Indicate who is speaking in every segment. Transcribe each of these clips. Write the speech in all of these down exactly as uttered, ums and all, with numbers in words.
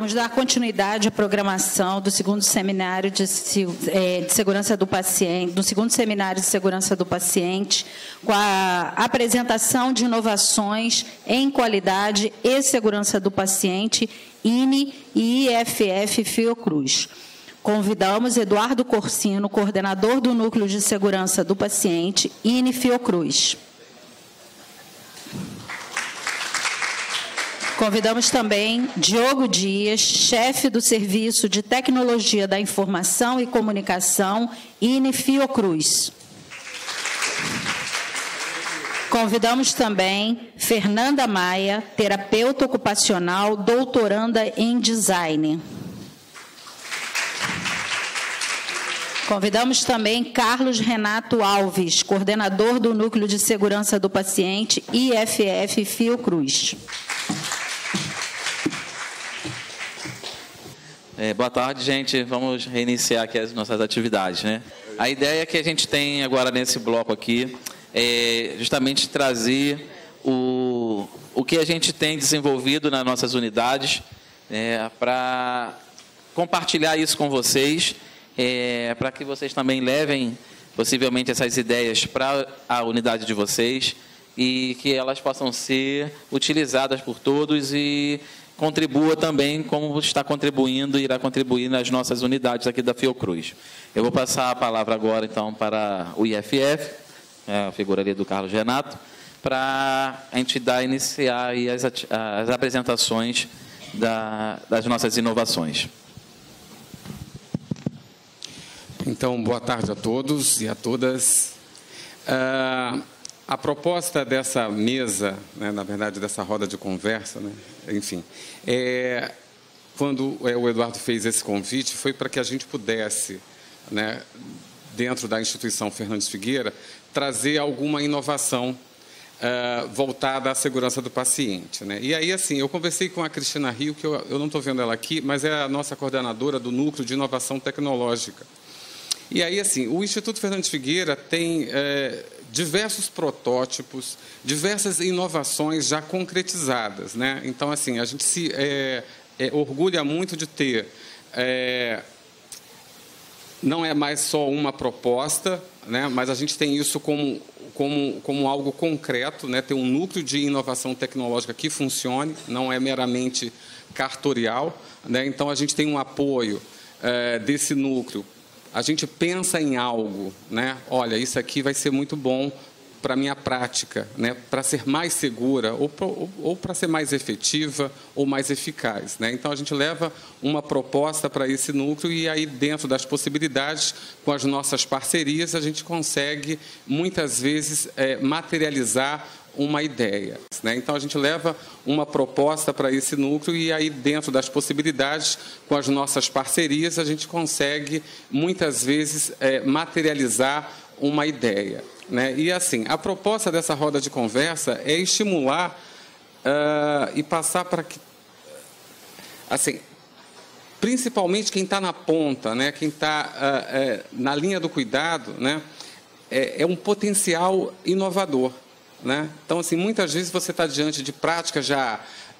Speaker 1: Vamos dar continuidade à programação do segundo seminário de, de segurança do paciente, do segundo seminário de segurança do paciente, com a apresentação de inovações em qualidade e segurança do paciente, I N E e I F F Fiocruz. Convidamos Eduardo Corsino, coordenador do Núcleo de Segurança do Paciente, I N E Fiocruz. Convidamos também Diogo Dias, chefe do Serviço de Tecnologia da Informação e Comunicação, I N E Fiocruz. Convidamos também Fernanda Maia, terapeuta ocupacional, doutoranda em design. Convidamos também Carlos Renato Alves, coordenador do Núcleo de Segurança do Paciente, I F F Fiocruz.
Speaker 2: É, boa tarde, gente. Vamos reiniciar aqui as nossas atividades, né? A ideia que a gente tem agora nesse bloco aqui é justamente trazer o, o que a gente tem desenvolvido nas nossas unidades, é, para compartilhar isso com vocês, é, para que vocês também levem, possivelmente, essas ideias para a unidade de vocês e que elas possam ser utilizadas por todos e contribua também como está contribuindo e irá contribuir nas nossas unidades aqui da Fiocruz. Eu vou passar a palavra agora, então, para o I F F, a figura ali do Carlos Renato, para a gente dar, iniciar aí as, as apresentações da, das nossas inovações.
Speaker 3: Então, boa tarde a todos e a todas. Uh, a proposta dessa mesa, né, na verdade, dessa roda de conversa, né, enfim, é, quando o Eduardo fez esse convite, foi para que a gente pudesse, né, dentro da instituição Fernandes Figueira, trazer alguma inovação uh, voltada à segurança do paciente, né? E aí, assim, eu conversei com a Cristina Rio, que eu, eu não estou vendo ela aqui, mas é a nossa coordenadora do Núcleo de Inovação Tecnológica. E aí, assim, o Instituto Fernandes Figueira tem é, diversos protótipos, diversas inovações já concretizadas, né? Então, assim, a gente se é, é, orgulha muito de ter... É, não é mais só uma proposta, né, mas a gente tem isso como, como, como algo concreto, né, ter um núcleo de inovação tecnológica que funcione, não é meramente cartorial, né, então a gente tem um apoio é, desse núcleo. A gente pensa em algo, né, olha, isso aqui vai ser muito bom para a minha prática, né, para ser mais segura, ou, ou, ou para ser mais efetiva, ou mais eficaz, né? Então, a gente leva uma proposta para esse núcleo e aí, dentro das possibilidades, com as nossas parcerias, a gente consegue, muitas vezes, é, materializar uma ideia, né? Então, a gente leva uma proposta para esse núcleo e aí, dentro das possibilidades, com as nossas parcerias, a gente consegue, muitas vezes, é, materializar uma ideia, né? E, assim, a proposta dessa roda de conversa é estimular uh, e passar para que, assim, principalmente quem está na ponta, né? Quem está uh, é, na linha do cuidado, né? É, é um potencial inovador, né? Então, assim, muitas vezes você está diante de prática já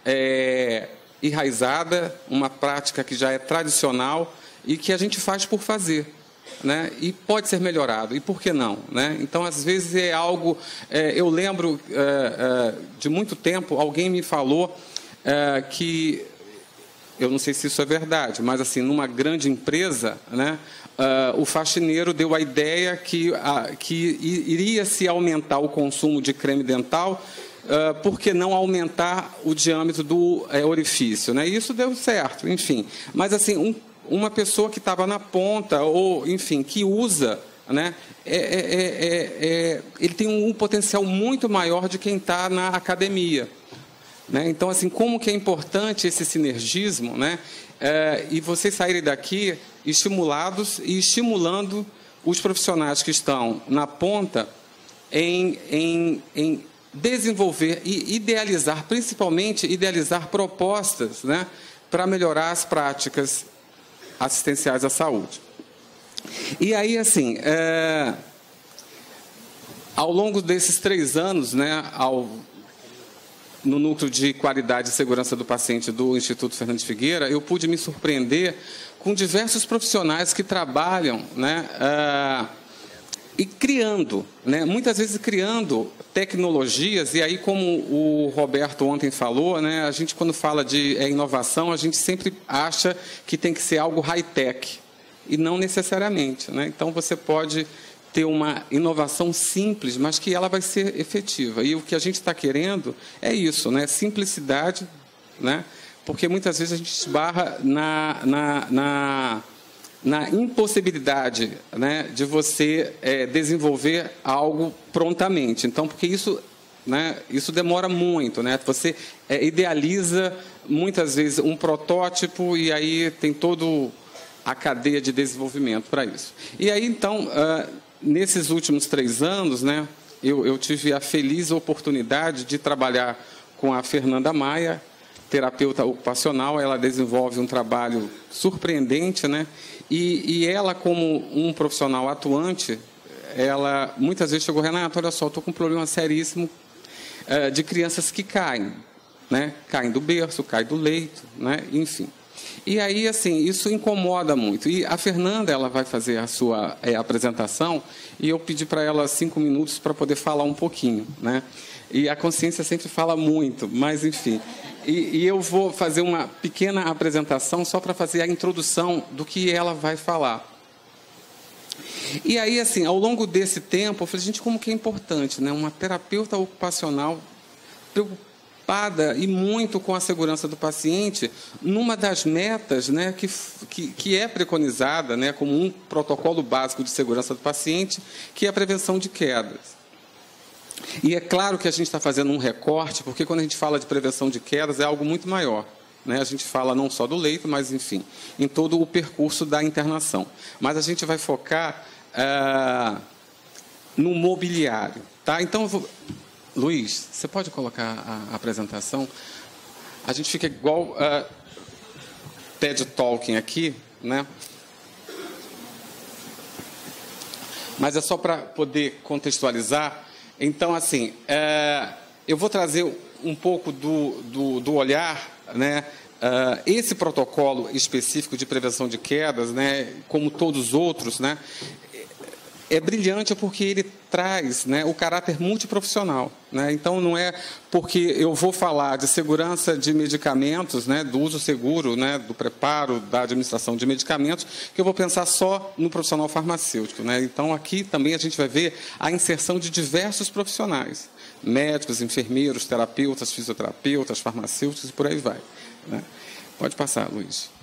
Speaker 3: é, enraizada, uma prática que já é tradicional e que a gente faz por fazer, né? E pode ser melhorado, e por que não, né? Então, às vezes é algo... É, eu lembro é, é, de muito tempo, alguém me falou é, que... Eu não sei se isso é verdade, mas, assim, numa grande empresa, né, uh, o faxineiro deu a ideia que, uh, que iria se aumentar o consumo de creme dental, uh, por que não aumentar o diâmetro do uh, orifício, né? E isso deu certo, enfim. Mas, assim, um, uma pessoa que estava na ponta, ou, enfim, que usa, né, é, é, é, é, ele tem um, um potencial muito maior de quem está na academia. Né? Então, assim, como que é importante esse sinergismo, né? É, e vocês saírem daqui estimulados e estimulando os profissionais que estão na ponta em, em, em desenvolver e idealizar, principalmente idealizar propostas, né, para melhorar as práticas assistenciais à saúde. E aí, assim, é, ao longo desses três anos, né, ao no núcleo de qualidade e segurança do paciente do Instituto Fernando Figueira, eu pude me surpreender com diversos profissionais que trabalham, né, ah, e criando, né, muitas vezes criando tecnologias, e aí, como o Roberto ontem falou, né, a gente, quando fala de é, inovação, a gente sempre acha que tem que ser algo high-tech, e não necessariamente, né? Então, você pode ter uma inovação simples, mas que ela vai ser efetiva. E o que a gente está querendo é isso, né? Simplicidade, né? Porque muitas vezes a gente esbarra na, na, na, na impossibilidade, né, de você é, desenvolver algo prontamente. Então, porque isso, né, isso demora muito, né? Você é, idealiza muitas vezes um protótipo e aí tem todo a cadeia de desenvolvimento para isso. E aí, então, uh, nesses últimos três anos, né, eu, eu tive a feliz oportunidade de trabalhar com a Fernanda Maia, terapeuta ocupacional. Ela desenvolve um trabalho surpreendente, né, e, e ela, como um profissional atuante, ela muitas vezes chegou, Renato, olha só, estou com um problema seríssimo uh, de crianças que caem, né, caem do berço, caem do leito, né, enfim. E aí, assim, isso incomoda muito. E a Fernanda, ela vai fazer a sua é, apresentação, e eu pedi para ela cinco minutos para poder falar um pouquinho, né? E a consciência sempre fala muito, mas, enfim. E, e eu vou fazer uma pequena apresentação só para fazer a introdução do que ela vai falar. E aí, assim, ao longo desse tempo, eu falei, gente, como que é importante, né? Uma terapeuta ocupacional preocupada e muito com a segurança do paciente, numa das metas, né, que, que, que é preconizada, né, como um protocolo básico de segurança do paciente, que é a prevenção de quedas. E é claro que a gente está fazendo um recorte, porque quando a gente fala de prevenção de quedas é algo muito maior, né? A gente fala não só do leito, mas, enfim, em todo o percurso da internação. Mas a gente vai focar ah, no mobiliário. Tá? Então, eu vou... Luiz, você pode colocar a apresentação? A gente fica igual uh, TED Talking aqui, né? Mas é só para poder contextualizar. Então, assim, é, eu vou trazer um pouco do, do, do olhar, né? Uh, esse protocolo específico de prevenção de quedas, né, como todos os outros, né, é brilhante porque ele traz, né, o caráter multiprofissional, né? Então, não é porque eu vou falar de segurança de medicamentos, né, do uso seguro, né, do preparo, da administração de medicamentos, que eu vou pensar só no profissional farmacêutico, né? Então, aqui também a gente vai ver a inserção de diversos profissionais, médicos, enfermeiros, terapeutas, fisioterapeutas, farmacêuticos e por aí vai, né? Pode passar, Luiz.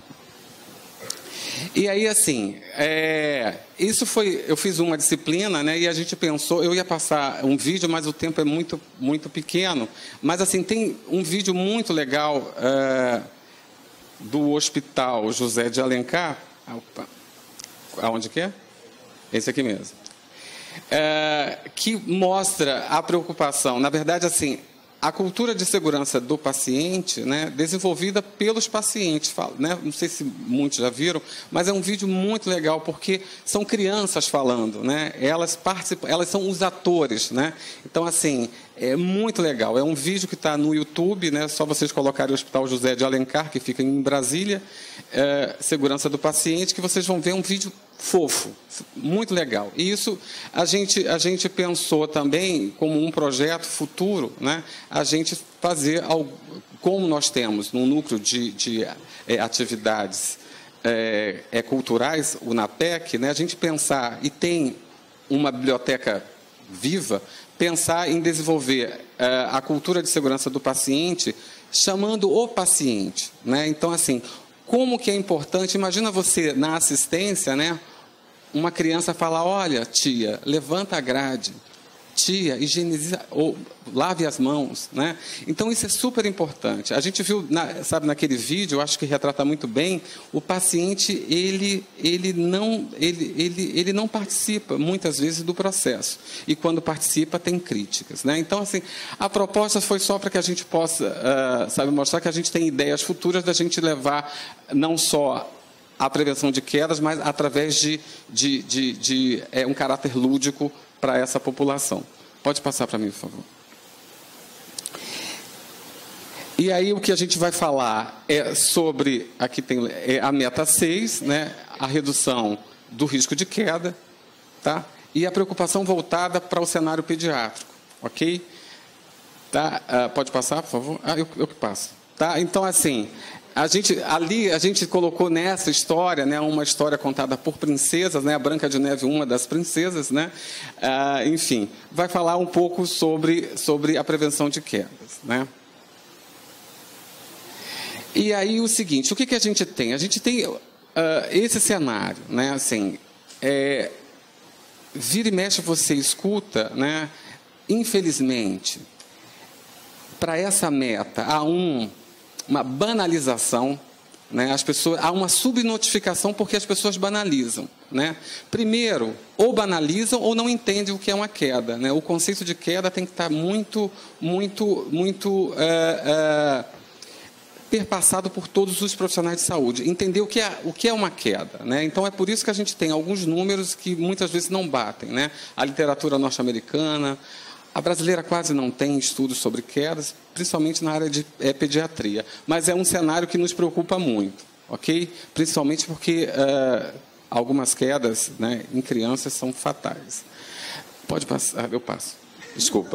Speaker 3: E aí, assim, é, isso foi, eu fiz uma disciplina, né, e a gente pensou, eu ia passar um vídeo, mas o tempo é muito, muito pequeno, mas, assim, tem um vídeo muito legal é, do Hospital José de Alencar, opa, aonde que é? Esse aqui mesmo, é, que mostra a preocupação, na verdade, assim, a cultura de segurança do paciente, né, desenvolvida pelos pacientes, né, não sei se muitos já viram, mas é um vídeo muito legal, porque são crianças falando, né, elas participam, elas são os atores, né, então, assim, é muito legal, é um vídeo que está no YouTube, né, só vocês colocarem o Hospital José de Alencar, que fica em Brasília, é, segurança do paciente, que vocês vão ver um vídeo fofo, muito legal. E isso a gente, a gente pensou também como um projeto futuro, né, a gente fazer, algo, como nós temos no núcleo de, de é, atividades é, é, culturais, o NAPEC, né, a gente pensar, e tem uma biblioteca viva, pensar em desenvolver é, a cultura de segurança do paciente, chamando o paciente, né? Então, assim, como que é importante, imagina você na assistência, né, uma criança falar, olha, tia, levanta a grade, tia, higieniza, ou lave as mãos, né? Então, isso é super importante. A gente viu, na, sabe, naquele vídeo, eu acho que retrata muito bem, o paciente, ele, ele, não, ele, ele, ele não participa, muitas vezes, do processo. E, quando participa, tem críticas, né? Então, assim, a proposta foi só para que a gente possa, uh, sabe, mostrar que a gente tem ideias futuras da gente levar não só a prevenção de quedas, mas através de, de, de, de é, um caráter lúdico para essa população. Pode passar para mim, por favor. E aí o que a gente vai falar é sobre, aqui tem é a meta seis, né, a redução do risco de queda, tá? E a preocupação voltada para o cenário pediátrico, ok? Tá? Uh, pode passar, por favor? Ah, eu, eu que passo. Tá? Então, assim, a gente, ali a gente colocou nessa história, né, uma história contada por princesas, né, a Branca de Neve, uma das princesas, né, uh, enfim, vai falar um pouco sobre, sobre a prevenção de quedas, né. E aí o seguinte, o que, que a gente tem? A gente tem uh, esse cenário, né, assim, é, vira e mexe você escuta, né, infelizmente, para essa meta há um, uma banalização, né, as pessoas, há uma subnotificação porque as pessoas banalizam, né. Primeiro, ou banalizam ou não entendem o que é uma queda, né. O conceito de queda tem que estar muito, muito, muito é, é, perpassado por todos os profissionais de saúde, entender o que é, o que é uma queda, né? Então é por isso que a gente tem alguns números que muitas vezes não batem, né? A literatura norte-americana, a brasileira quase não tem estudos sobre quedas, principalmente na área de é, pediatria, mas é um cenário que nos preocupa muito, ok? Principalmente porque uh, algumas quedas, né, em crianças são fatais. Pode passar, eu passo. Desculpa.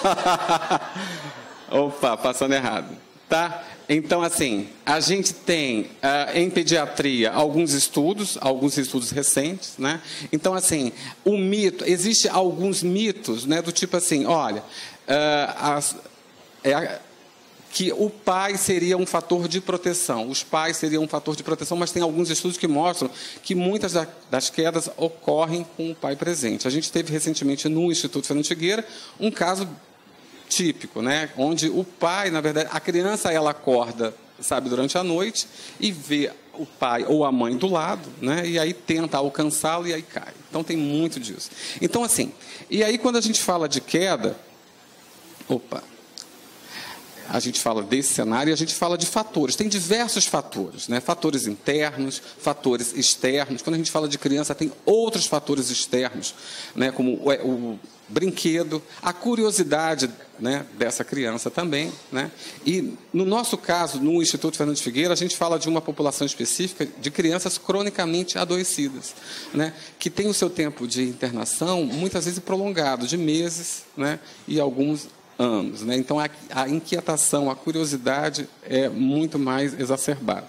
Speaker 3: Opa, passando errado. Tá? Então, assim, a gente tem uh, em pediatria alguns estudos, alguns estudos recentes, né? Então, assim, o mito, existe alguns mitos, né, do tipo assim, olha, uh, as, é, que o pai seria um fator de proteção, os pais seriam um fator de proteção, mas tem alguns estudos que mostram que muitas da, das quedas ocorrem com o pai presente. A gente teve recentemente no Instituto Fernando Figueira um caso típico, né, onde o pai, na verdade, a criança ela acorda, sabe, durante a noite e vê o pai ou a mãe do lado, né, e aí tenta alcançá-lo e aí cai. Então tem muito disso. Então assim, e aí quando a gente fala de queda, opa, a gente fala desse cenário e a gente fala de fatores. Tem diversos fatores, né? Fatores internos, fatores externos. Quando a gente fala de criança, tem outros fatores externos, né? Como o, o brinquedo, a curiosidade, né, dessa criança também, né? E, no nosso caso, no Instituto Fernando Figueira, a gente fala de uma população específica de crianças cronicamente adoecidas, né? Que tem o seu tempo de internação, muitas vezes prolongado, de meses, né? E alguns anos, né? Então a, a inquietação, a curiosidade é muito mais exacerbada.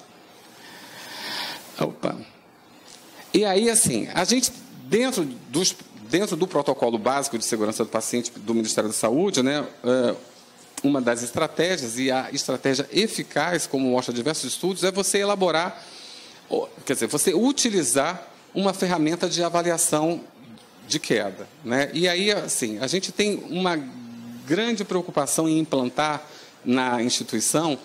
Speaker 3: Opa. E aí, assim, a gente, dentro, dos, dentro do protocolo básico de segurança do paciente do Ministério da Saúde, né, uma das estratégias, e a estratégia eficaz, como mostra diversos estudos, é você elaborar, quer dizer, você utilizar uma ferramenta de avaliação de queda, né? E aí, assim, a gente tem uma grande preocupação em implantar na instituição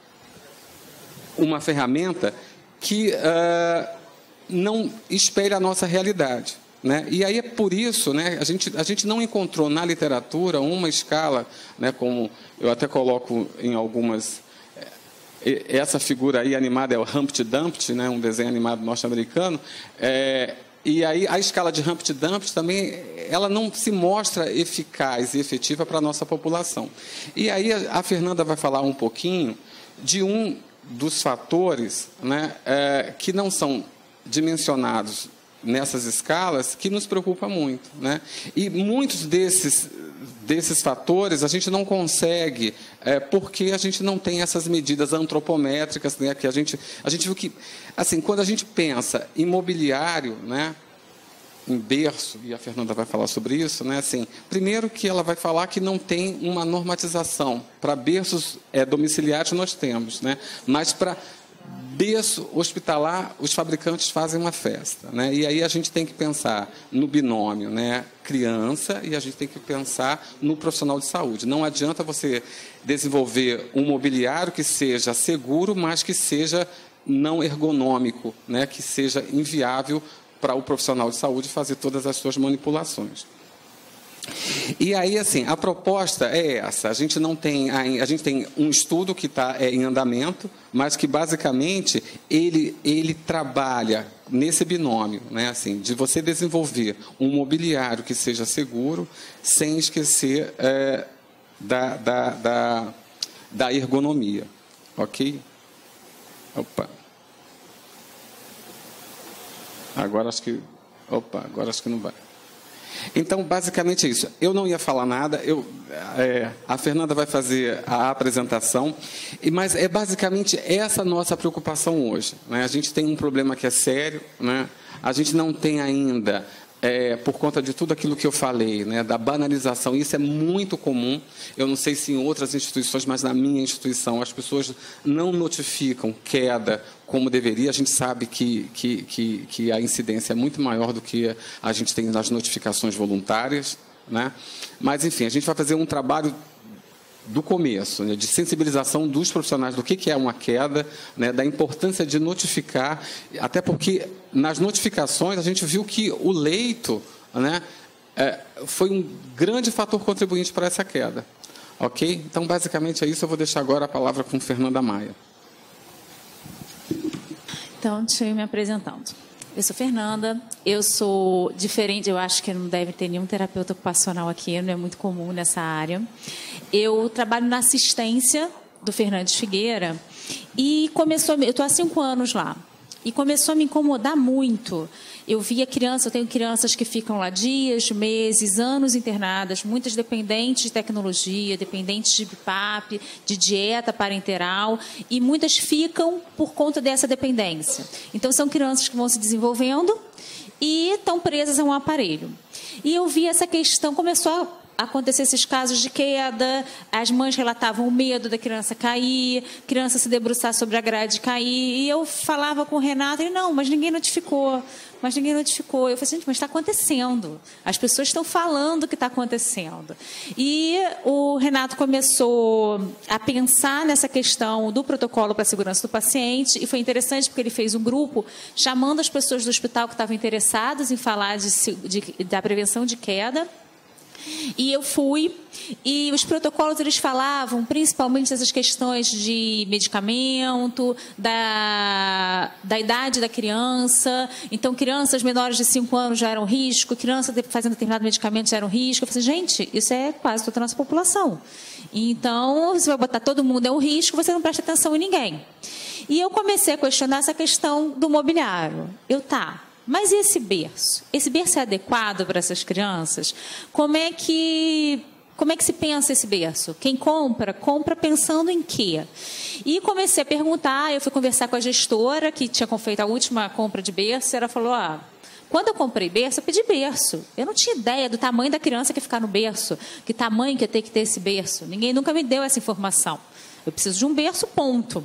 Speaker 3: uma ferramenta que uh, não espelhe a nossa realidade, né? E aí é por isso, né, a gente, a gente não encontrou na literatura uma escala, né, como eu até coloco em algumas... Essa figura aí animada é o Humpty Dumpty, né, um desenho animado norte-americano, é, e aí a escala de Humpty Dumpty também, ela não se mostra eficaz e efetiva para a nossa população. E aí a Fernanda vai falar um pouquinho de um dos fatores, né, é, que não são dimensionados nessas escalas, que nos preocupa muito, né? E muitos desses, desses fatores a gente não consegue, é, porque a gente não tem essas medidas antropométricas, né, que a gente, a gente viu que, assim, quando a gente pensa em mobiliário, né, em berço, e a Fernanda vai falar sobre isso, né, assim, primeiro que ela vai falar que não tem uma normatização. Para berços é, domiciliares nós temos, né, mas para berço hospitalar, os fabricantes fazem uma festa, né? E aí a gente tem que pensar no binômio, né, criança, e a gente tem que pensar no profissional de saúde. Não adianta você desenvolver um mobiliário que seja seguro, mas que seja não ergonômico, né, que seja inviável para o profissional de saúde fazer todas as suas manipulações. E aí, assim, a proposta é essa. A gente não tem, a gente tem um estudo que está é, em andamento, mas que basicamente ele, ele trabalha nesse binômio, né, assim, de você desenvolver um mobiliário que seja seguro, sem esquecer é, da, da, da, da ergonomia, ok? Opa. Agora acho que... Opa, agora acho que não vai. Então, basicamente é isso. Eu não ia falar nada, eu, é, a Fernanda vai fazer a apresentação, mas é basicamente essa a nossa preocupação hoje, né? A gente tem um problema que é sério, né? A gente não tem ainda... É, por conta de tudo aquilo que eu falei, né, da banalização, isso é muito comum. Eu não sei se em outras instituições, mas na minha instituição as pessoas não notificam queda como deveria. A gente sabe que, que, que, que a incidência é muito maior do que a gente tem nas notificações voluntárias, né? Mas, enfim, a gente vai fazer um trabalho do começo, né, de sensibilização dos profissionais do que, que é uma queda, né, da importância de notificar, até porque nas notificações a gente viu que o leito, né, é, foi um grande fator contribuinte para essa queda. Ok? Então, basicamente é isso. Eu vou deixar agora a palavra com Fernanda Maia.
Speaker 4: Então, deixa eu me apresentando. Eu sou Fernanda, eu sou diferente, eu acho que não deve ter nenhum terapeuta ocupacional aqui, não é muito comum nessa área. Eu trabalho na assistência do Fernandes Figueira e começou, eu estou há cinco anos lá, e começou a me incomodar muito. Eu via crianças, eu tenho crianças que ficam lá dias, meses, anos internadas, muitas dependentes de tecnologia, dependentes de B I P A P, de dieta parenteral, e muitas ficam por conta dessa dependência. Então, são crianças que vão se desenvolvendo e estão presas a um aparelho. E eu vi essa questão, começou a acontecer esses casos de queda, as mães relatavam o medo da criança cair, criança se debruçar sobre a grade e cair, e eu falava com o Renato, e não, mas ninguém notificou, mas ninguém notificou. Eu falei, gente, mas está acontecendo, as pessoas estão falando que está acontecendo. E o Renato começou a pensar nessa questão do protocolo para a segurança do paciente, e foi interessante porque ele fez um grupo chamando as pessoas do hospital que estavam interessadas em falar de, de, da prevenção de queda. E eu fui, e os protocolos eles falavam principalmente dessas questões de medicamento, da, da idade da criança. Então, crianças menores de cinco anos já eram risco, criança fazendo determinado medicamento já era um risco. Eu falei, gente, isso é quase toda a nossa população. Então, você vai botar todo mundo é um risco, você não presta atenção em ninguém. E eu comecei a questionar essa questão do mobiliário. Eu, tá... Mas e esse berço? Esse berço é adequado para essas crianças? Como é que, como é que se pensa esse berço? Quem compra, compra pensando em quê? E comecei a perguntar, eu fui conversar com a gestora, que tinha feito a última compra de berço, e ela falou, ah, quando eu comprei berço, eu pedi berço. Eu não tinha ideia do tamanho da criança que ia ficar no berço, que tamanho que ia ter que ter esse berço. Ninguém nunca me deu essa informação. Eu preciso de um berço, ponto.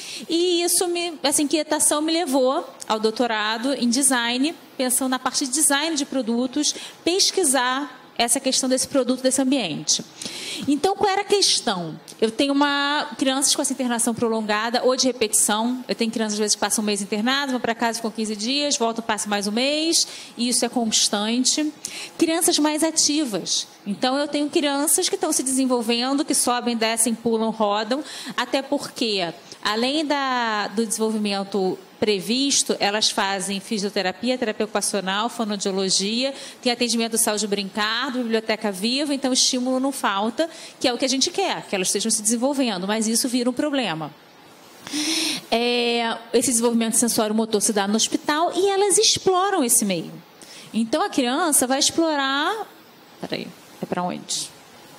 Speaker 4: E isso, me, essa inquietação me levou ao doutorado em design, pensando na parte de design de produtos, pesquisar essa questão desse produto, desse ambiente. Então, qual era a questão? Eu tenho uma, crianças com essa internação prolongada ou de repetição. Eu tenho crianças, às vezes, que passam um mês internadas, vão para casa, ficam quinze dias, voltam, passam mais um mês, e isso é constante. Crianças mais ativas. Então, eu tenho crianças que estão se desenvolvendo, que sobem, descem, pulam, rodam, até porque, além da, do desenvolvimento previsto, elas fazem fisioterapia, terapia ocupacional, fonoaudiologia, tem atendimento de saúde brincar, biblioteca viva, então o estímulo não falta, que é o que a gente quer, que elas estejam se desenvolvendo, mas isso vira um problema. É, esse desenvolvimento sensório-motor se dá no hospital e elas exploram esse meio. Então, a criança vai explorar... Peraí, é para onde?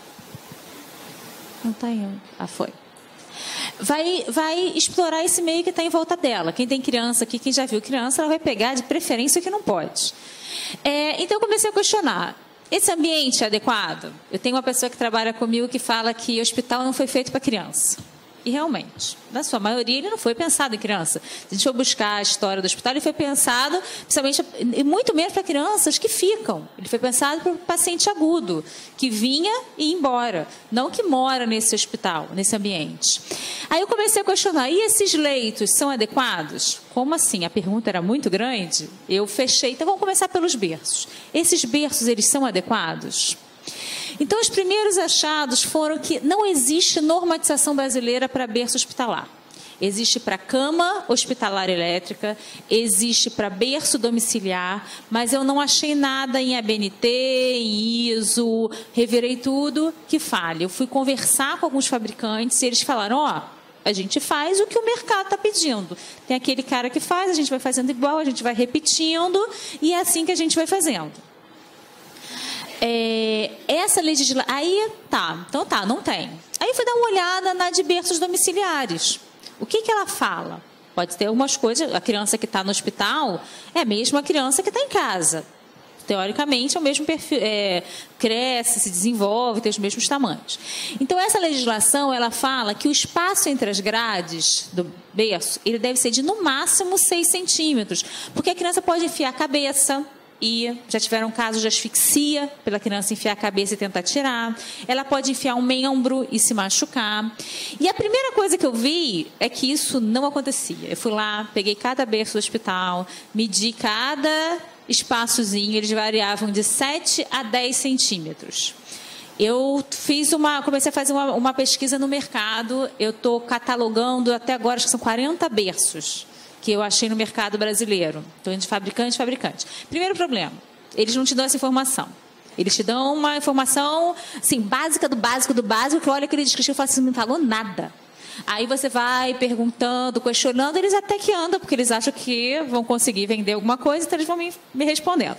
Speaker 4: Não está indo. Ah, foi. Vai, vai explorar esse meio que está em volta dela. Quem tem criança aqui, quem já viu criança, ela vai pegar de preferência o que não pode. É, então, eu comecei a questionar. Esse ambiente é adequado? Eu tenho uma pessoa que trabalha comigo que fala que o hospital não foi feito para criança. E, realmente, na sua maioria, ele não foi pensado em criança. Se a gente for buscar a história do hospital, ele foi pensado, principalmente, e muito menos para crianças que ficam. Ele foi pensado para o paciente agudo, que vinha e ia embora, não que mora nesse hospital, nesse ambiente. Aí eu comecei a questionar, e esses leitos são adequados? Como assim? A pergunta era muito grande. Eu fechei. Então, vamos começar pelos berços. Esses berços, eles são adequados? Então, os primeiros achados foram que não existe normatização brasileira para berço hospitalar. Existe para cama hospitalar elétrica, existe para berço domiciliar, mas eu não achei nada em A B N T, em I S O, revirei tudo que fale. Eu fui conversar com alguns fabricantes e eles falaram, ó, oh, a gente faz o que o mercado está pedindo. Tem aquele cara que faz, a gente vai fazendo igual, a gente vai repetindo, e é assim que a gente vai fazendo. É, essa legislação... Aí, tá, então tá, não tem. Aí fui dar uma olhada na de berços domiciliares. O que, que ela fala? Pode ter algumas coisas, a criança que está no hospital é mesmo a criança que está em casa. Teoricamente, é o mesmo perfil, é, cresce, se desenvolve, tem os mesmos tamanhos. Então, essa legislação, ela fala que o espaço entre as grades do berço, ele deve ser de, no máximo, seis centímetros, porque a criança pode enfiar a cabeça, e já tiveram casos de asfixia pela criança enfiar a cabeça e tentar tirar. Ela pode enfiar um membro e se machucar. E a primeira coisa que eu vi é que isso não acontecia. Eu fui lá, peguei cada berço do hospital, medi cada espaçozinho, eles variavam de sete a dez centímetros. Eu fiz uma, comecei a fazer uma, uma pesquisa no mercado, eu estou catalogando até agora, acho que são quarenta berços que eu achei no mercado brasileiro. Estou indo de fabricante em fabricante. Primeiro problema, eles não te dão essa informação. Eles te dão uma informação assim, básica do básico do básico, que olha aquele descritivo e fala assim, não falou nada. Aí você vai perguntando, questionando, eles até que andam, porque eles acham que vão conseguir vender alguma coisa, então eles vão me, me respondendo.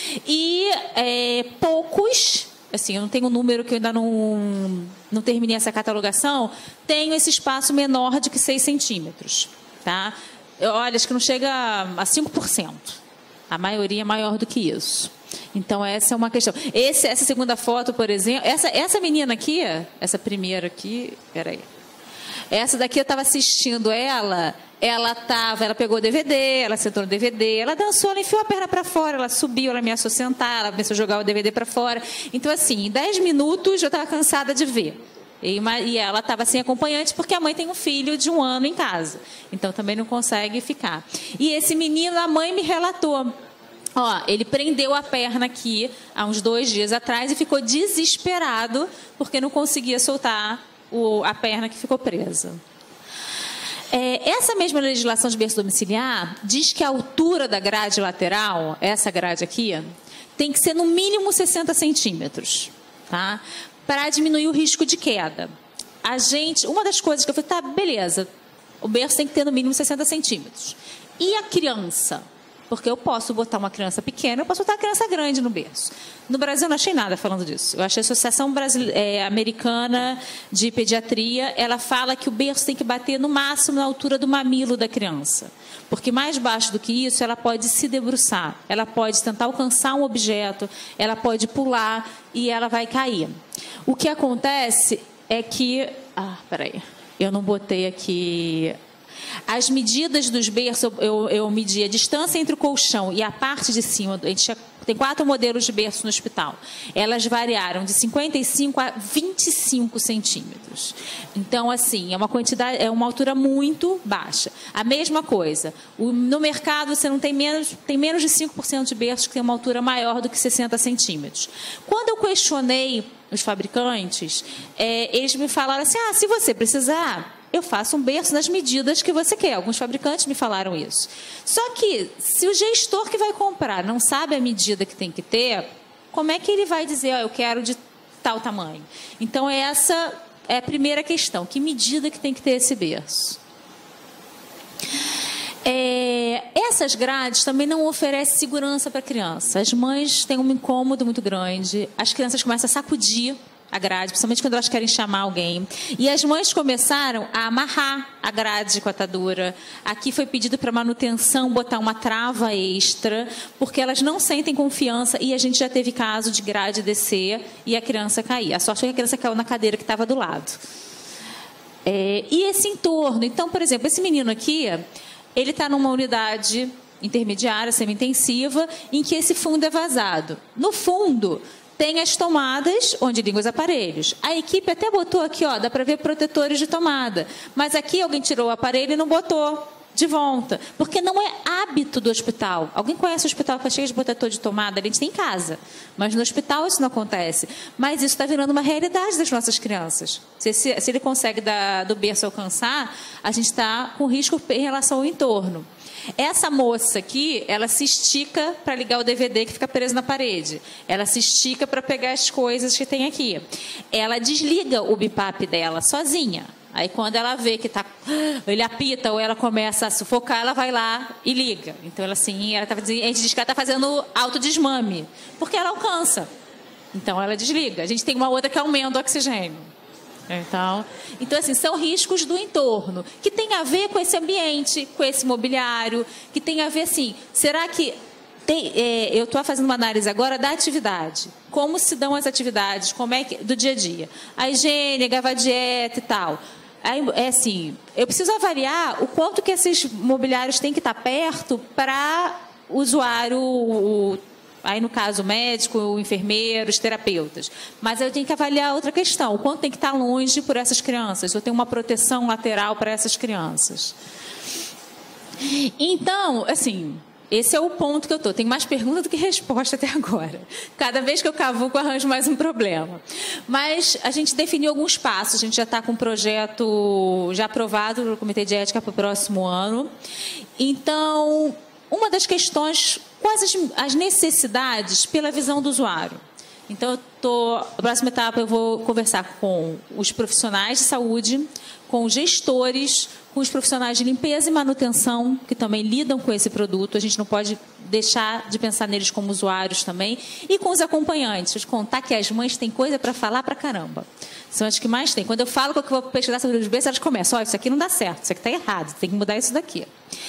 Speaker 4: E é, poucos, assim, eu não tenho um número que eu ainda não, não terminei essa catalogação, tenho esse espaço menor de que seis centímetros. Tá? Olha, acho que não chega a cinco por cento. A maioria é maior do que isso. Então, essa é uma questão. Esse, essa segunda foto, por exemplo, essa, essa menina aqui, essa primeira aqui, peraí. Essa daqui eu estava assistindo ela, ela tava, ela pegou o D V D, ela sentou no D V D, ela dançou, ela enfiou a perna para fora, ela subiu, ela ameaçou sentar, ela começou a jogar o D V D para fora. Então, assim, em dez minutos eu estava cansada de ver. E, uma, e ela estava sem acompanhante porque a mãe tem um filho de um ano em casa. Então, também não consegue ficar. E esse menino, a mãe me relatou. Ó, ele prendeu a perna aqui há uns dois dias atrás e ficou desesperado porque não conseguia soltar o, a perna que ficou presa. É, essa mesma legislação de berço domiciliar diz que a altura da grade lateral, essa grade aqui, tem que ser no mínimo sessenta centímetros. Tá? Para diminuir o risco de queda. A gente, uma das coisas que eu falei, tá, beleza, o berço tem que ter no mínimo sessenta centímetros. E a criança? Porque eu posso botar uma criança pequena, eu posso botar uma criança grande no berço. No Brasil eu não achei nada falando disso. Eu achei a Associação Brasile- é, Americana de Pediatria, ela fala que o berço tem que bater no máximo na altura do mamilo da criança. Porque mais baixo do que isso, ela pode se debruçar, ela pode tentar alcançar um objeto, ela pode pular e ela vai cair. O que acontece é que... Ah, peraí, eu não botei aqui... As medidas dos berços, eu, eu medi a distância entre o colchão e a parte de cima. A gente tem quatro modelos de berço no hospital. Elas variaram de cinquenta e cinco a vinte e cinco centímetros. Então, assim, é uma quantidade, é uma altura muito baixa. A mesma coisa, o, no mercado você não tem menos, tem menos de cinco por cento de berços que tem uma altura maior do que sessenta centímetros. Quando eu questionei os fabricantes, é, eles me falaram assim, ah, se você precisar... eu faço um berço nas medidas que você quer. Alguns fabricantes me falaram isso. Só que, se o gestor que vai comprar não sabe a medida que tem que ter, como é que ele vai dizer, oh, eu quero de tal tamanho? Então, essa é a primeira questão. Que medida que tem que ter esse berço? É, essas grades também não oferecem segurança para a criança. As mães têm um incômodo muito grande. As crianças começam a sacudir a grade, principalmente quando elas querem chamar alguém. E as mães começaram a amarrar a grade com a atadura. Aqui foi pedido para manutenção botar uma trava extra, porque elas não sentem confiança e a gente já teve caso de grade descer e a criança cair. A sorte é que a criança caiu na cadeira que estava do lado. É, e esse entorno, então, por exemplo, esse menino aqui, ele está numa unidade intermediária, semi-intensiva, em que esse fundo é vazado. No fundo... tem as tomadas onde ligam os aparelhos. A equipe até botou aqui, ó, dá para ver protetores de tomada. Mas aqui alguém tirou o aparelho e não botou. de volta, porque não é hábito do hospital. Alguém conhece o hospital que é cheio de protetor de tomada? A gente tem em casa, mas no hospital isso não acontece. Mas isso está virando uma realidade das nossas crianças. Se, se, se ele consegue da, do berço alcançar, a gente está com risco em relação ao entorno. Essa moça aqui, ela se estica para ligar o D V D que fica preso na parede. Ela se estica para pegar as coisas que tem aqui. Ela desliga o bipap dela sozinha. Aí, quando ela vê que tá, ele apita ou ela começa a sufocar, ela vai lá e liga. Então, ela, assim, ela tá, a gente diz que ela está fazendo autodesmame, porque ela alcança. Então, ela desliga. A gente tem uma outra que aumenta o oxigênio. Então, então, assim, são riscos do entorno, que tem a ver com esse ambiente, com esse mobiliário, que tem a ver, assim, será que... Tem, é, eu estou fazendo uma análise agora da atividade. Como se dão as atividades, como é que, do dia a dia. A higiene, a gravar dieta e tal. Aí, é assim, eu preciso avaliar o quanto que esses mobiliários têm que estar perto para o usuário, o, aí no caso o médico, o enfermeiro, os terapeutas. Mas eu tenho que avaliar outra questão, o quanto tem que estar longe por essas crianças. Eu tenho uma proteção lateral para essas crianças. Então, assim... Esse é o ponto que eu estou. Tem mais pergunta do que resposta até agora. Cada vez que eu cavuco, eu arranjo mais um problema. Mas a gente definiu alguns passos. A gente já está com um projeto já aprovado no Comitê de Ética para o próximo ano. Então, uma das questões, quais as, as necessidades pela visão do usuário. Então, eu tô, a próxima etapa eu vou conversar com os profissionais de saúde, com os gestores, com os profissionais de limpeza e manutenção, que também lidam com esse produto. A gente não pode deixar de pensar neles como usuários também. E com os acompanhantes. Vou te contar que as mães têm coisa para falar para caramba. São as que mais têm. Quando eu falo que eu vou pesquisar sobre os berços, elas começam. Olha, isso aqui não dá certo, isso aqui está errado, tem que mudar isso daqui.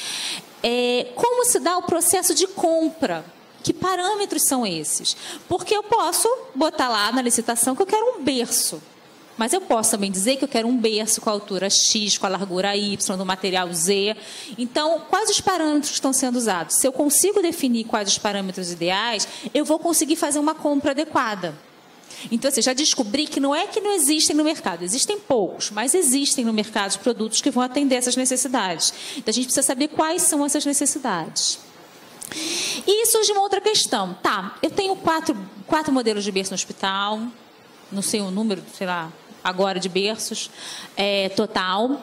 Speaker 4: É, como se dá o processo de compra? Que parâmetros são esses? Porque eu posso botar lá na licitação que eu quero um berço. Mas eu posso também dizer que eu quero um berço com a altura X, com a largura Y, do material Z. Então, quais os parâmetros que estão sendo usados? Se eu consigo definir quais os parâmetros ideais, eu vou conseguir fazer uma compra adequada. Então, assim, já descobri que não é que não existem no mercado. Existem poucos, mas existem no mercado produtos que vão atender essas necessidades. Então, a gente precisa saber quais são essas necessidades. E surge uma outra questão. Tá, eu tenho quatro, quatro modelos de berço no hospital, não sei o número, sei lá, agora de berços, é, total.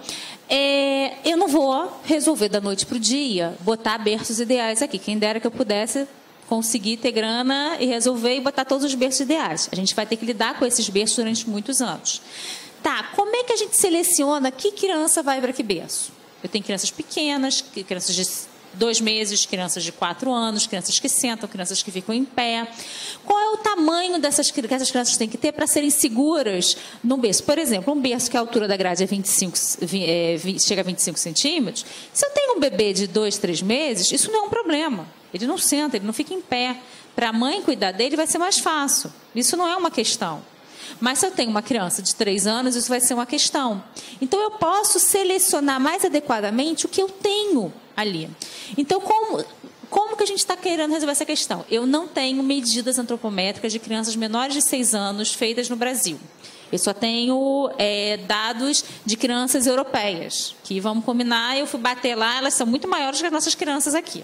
Speaker 4: É, eu não vou resolver da noite para o dia botar berços ideais aqui. Quem dera que eu pudesse conseguir ter grana e resolver e botar todos os berços ideais. A gente vai ter que lidar com esses berços durante muitos anos. Tá, como é que a gente seleciona que criança vai para que berço? Eu tenho crianças pequenas, crianças de dois meses, crianças de quatro anos, crianças que sentam, crianças que ficam em pé. Qual é o tamanho dessas que essas crianças têm que ter para serem seguras num berço? Por exemplo, um berço que a altura da grade é vinte e cinco, é, chega a vinte e cinco centímetros. Se eu tenho um bebê de dois, três meses, isso não é um problema. Ele não senta, ele não fica em pé. Para a mãe cuidar dele vai ser mais fácil. Isso não é uma questão. Mas se eu tenho uma criança de três anos, isso vai ser uma questão. Então, eu posso selecionar mais adequadamente o que eu tenho ali. Então, como, como que a gente está querendo resolver essa questão? Eu não tenho medidas antropométricas de crianças menores de seis anos feitas no Brasil. Eu só tenho é, dados de crianças europeias, que, vamos combinar, eu fui bater lá, elas são muito maiores que as nossas crianças aqui.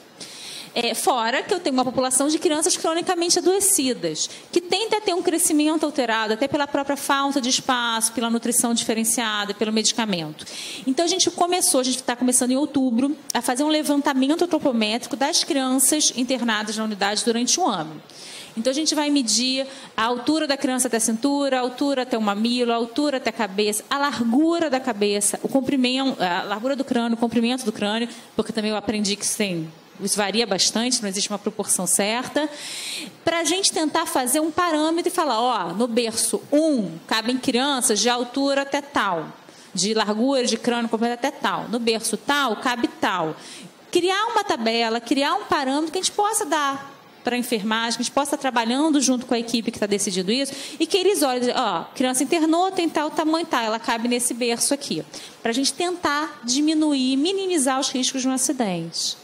Speaker 4: É, fora que eu tenho uma população de crianças cronicamente adoecidas, que tende a ter um crescimento alterado, até pela própria falta de espaço, pela nutrição diferenciada, pelo medicamento. Então, a gente começou, a gente está começando em outubro, a fazer um levantamento antropométrico das crianças internadas na unidade durante um ano. Então, a gente vai medir a altura da criança até a cintura, a altura até o mamilo, a altura até a cabeça, a largura da cabeça, o comprimento, a largura do crânio, o comprimento do crânio, porque também eu aprendi que isso tem... Isso varia bastante, não existe uma proporção certa. Para a gente tentar fazer um parâmetro e falar, ó, no berço um, cabem crianças de altura até tal, de largura, de crânio completo até tal. No berço tal, cabe tal. Criar uma tabela, criar um parâmetro que a gente possa dar para a enfermagem, que a gente possa estar trabalhando junto com a equipe que está decidindo isso, e que eles olhem, ó, criança internou, tem tal tamanho, tá, ela cabe nesse berço aqui. Para a gente tentar diminuir, minimizar os riscos de um acidente.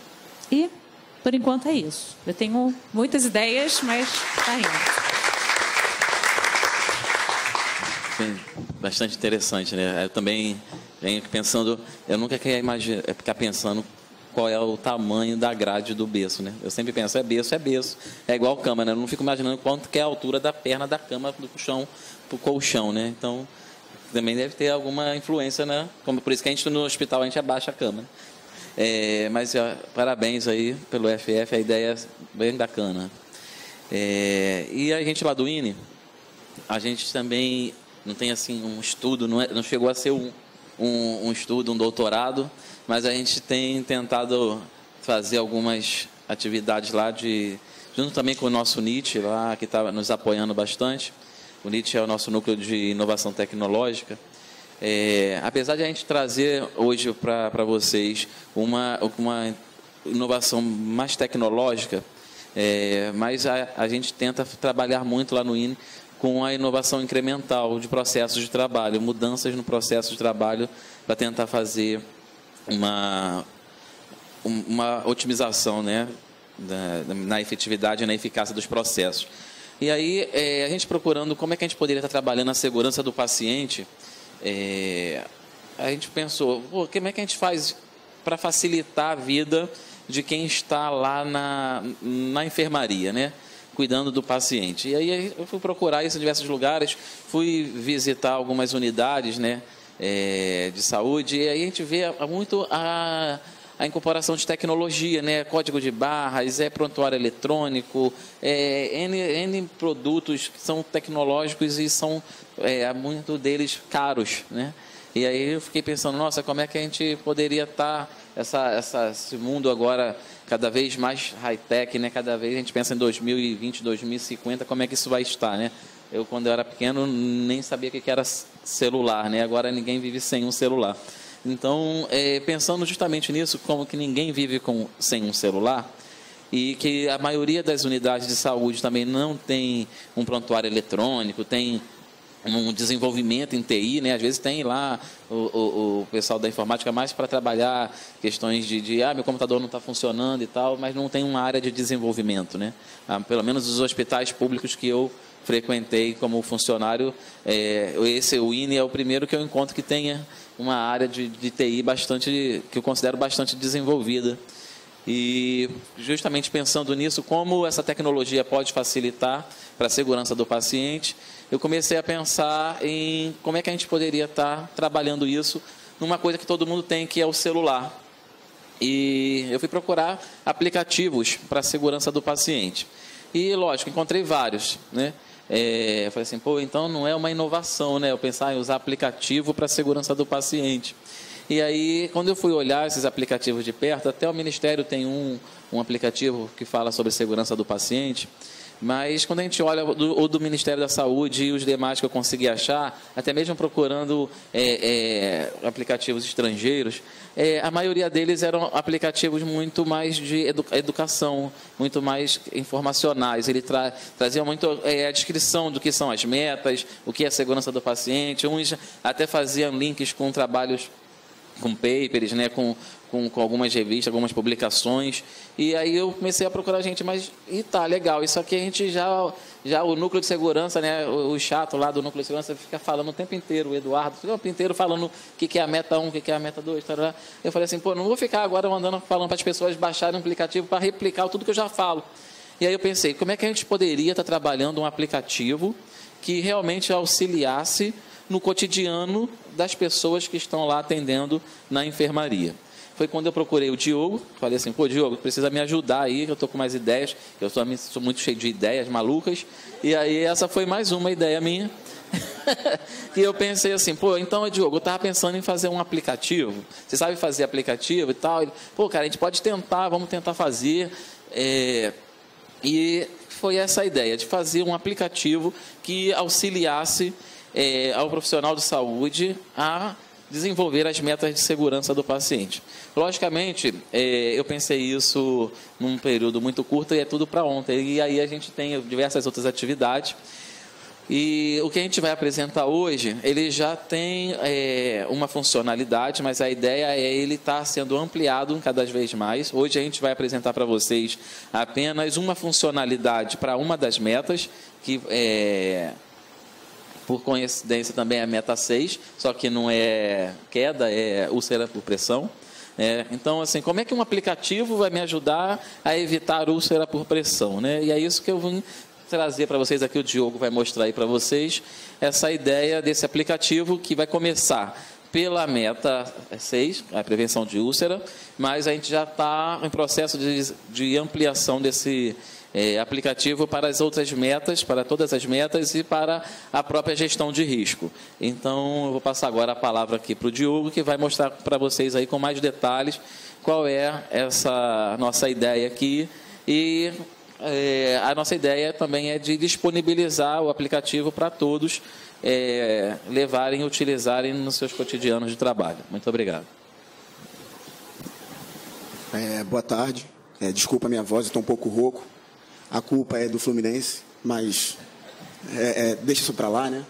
Speaker 4: E, por enquanto, é isso. Eu tenho muitas ideias, mas está indo.
Speaker 2: bem, bastante interessante, né? Eu também venho pensando, eu nunca queria imaginar, ficar pensando qual é o tamanho da grade do berço, né? Eu sempre penso, é berço, é berço, é igual cama, né? Eu não fico imaginando quanto que é a altura da perna da cama do chão para o colchão, né? Então, também deve ter alguma influência, né? Como, por isso que a gente no hospital a gente abaixa a cama. É, mas ó, parabéns aí pelo F F, a ideia é bem bacana. É, e a gente lá do I N E, a gente também não tem assim um estudo, não, é, não chegou a ser um, um, um estudo, um doutorado, mas a gente tem tentado fazer algumas atividades lá, de, junto também com o nosso N I T, lá, que está nos apoiando bastante. O N I T é o nosso núcleo de inovação tecnológica. É, apesar de a gente trazer hoje para vocês uma, uma inovação mais tecnológica, é, mas a, a gente tenta trabalhar muito lá no I N E com a inovação incremental de processos de trabalho, mudanças no processo de trabalho para tentar fazer uma, uma otimização, né, na, na efetividade e na eficácia dos processos. E aí, é, a gente procurando como é que a gente poderia estar trabalhando a segurança do paciente, é, a gente pensou, pô, como é que a gente faz para facilitar a vida de quem está lá na, na enfermaria, né, cuidando do paciente. E aí eu fui procurar isso em diversos lugares, fui visitar algumas unidades, né, é, de saúde, e aí a gente vê muito a, a incorporação de tecnologia, né, código de barras, é prontuário eletrônico, é, N, N produtos que são tecnológicos e são, é, muito deles caros, né? E aí eu fiquei pensando, nossa, como é que a gente poderia estar, essa, essa, esse mundo agora cada vez mais high-tech, né? Cada vez a gente pensa em dois mil e vinte, dois mil e cinquenta, como é que isso vai estar, né? Eu, quando eu era pequeno, nem sabia o que era celular, né? Agora ninguém vive sem um celular. Então, é, pensando justamente nisso, como que ninguém vive com, sem um celular, e que a maioria das unidades de saúde também não tem um prontuário eletrônico, tem um desenvolvimento em T I, né? Às vezes tem lá o, o, o pessoal da informática mais para trabalhar questões de, de, ah, meu computador não está funcionando e tal, mas não tem uma área de desenvolvimento, né? Ah, pelo menos os hospitais públicos que eu frequentei como funcionário, é, esse, o I N E é o primeiro que eu encontro que tenha uma área de, de T I bastante, que eu considero bastante desenvolvida. E justamente pensando nisso, como essa tecnologia pode facilitar para a segurança do paciente, eu comecei a pensar em como é que a gente poderia estar trabalhando isso numa coisa que todo mundo tem, que é o celular. E eu fui procurar aplicativos para a segurança do paciente. E, lógico, encontrei vários, né? É, eu falei assim, pô, então não é uma inovação, né? Eu pensar em usar aplicativo para a segurança do paciente. E aí, quando eu fui olhar esses aplicativos de perto, até o Ministério tem um, um aplicativo que fala sobre segurança do paciente, mas quando a gente olha o do, o do Ministério da Saúde e os demais que eu consegui achar, até mesmo procurando é, é, aplicativos estrangeiros, é, a maioria deles eram aplicativos muito mais de edu, educação, muito mais informacionais. Ele tra, trazia muito é, a descrição do que são as metas, o que é a segurança do paciente, uns até faziam links com trabalhos, com papers, né, com, com, com algumas revistas, algumas publicações, e aí eu comecei a procurar gente, mas e tá, legal, isso aqui a gente já, já o núcleo de segurança, né, o, o chato lá do núcleo de segurança fica falando o tempo inteiro, o Eduardo, o tempo inteiro falando o que, que é a meta um, o que, que é a meta dois, tarará. Eu falei assim, pô, não vou ficar agora mandando, falando para as pessoas baixarem um aplicativo para replicar tudo que eu já falo. E aí eu pensei, como é que a gente poderia estar trabalhando um aplicativo que realmente auxiliasse no cotidiano das pessoas que estão lá atendendo na enfermaria. Foi quando eu procurei o Diogo, falei assim, pô, Diogo, precisa me ajudar aí, que eu estou com mais ideias, eu sou, sou muito cheio de ideias malucas, e aí essa foi mais uma ideia minha, e eu pensei assim, pô, então, Diogo, eu estava pensando em fazer um aplicativo, você sabe fazer aplicativo e tal? Ele, pô, cara, a gente pode tentar, vamos tentar fazer, é... e foi essa a ideia, de fazer um aplicativo que auxiliasse É, ao profissional de saúde a desenvolver as metas de segurança do paciente. Logicamente, é, eu pensei isso num período muito curto e é tudo para ontem. E aí a gente tem diversas outras atividades. E o que a gente vai apresentar hoje, ele já tem é, uma funcionalidade, mas a ideia é ele estar sendo ampliado cada vez mais. Hoje a gente vai apresentar para vocês apenas uma funcionalidade para uma das metas, que é... por coincidência também é a meta seis, só que não é queda, é úlcera por pressão. É, então, assim, como é que um aplicativo vai me ajudar a evitar úlcera por pressão, né? E é isso que eu vim trazer para vocês aqui, o Diogo vai mostrar aí para vocês, essa ideia desse aplicativo que vai começar pela meta seis, a prevenção de úlcera, mas a gente já está em processo de, de ampliação desse é, aplicativo para as outras metas, para todas as metas e para a própria gestão de risco. Então, eu vou passar agora a palavra aqui para o Diogo, que vai mostrar para vocês aí com mais detalhes qual é essa nossa ideia aqui. E é, a nossa ideia também é de disponibilizar o aplicativo para todos É, levarem e utilizarem nos seus cotidianos de trabalho. Muito obrigado.
Speaker 5: É, boa tarde. É, desculpa a minha voz, estou um pouco rouco. A culpa é do Fluminense, mas é, é, deixa isso para lá, né?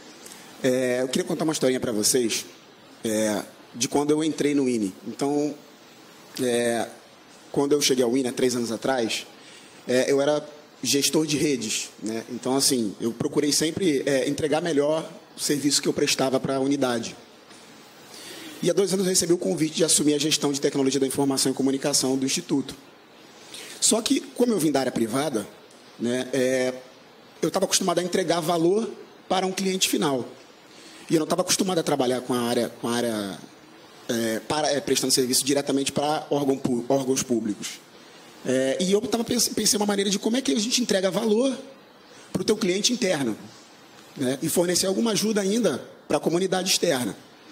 Speaker 5: É, eu queria contar uma historinha para vocês é, de quando eu entrei no I N E. Então, é, quando eu cheguei ao I N E há três anos atrás, é, eu era gestor de redes, né? Então, assim, eu procurei sempre é, entregar melhor o serviço que eu prestava para a unidade. E há dois anos eu recebi o convite de assumir a gestão de tecnologia da informação e comunicação do Instituto. Só que, como eu vim da área privada, né, é, eu estava acostumado a entregar valor para um cliente final. E eu não estava acostumado a trabalhar com a área, com a área é, para, é, prestando serviço diretamente para órgão, órgãos públicos. É, e eu tava pensando, pensei uma maneira de como é que a gente entrega valor para o teu cliente interno, né, e fornecer alguma ajuda ainda para a comunidade externa.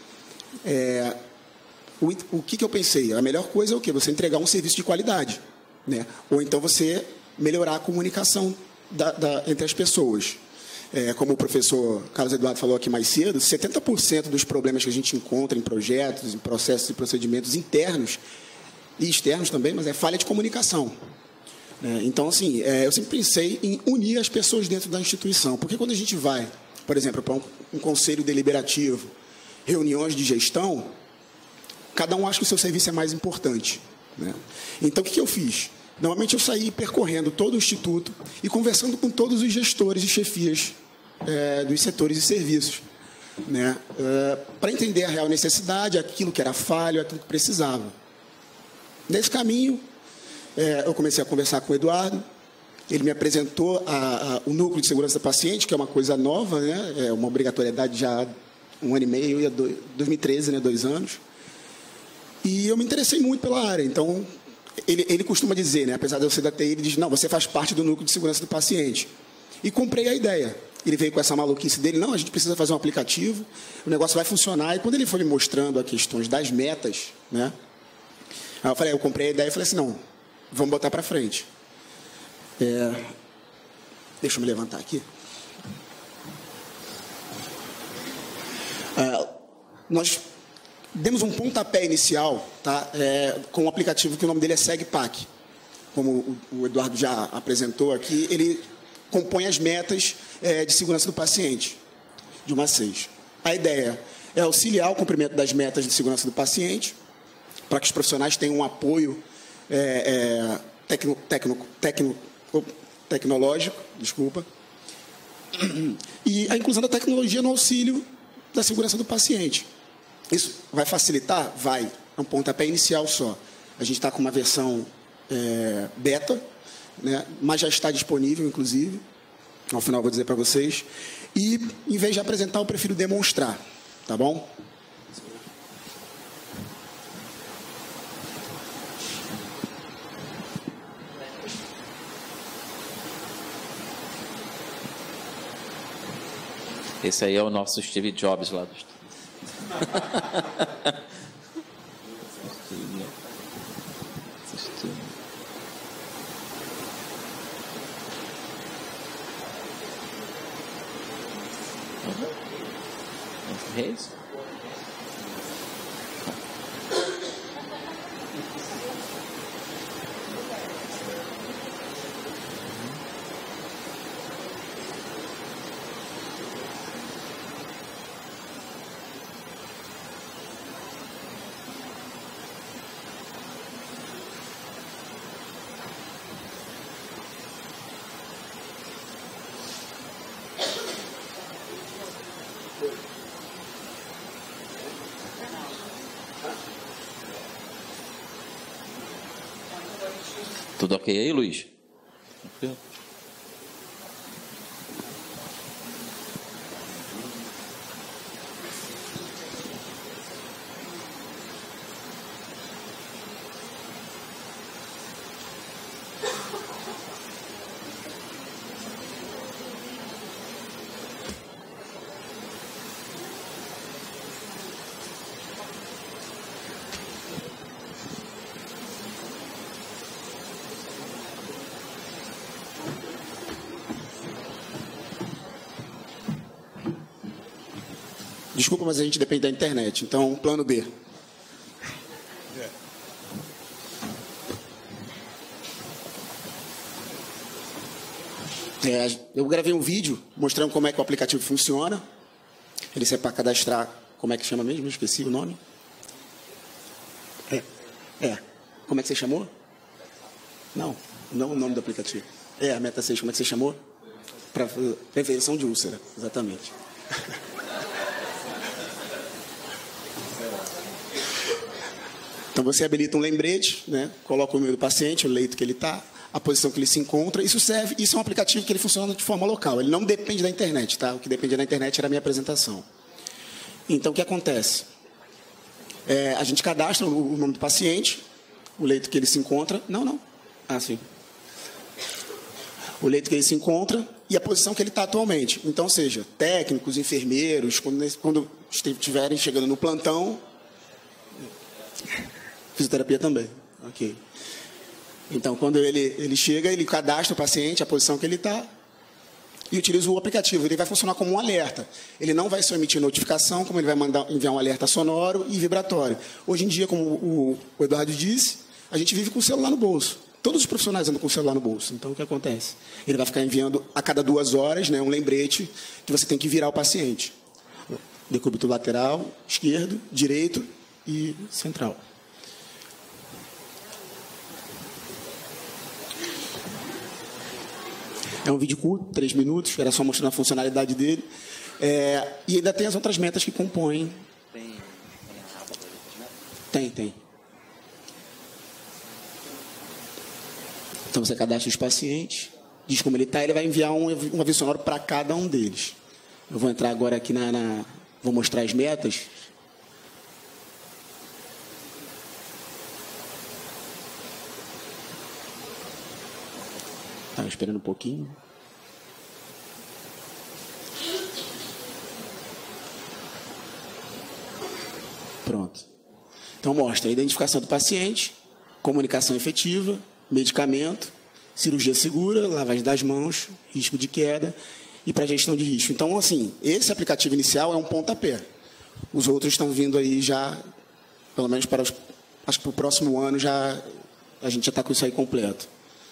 Speaker 5: É, o, o que, que eu pensei? A melhor coisa é o quê? Você entregar um serviço de qualidade, né? Ou então você melhorar a comunicação da, da, entre as pessoas. É, como o professor Carlos Eduardo falou aqui mais cedo, setenta por cento dos problemas que a gente encontra em projetos, em processos e procedimentos internos e externos também, mas é falha de comunicação. É, então, assim, é, eu sempre pensei em unir as pessoas dentro da instituição, porque quando a gente vai, por exemplo, para um, um conselho deliberativo, reuniões de gestão, cada um acha que o seu serviço é mais importante, né? Então, o que, que eu fiz? Normalmente eu saí percorrendo todo o Instituto e conversando com todos os gestores e chefias é, dos setores e serviços, né? É, para entender a real necessidade, aquilo que era falho, aquilo que precisava. Nesse caminho, é, eu comecei a conversar com o Eduardo, ele me apresentou a, a, o núcleo de segurança do paciente, que é uma coisa nova, né? É uma obrigatoriedade já há um ano e meio, e dois, dois mil e treze, né? dois anos. E eu me interessei muito pela área. Então, ele, ele costuma dizer, né? Apesar de eu ser da T I, ele diz, não, você faz parte do núcleo de segurança do paciente. E comprei a ideia. Ele veio com essa maluquice dele, não, a gente precisa fazer um aplicativo, o negócio vai funcionar. E quando ele foi me mostrando as questões das metas, né? Aí eu falei, eu comprei a ideia e falei assim, não, vamos botar para frente. É, deixa eu me levantar aqui. É, nós demos um pontapé inicial, tá, é, com um aplicativo que o nome dele é SegPac. Como o, o Eduardo já apresentou aqui, ele compõe as metas é, de segurança do paciente, de uma a seis. A ideia é auxiliar o cumprimento das metas de segurança do paciente, para que os profissionais tenham um apoio é, é, tecno, tecno, tecno, tecnológico, desculpa, e a inclusão da tecnologia no auxílio da segurança do paciente. Isso vai facilitar? Vai. É um pontapé inicial só. A gente está com uma versão é, beta, né, mas já está disponível, inclusive. Ao final eu vou dizer para vocês. E, em vez de apresentar, eu prefiro demonstrar. Tá bom?
Speaker 2: Esse aí é o nosso Steve Jobs lá do estúdio. Reis? Tudo ok aí, Luiz? Tranquilo.
Speaker 5: Desculpa, mas a gente depende da internet. Então, plano B. É, eu gravei um vídeo mostrando como é que o aplicativo funciona. Ele serve para cadastrar... Como é que chama mesmo? Eu esqueci o nome. É. É. Como é que você chamou? Não. Não o nome do aplicativo. É, a Meta seis. Como é que você chamou? Para prevenção de úlcera. Exatamente. Então, você habilita um lembrete, né? Coloca o nome do paciente, o leito que ele está, a posição que ele se encontra. Isso serve, isso é um aplicativo que ele funciona de forma local. Ele não depende da internet, tá? O que dependia da internet era a minha apresentação. Então, o que acontece? É, a gente cadastra o, o nome do paciente, o leito que ele se encontra. Não, não. Ah, sim. O leito que ele se encontra e a posição que ele está atualmente. Então, ou seja, técnicos, enfermeiros, quando, quando estiverem chegando no plantão... Fisioterapia também. Ok. Então, quando ele, ele chega, ele cadastra o paciente, a posição que ele está, e utiliza o aplicativo. Ele vai funcionar como um alerta. Ele não vai só emitir notificação, como ele vai mandar, enviar um alerta sonoro e vibratório. Hoje em dia, como o, o Eduardo disse, a gente vive com o celular no bolso. Todos os profissionais andam com o celular no bolso. Então, o que acontece? Ele vai ficar enviando a cada duas horas, né, um lembrete que você tem que virar o paciente. Decúbito lateral, esquerdo, direito e central. É um vídeo curto, três minutos, era só mostrando a funcionalidade dele. É, e ainda tem as outras metas que compõem. Tem, tem, tem. Então você cadastra os pacientes, diz como ele está, ele vai enviar um, um aviso sonoro para cada um deles. Eu vou entrar agora aqui na, na... Vou mostrar as metas. Estava esperando um pouquinho. Pronto. Então mostra a identificação do paciente, comunicação efetiva, medicamento, cirurgia segura, lavagem das mãos, risco de queda e para gestão de risco. Então, assim, esse aplicativo inicial é um pontapé. Os outros estão vindo aí já, pelo menos para os, acho que para o próximo ano já a gente já está com isso aí completo.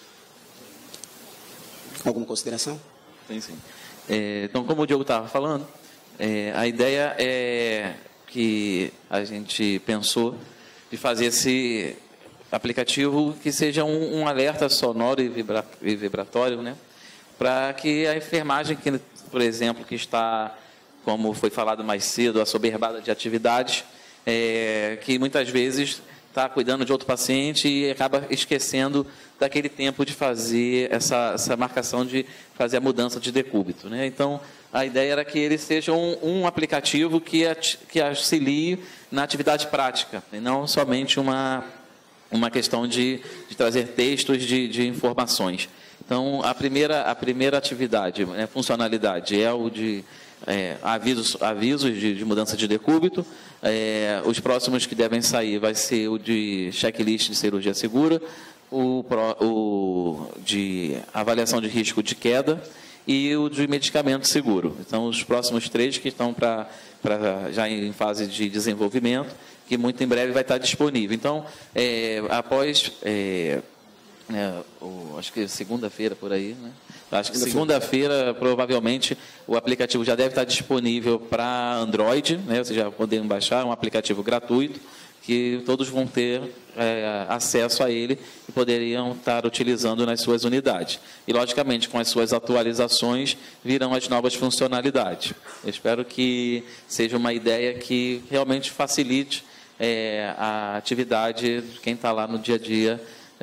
Speaker 5: Alguma consideração?
Speaker 2: Sim, sim. É, então, como o Diogo estava falando, é, a ideia é que a gente pensou de fazer esse aplicativo que seja um, um alerta sonoro e, vibra, e vibratório, né? Para que a enfermagem, que, por exemplo, que está, como foi falado mais cedo, assoberbada de atividades, é, que muitas vezes está cuidando de outro paciente e acaba esquecendo daquele tempo de fazer essa, essa marcação de fazer a mudança de decúbito, né? Então, a ideia era que ele seja um, um aplicativo que, que auxilie na atividade prática, e não somente uma, uma questão de, de trazer textos de, de informações. Então, a primeira, a primeira atividade, né, funcionalidade, é o de é, avisos, avisos de, de mudança de decúbito. É, os próximos que devem sair vai ser o de checklist de cirurgia segura, o, o de avaliação de risco de queda e o de medicamento seguro. Então, os próximos três que estão pra, pra, já em fase de desenvolvimento, que muito em breve vai estar disponível. Então, é, após... É, É, o, acho que segunda-feira por aí, né? Acho que segunda-feira provavelmente o aplicativo já deve estar disponível para Android, né? Vocês já podem baixar, é um aplicativo gratuito que todos vão ter é, acesso a ele e poderiam estar utilizando nas suas unidades. E, logicamente, com as suas atualizações, virão as novas funcionalidades. Eu espero que seja uma ideia que realmente facilite é, a atividade de quem está lá no dia a dia,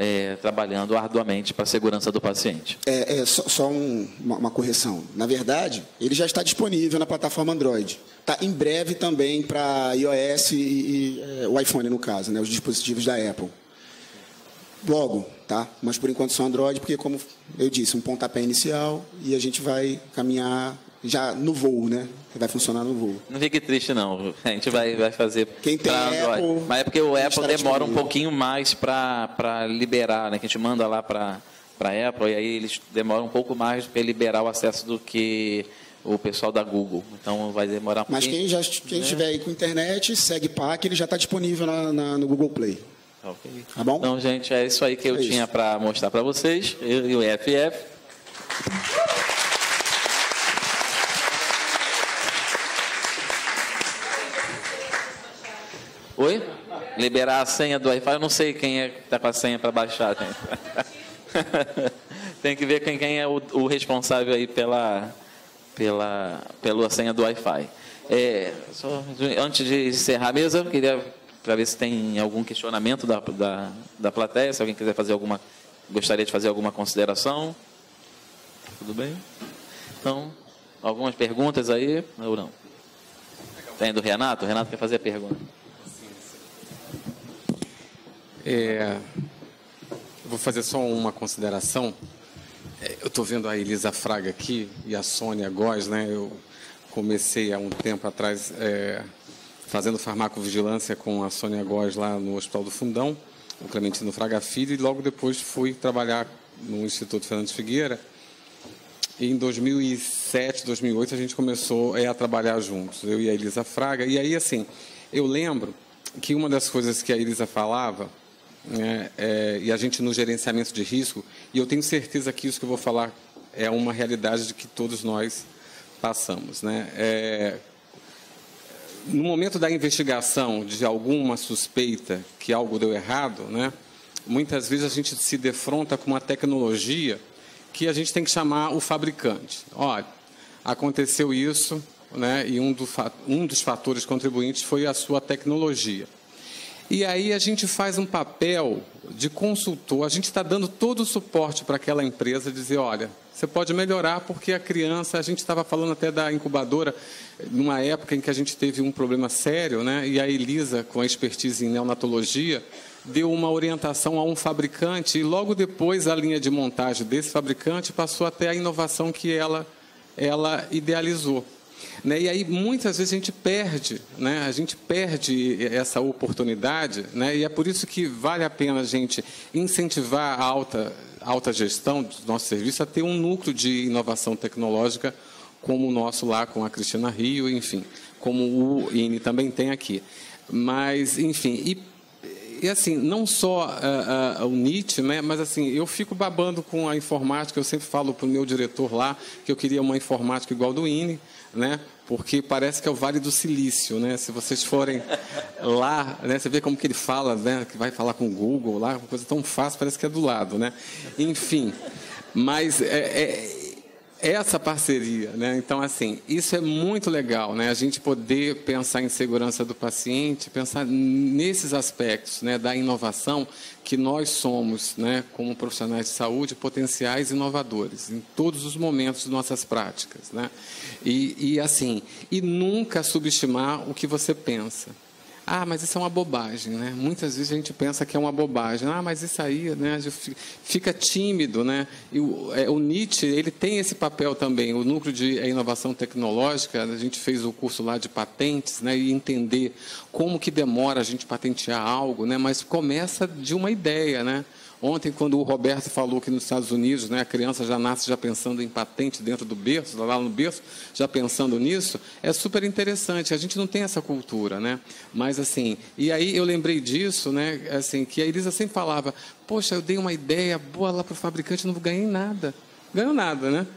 Speaker 2: é, trabalhando arduamente para a segurança do paciente.
Speaker 5: É, é só, só um, uma, uma correção. Na verdade, ele já está disponível na plataforma Android. Tá em breve também para iOS e, e é, o iPhone, no caso, né, os dispositivos da Apple. Logo, tá? Mas por enquanto só Android, porque, como eu disse, um pontapé inicial e a gente vai caminhar já no voo, né? Vai funcionar no voo.
Speaker 2: Não fique triste, não. A gente vai, vai fazer
Speaker 5: Quem tem
Speaker 2: Android.
Speaker 5: Apple,
Speaker 2: mas é porque o Apple demora
Speaker 5: disponível.
Speaker 2: um pouquinho mais para liberar, né? Que a gente manda lá para a Apple e aí eles demoram um pouco mais para liberar o acesso do que o pessoal da Google. Então vai demorar um
Speaker 5: Mas
Speaker 2: pouquinho.
Speaker 5: quem já quem
Speaker 2: né?
Speaker 5: estiver aí com internet, segue P A C, ele já está disponível na, na, no Google Play.
Speaker 2: Okay.
Speaker 5: Tá bom?
Speaker 2: Então, gente, é isso aí que eu
Speaker 5: é
Speaker 2: tinha para mostrar para vocês. Eu e o E F F. Oi? Liberar a senha do Wi-Fi. Eu não sei quem é que está com a senha para baixar. Tem. Tem que ver quem, quem é o, o responsável aí pela, pela, pela senha do Wi-Fi. É, só, antes de encerrar a mesa, eu queria... para ver se tem algum questionamento da, da, da plateia, se alguém quiser fazer alguma, gostaria de fazer alguma consideração. Tudo bem? Então, algumas perguntas aí, ou não? Tem do Renato? O Renato quer fazer a pergunta.
Speaker 3: É, eu vou fazer só uma consideração. É, eu estou vendo a Elisa Fraga aqui e a Sônia Góes, né? Eu comecei há um tempo atrás... É, fazendo farmacovigilância com a Sônia Góes lá no Hospital do Fundão, o Clementino Fraga Filho, e logo depois fui trabalhar no Instituto Fernandes Figueira. E em dois mil e sete, dois mil e oito, a gente começou é, a trabalhar juntos, eu e a Elisa Fraga. E aí, assim, eu lembro que uma das coisas que a Elisa falava, né, é, e a gente no gerenciamento de risco, e eu tenho certeza que isso que eu vou falar é uma realidade de que todos nós passamos, né? É, no momento da investigação de alguma suspeita que algo deu errado, né, muitas vezes a gente se defronta com uma tecnologia que a gente tem que chamar o fabricante. Olha, aconteceu isso, né, e um, do, um dos fatores contribuintes foi a sua tecnologia. E aí a gente faz um papel de consultor, a gente está dando todo o suporte para aquela empresa, dizer, olha, você pode melhorar porque a criança, a gente estava falando até da incubadora, numa época em que a gente teve um problema sério, né? E a Elisa, com a expertise em neonatologia, deu uma orientação a um fabricante e logo depois a linha de montagem desse fabricante passou até a inovação que ela, ela idealizou. Né? E aí, muitas vezes, a gente perde, né? a gente perde essa oportunidade, né? E é por isso que vale a pena a gente incentivar a alta, alta gestão do nosso serviço a ter um núcleo de inovação tecnológica como o nosso lá com a Cristina Rio, enfim, como o I N E também tem aqui. Mas, enfim, e, e assim, não só uh, uh, o N I T, né? Mas assim, eu fico babando com a informática, eu sempre falo para o meu diretor lá que eu queria uma informática igual do I N E, né? Porque parece que é o Vale do Silício, né? Se vocês forem lá, né? Você vê como que ele fala, né? Que vai falar com o Google lá, uma coisa tão fácil, parece que é do lado, né? Enfim, mas é, é essa parceria, né? Então, assim, isso é muito legal, né? A gente poder pensar em segurança do paciente, pensar nesses aspectos, né? Da inovação que nós somos, né? Como profissionais de saúde, potenciais inovadores em todos os momentos de nossas práticas, né? E, e assim, e nunca subestimar o que você pensa. Ah, mas isso é uma bobagem, né? Muitas vezes a gente pensa que é uma bobagem. Ah, mas isso aí, né? Fica tímido, né? E o, é, o N I T, ele tem esse papel também. O Núcleo de Inovação Tecnológica, a gente fez o curso lá de patentes, né? E entender como que demora a gente patentear algo, né? Mas começa de uma ideia, né? Ontem, quando o Roberto falou que nos Estados Unidos, né, a criança já nasce já pensando em patente dentro do berço, lá no berço, já pensando nisso, é super interessante. A gente não tem essa cultura, né? Mas assim, e aí eu lembrei disso, né? Assim, que a Elisa sempre falava, poxa, eu dei uma ideia boa lá para o fabricante, não ganhei nada. Ganhou nada, né?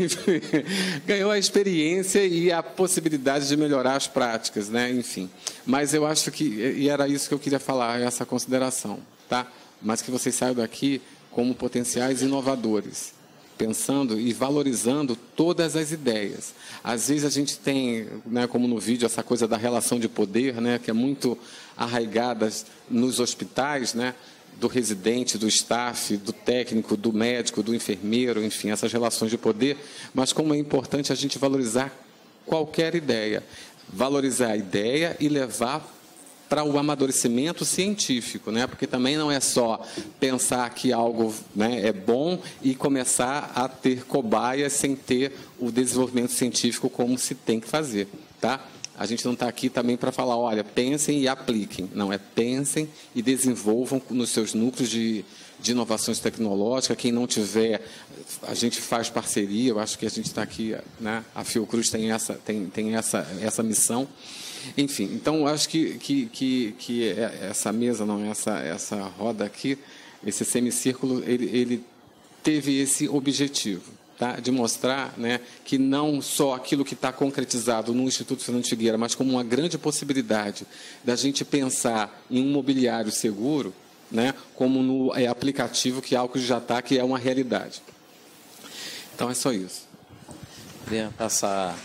Speaker 3: Ganhou a experiência e a possibilidade de melhorar as práticas, né? Enfim. Mas eu acho que, e era isso que eu queria falar, essa consideração, tá? Mas que vocês saiam daqui como potenciais inovadores, pensando e valorizando todas as ideias. Às vezes a gente tem, né, como no vídeo, essa coisa da relação de poder, né, que é muito arraigada nos hospitais, né, do residente, do staff, do técnico, do médico, do enfermeiro, enfim, essas relações de poder, mas como é importante a gente valorizar qualquer ideia, valorizar a ideia e levar para o amadurecimento científico, né? Porque também não é só pensar que algo, né, é bom e começar a ter cobaias sem ter o desenvolvimento científico como se tem que fazer, tá? A gente não está aqui também para falar, olha, pensem e apliquem. Não, é pensem e desenvolvam nos seus núcleos de, de inovações tecnológicas. Quem não tiver, a gente faz parceria. Eu acho que a gente está aqui, né? A Fiocruz tem essa, tem, tem essa, essa missão. Enfim, então, eu acho que, que, que, que essa mesa, não, essa, essa roda aqui, esse semicírculo, ele, ele teve esse objetivo. Tá? De mostrar, né, que não só aquilo que está concretizado no Instituto Fernando Figueira, mas como uma grande possibilidade da gente pensar em um mobiliário seguro, né, como no é, aplicativo, que é algo que já está, que é uma realidade. Então, é só isso.
Speaker 2: Queria passar...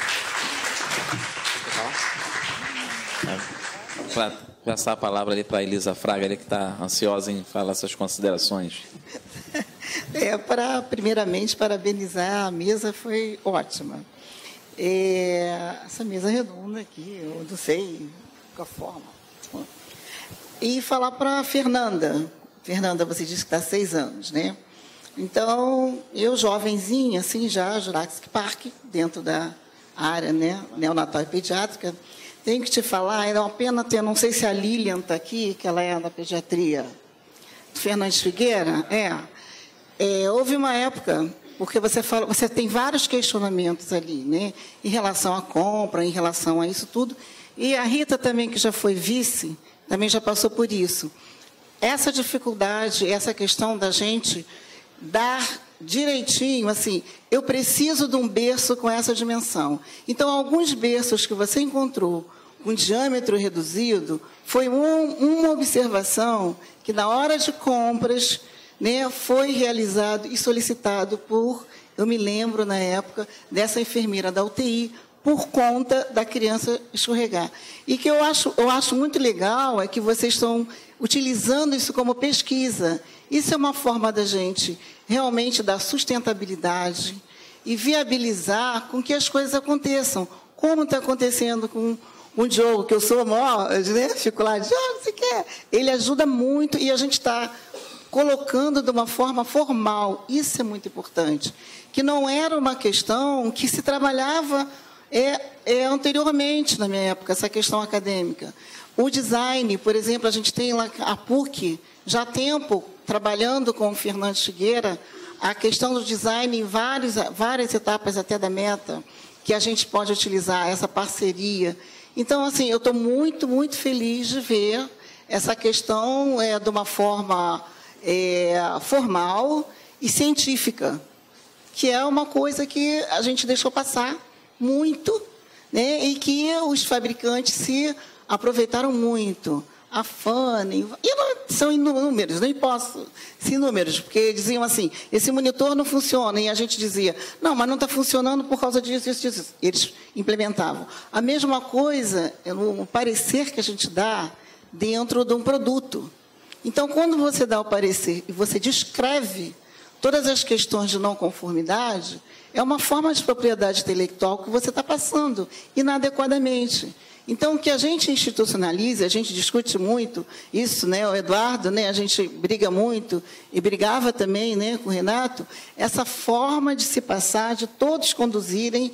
Speaker 2: Para passar a palavra ali para a Elisa Fraga, ali, que está ansiosa em falar suas considerações.
Speaker 6: É, para, primeiramente, parabenizar, a mesa foi ótima. É, essa mesa redonda aqui, eu não sei qual a forma. E falar para a Fernanda. Fernanda, você disse que está há seis anos, né? Então, eu, jovenzinha, assim, já, Jurassic Park, dentro da área, né, neonatal e pediátrica, tenho que te falar, é uma pena ter, não sei se a Lilian está aqui, que ela é da pediatria, Fernandes Figueira, é... É, houve uma época, porque você fala, você tem vários questionamentos ali, né, em relação à compra, em relação a isso tudo, e a Rita também, que já foi vice, também já passou por isso. Essa dificuldade, essa questão da gente dar direitinho, assim, eu preciso de um berço com essa dimensão. Então, alguns berços que você encontrou com diâmetro reduzido, foi um, uma observação que, na hora de compras, né, foi realizado e solicitado por, eu me lembro, na época, dessa enfermeira da U T I, por conta da criança escorregar. E que eu acho, eu acho muito legal é que vocês estão utilizando isso como pesquisa. Isso é uma forma da gente realmente dar sustentabilidade e viabilizar com que as coisas aconteçam, como está acontecendo com o Diogo, que eu sou maior, né, fico lá, Diogo, você quer? Ele ajuda muito e a gente está colocando de uma forma formal. Isso é muito importante. Que não era uma questão que se trabalhava é, é, anteriormente, na minha época, essa questão acadêmica. O design, por exemplo, a gente tem lá a P U C, já há tempo, trabalhando com o Fernandes Figueira, a questão do design em vários, várias etapas até da meta, que a gente pode utilizar essa parceria. Então, assim, eu estou muito, muito feliz de ver essa questão é, de uma forma... É, formal e científica, que é uma coisa que a gente deixou passar muito, né, e que os fabricantes se aproveitaram muito. A Fanny, e não, são inúmeros, nem posso ser inúmeros, porque diziam assim, esse monitor não funciona, e a gente dizia, não, mas não está funcionando por causa disso, disso, disso. Eles implementavam. A mesma coisa, no parecer que a gente dá dentro de um produto. Então, quando você dá o parecer e você descreve todas as questões de não conformidade, é uma forma de propriedade intelectual que você está passando inadequadamente. Então, que a gente institucionalize, a gente discute muito isso, né? O Eduardo, né? A gente briga muito, e brigava também, né, com o Renato, essa forma de se passar, de todos conduzirem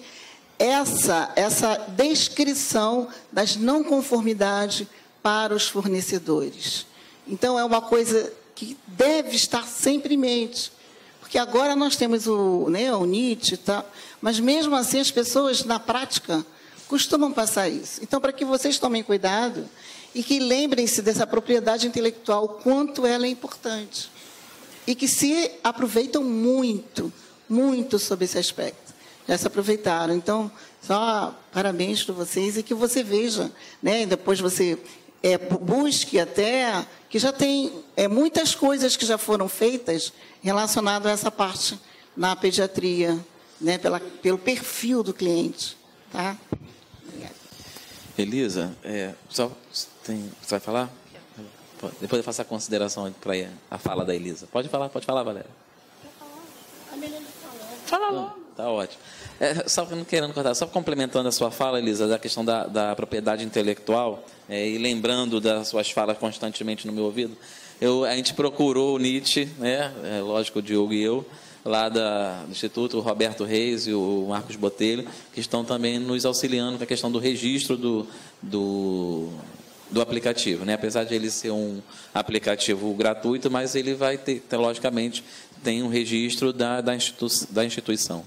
Speaker 6: essa, essa descrição das não conformidades para os fornecedores. Então, é uma coisa que deve estar sempre em mente, porque agora nós temos o, né, o N I T, tá? Mas, mesmo assim, as pessoas, na prática, costumam passar isso. Então, para que vocês tomem cuidado e que lembrem-se dessa propriedade intelectual, quanto ela é importante, e que se aproveitam muito, muito sobre esse aspecto. Já se aproveitaram. Então, só parabéns para vocês e que você veja, né, e depois você... É, busque até, que já tem é, muitas coisas que já foram feitas relacionadas a essa parte na pediatria, né, pela, pelo perfil do cliente. Tá?
Speaker 2: Elisa, é, só tem, você vai falar? Depois eu faço a consideração para a fala da Elisa. Pode falar, pode falar, Valéria.
Speaker 1: Fala logo.
Speaker 2: Tá ótimo. É, só não querendo cortar, só complementando a sua fala, Elisa, da questão da, da propriedade intelectual, é, e lembrando das suas falas constantemente no meu ouvido, eu, a gente procurou o Nietzsche, né, é, lógico, o Diogo e eu, lá da, do Instituto, o Roberto Reis e o Marcos Botelho, que estão também nos auxiliando com a questão do registro do, do, do aplicativo, né? Apesar de ele ser um aplicativo gratuito, mas ele vai ter, ter logicamente, tem um registro da, da, institu, da instituição.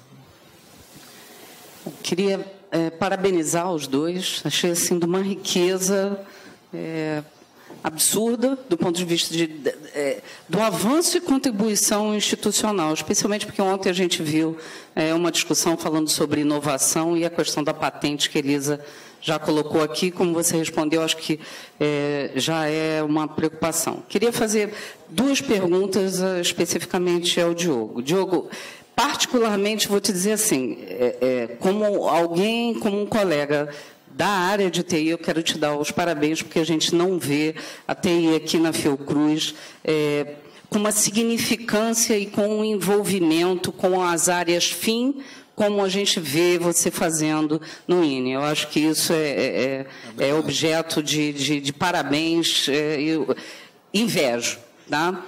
Speaker 7: Queria é, parabenizar os dois. Achei assim de uma riqueza é, absurda do ponto de vista de, de, é, do avanço e contribuição institucional, especialmente porque ontem a gente viu é, uma discussão falando sobre inovação e a questão da patente que a Elisa já colocou aqui. Como você respondeu, acho que é, já é uma preocupação. Queria fazer duas perguntas uh, especificamente ao Diogo. Diogo, particularmente, vou te dizer assim, é, é, como alguém, como um colega da área de T I, eu quero te dar os parabéns, porque a gente não vê a T I aqui na Fiocruz é, com uma significância e com um envolvimento com as áreas fim, como a gente vê você fazendo no I N E. Eu acho que isso é, é, é objeto de, de, de parabéns, é, eu invejo. Tá?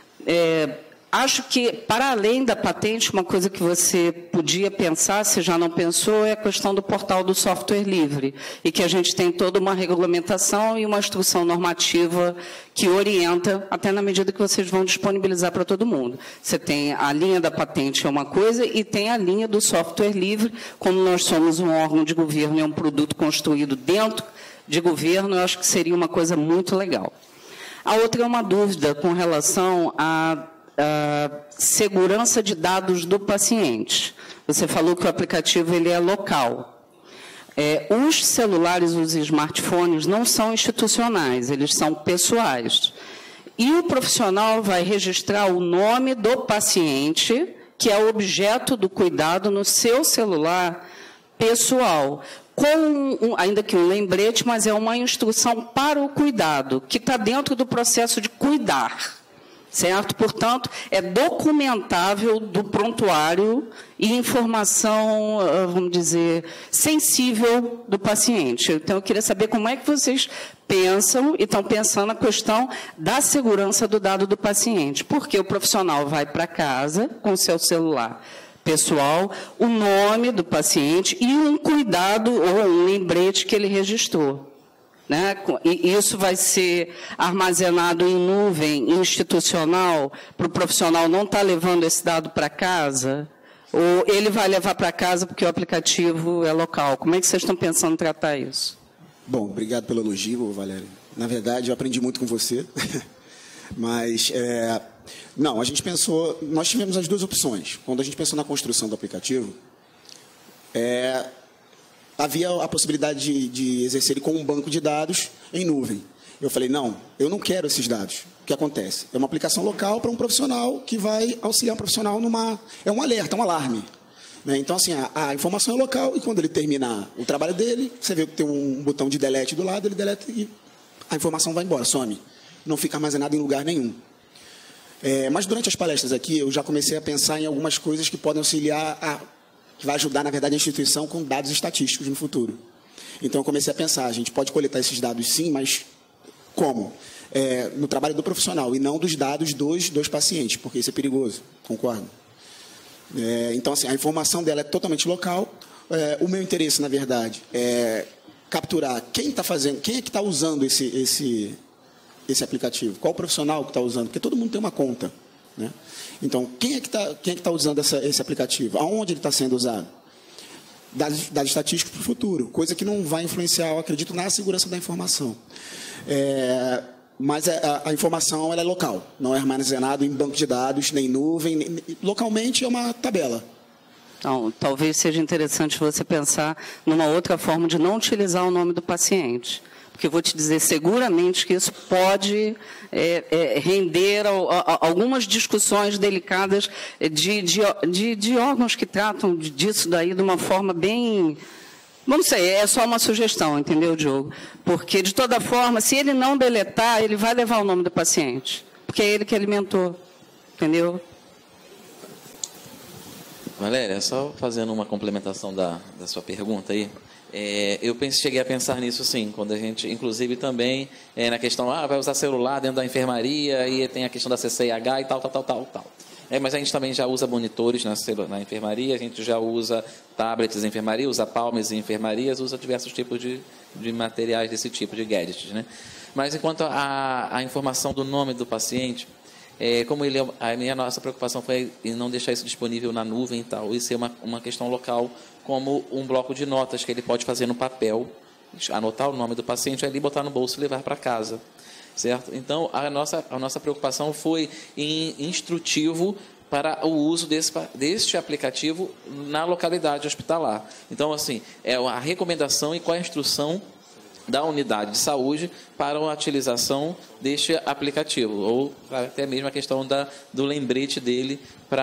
Speaker 7: É, acho que, para além da patente, uma coisa que você podia pensar, se já não pensou, é a questão do portal do software livre, e que a gente tem toda uma regulamentação e uma instrução normativa que orienta, até na medida que vocês vão disponibilizar para todo mundo. Você tem a linha da patente, é uma coisa, e tem a linha do software livre. Como nós somos um órgão de governo e é um produto construído dentro de governo, eu acho que seria uma coisa muito legal. A outra é uma dúvida com relação à a segurança de dados do paciente. Você falou que o aplicativo ele é local. É, os celulares, os smartphones, não são institucionais, eles são pessoais. E o profissional vai registrar o nome do paciente, que é o objeto do cuidado, no seu celular pessoal, com, um, ainda que um lembrete, mas é uma instrução para o cuidado, que está dentro do processo de cuidar. Certo? Portanto, é documentável do prontuário e informação, vamos dizer, sensível do paciente. Então, eu queria saber como é que vocês pensam e estão pensando a questão da segurança do dado do paciente. Porque o profissional vai para casa com o seu celular pessoal, o nome do paciente e um cuidado ou um lembrete que ele registrou. Né? E isso vai ser armazenado em nuvem institucional para o profissional não estar levando esse dado para casa? Ou ele vai levar para casa porque o aplicativo é local? Como é que vocês estão pensando em tratar isso?
Speaker 5: Bom, obrigado pelo elogio, Valéria. Na verdade, eu aprendi muito com você. Mas, é, não, a gente pensou... Nós tivemos as duas opções. Quando a gente pensou na construção do aplicativo, é... havia a possibilidade de, de exercer ele com um banco de dados em nuvem. Eu falei, não, eu não quero esses dados. O que acontece? É uma aplicação local para um profissional que vai auxiliar um profissional numa... É um alerta, um alarme. Né? Então, assim, a, a informação é local e quando ele terminar o trabalho dele, você vê que tem um botão de delete do lado, ele deleta e a informação vai embora, some. Não fica armazenada em lugar nenhum. É, mas durante as palestras aqui, eu já comecei a pensar em algumas coisas que podem auxiliar a... que vai ajudar, na verdade, a instituição com dados estatísticos no futuro. Então, eu comecei a pensar, a gente pode coletar esses dados sim, mas como? É, no trabalho do profissional e não dos dados dos, dos pacientes, porque isso é perigoso, concordo? É, então, assim, a informação dela é totalmente local. É, o meu interesse, na verdade, é capturar quem está fazendo, quem é que está usando esse, esse, esse aplicativo, qual o profissional que está usando, porque todo mundo tem uma conta, né? Então, quem é que está quem é que tá usando essa, esse aplicativo? Aonde ele está sendo usado? Dados, dados estatísticos para o futuro, coisa que não vai influenciar, eu acredito, na segurança da informação. É, mas a, a informação ela é local, não é armazenado em banco de dados, nem nuvem. Nem, localmente é uma tabela.
Speaker 7: Então, talvez seja interessante você pensar numa outra forma de não utilizar o nome do paciente. Porque eu vou te dizer, seguramente que isso pode é, é, render a, a, algumas discussões delicadas de, de, de, de órgãos que tratam disso daí de uma forma bem Não sei, é só uma sugestão, entendeu, Diogo? Porque, de toda forma, se ele não deletar, ele vai levar o nome do paciente, porque é ele que alimentou, entendeu?
Speaker 2: Valéria, só fazendo uma complementação da, da sua pergunta aí, é, eu pense, cheguei a pensar nisso sim, quando a gente, inclusive também, é, na questão, ah, vai usar celular dentro da enfermaria, e tem a questão da C C I H e tal, tal, tal, tal, tal. É, mas a gente também já usa monitores na, na enfermaria, a gente já usa tablets em enfermaria, usa palmes em enfermarias, usa diversos tipos de, de materiais desse tipo, de gadgets, né? Mas enquanto a, a informação do nome do paciente, é, como ele, a minha nossa preocupação foi em não deixar isso disponível na nuvem e tal, isso é uma, uma questão local, como um bloco de notas que ele pode fazer no papel, anotar o nome do paciente ali, botar no bolso e levar para casa. Certo? Então, a nossa, a nossa preocupação foi em instrutivo para o uso desse, deste aplicativo na localidade hospitalar. Então, assim, é a recomendação e qual é a instrução da unidade de saúde para a utilização deste aplicativo, ou até mesmo a questão da, do lembrete dele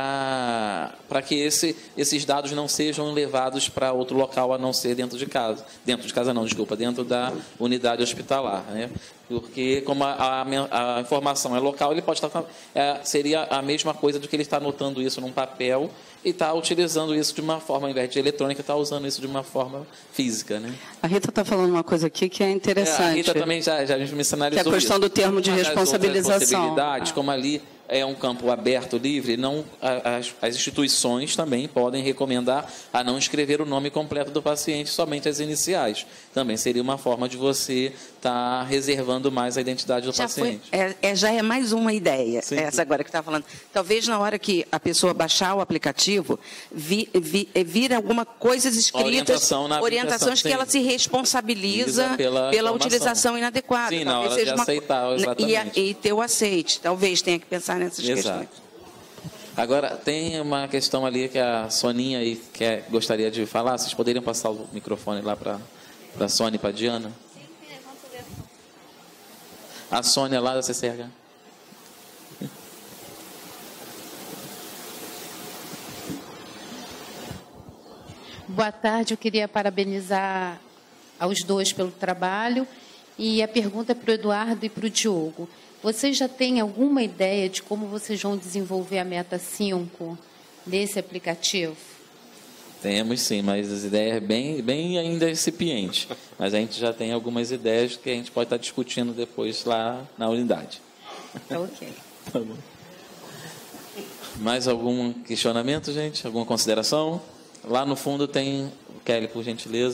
Speaker 2: para para que esse, esses dados não sejam levados para outro local a não ser dentro de casa. Dentro de casa não, desculpa, dentro da unidade hospitalar, né? Porque como a, a, a informação é local, ele pode estar é, seria a mesma coisa do que ele está anotando isso num papel e está utilizando isso de uma forma, ao invés de eletrônica, está usando isso de uma forma física, né?
Speaker 7: A Rita está falando uma coisa aqui que é interessante. É,
Speaker 2: a Rita também já, já me sinalizou
Speaker 7: que é a questão
Speaker 2: isso.
Speaker 7: do termo de
Speaker 2: uma
Speaker 7: responsabilização.
Speaker 2: Possibilidades, como ali é um campo aberto, livre, não, as, as instituições também podem recomendar a não escrever o nome completo do paciente, somente as iniciais. Também seria uma forma de você estar tá reservando mais a identidade do
Speaker 8: já
Speaker 2: paciente.
Speaker 8: Foi, é, é, já é mais uma ideia,
Speaker 2: sim,
Speaker 8: essa
Speaker 2: sim.
Speaker 8: agora que está falando. Talvez na hora que a pessoa baixar o aplicativo, vi, vi, vir alguma coisas escritas,
Speaker 2: orientação na
Speaker 8: orientações que ela se responsabiliza pela, pela utilização inadequada.
Speaker 2: Sim,
Speaker 8: talvez
Speaker 2: na hora
Speaker 8: seja
Speaker 2: de
Speaker 8: uma,
Speaker 2: aceitar, exatamente.
Speaker 8: E, e ter o aceite. Talvez tenha que pensar nessas
Speaker 2: Exato.
Speaker 8: questões.
Speaker 2: Agora, tem uma questão ali que a Soninha aí quer, gostaria de falar. Vocês poderiam passar o microfone lá para a Sônia e para a Diana? A Sônia lá da C C H.
Speaker 9: Boa tarde, eu queria parabenizar aos dois pelo trabalho. E a pergunta é para o Eduardo e para o Diogo. Vocês já têm alguma ideia de como vocês vão desenvolver a meta cinco nesse aplicativo?
Speaker 2: Temos sim, mas as ideias é bem, bem ainda incipiente. Mas a gente já tem algumas ideias que a gente pode estar discutindo depois lá na unidade.
Speaker 9: Ok.
Speaker 2: Tá bom. Mais algum questionamento, gente? Alguma consideração? Lá no fundo tem o Kelly, por gentileza.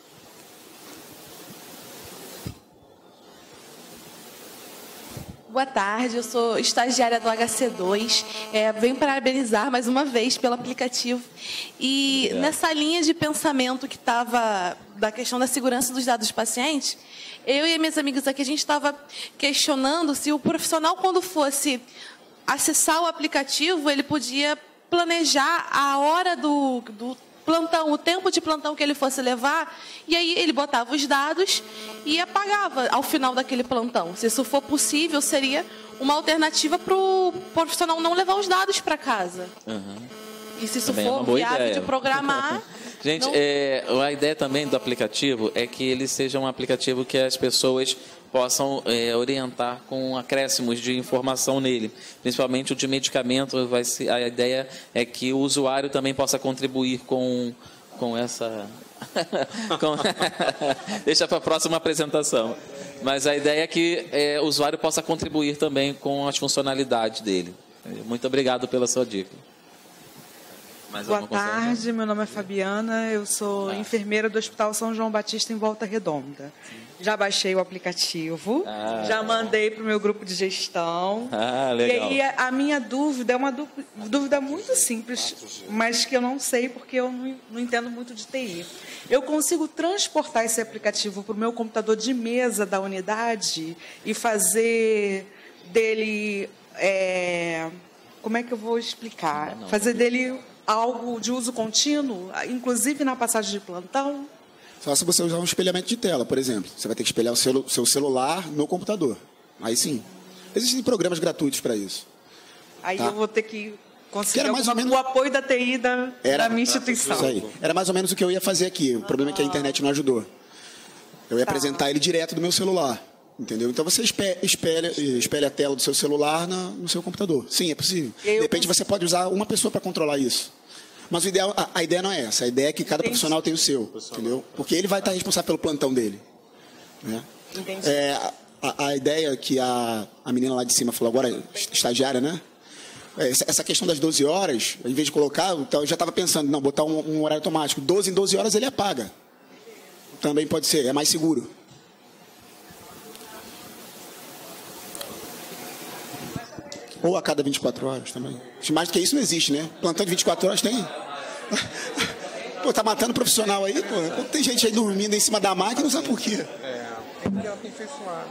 Speaker 10: Boa tarde, eu sou estagiária do H C dois. É, venho parabenizar mais uma vez pelo aplicativo. E Obrigado. Nessa linha de pensamento que estava da questão da segurança dos dados dos pacientes, eu e minhas amigas aqui, a gente estava questionando se o profissional, quando fosse acessar o aplicativo, ele podia planejar a hora do, do plantão, o tempo de plantão que ele fosse levar, e aí ele botava os dados e apagava ao final daquele plantão. Se isso for possível, seria uma alternativa para o profissional não levar os dados para casa.
Speaker 2: Uhum.
Speaker 10: E se isso
Speaker 2: também
Speaker 10: for
Speaker 2: é
Speaker 10: viável
Speaker 2: ideia.
Speaker 10: de programar...
Speaker 2: Gente,
Speaker 10: não...
Speaker 2: é, a ideia também do aplicativo é que ele seja um aplicativo que as pessoas possam é, orientar com acréscimos de informação nele, principalmente o de medicamento. Vai ser, a ideia é que o usuário também possa contribuir com, com essa... com... Deixa para a próxima apresentação. Mas a ideia é que é, o usuário possa contribuir também com as funcionalidades dele. Muito obrigado pela sua dica. Mais
Speaker 11: Boa tarde, meu nome é Fabiana, eu sou ah. enfermeira do Hospital São João Batista em Volta Redonda. Sim. Já baixei o aplicativo, ah, já mandei para o meu grupo de gestão.
Speaker 2: Ah, legal.
Speaker 11: E aí a minha dúvida é uma dúvida muito simples, mas que eu não sei porque eu não, não entendo muito de T I. Eu consigo transportar esse aplicativo para o meu computador de mesa da unidade e fazer dele... É, como é que eu vou explicar? Não, não, fazer dele... algo de uso contínuo, inclusive na passagem de plantão?
Speaker 5: Só se você usar um espelhamento de tela, por exemplo. Você vai ter que espelhar o celu- seu celular no computador. Aí sim. Existem programas gratuitos para isso.
Speaker 11: Aí
Speaker 5: tá?
Speaker 11: eu vou ter que conseguir
Speaker 5: era mais ou menos...
Speaker 11: o apoio da T I da,
Speaker 5: Era...
Speaker 11: da minha instituição.
Speaker 5: Isso aí. Era mais ou menos o que eu ia fazer aqui. O problema é que a internet não ajudou. Eu ia
Speaker 11: Tá.
Speaker 5: apresentar ele direto do meu celular. Entendeu? Então você espe- espelha, espelha a tela do seu celular na- no seu computador. Sim, é possível.
Speaker 11: E aí
Speaker 5: De
Speaker 11: eu
Speaker 5: repente você pode usar uma pessoa para controlar isso. Mas o ideal, a, a ideia não é essa. A ideia é que cada
Speaker 11: Entendi.
Speaker 5: profissional tem o seu. Entendeu? Porque ele vai estar responsável pelo plantão dele. Né?
Speaker 11: Entendi.
Speaker 5: É, a, a ideia que a, a menina lá de cima falou agora, estagiária, né? Essa, essa questão das doze horas, em vez de colocar, então eu já estava pensando, não, botar um, um horário automático. doze em doze horas ele apaga. Também pode ser, é mais seguro. Ou a cada vinte e quatro horas também. Mais do que isso não existe, né? Plantão de vinte e quatro horas tem. Pô, tá matando profissional aí, pô. Tem gente aí dormindo em cima da máquina, não sabe por quê.
Speaker 11: É, porque ela tem feiçoada.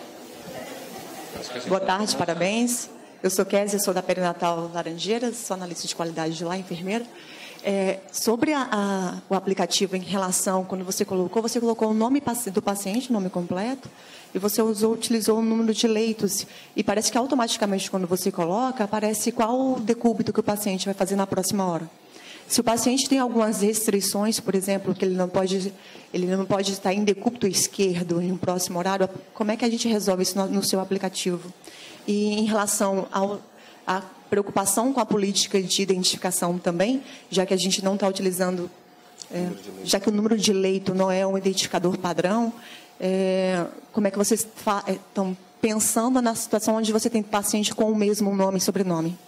Speaker 12: Boa tarde, parabéns. Eu sou Kézia, sou da Perinatal Laranjeiras, sou analista de qualidade de lá, enfermeira. É, sobre a, a, o aplicativo em relação, quando você colocou, você colocou o nome do paciente, o nome completo, e você usou, utilizou o número de leitos. E parece que automaticamente, quando você coloca, aparece qual o decúbito que o paciente vai fazer na próxima hora. Se o paciente tem algumas restrições, por exemplo, que ele não pode, ele não pode estar em decúbito esquerdo em um próximo horário, como é que a gente resolve isso no, no seu aplicativo? E em relação ao, à preocupação com a política de identificação também, já que a gente não está utilizando, é, já que o número de leito não é um identificador padrão, é, como é que vocês fa- estão pensando na situação onde você tem paciente com o mesmo nome e sobrenome?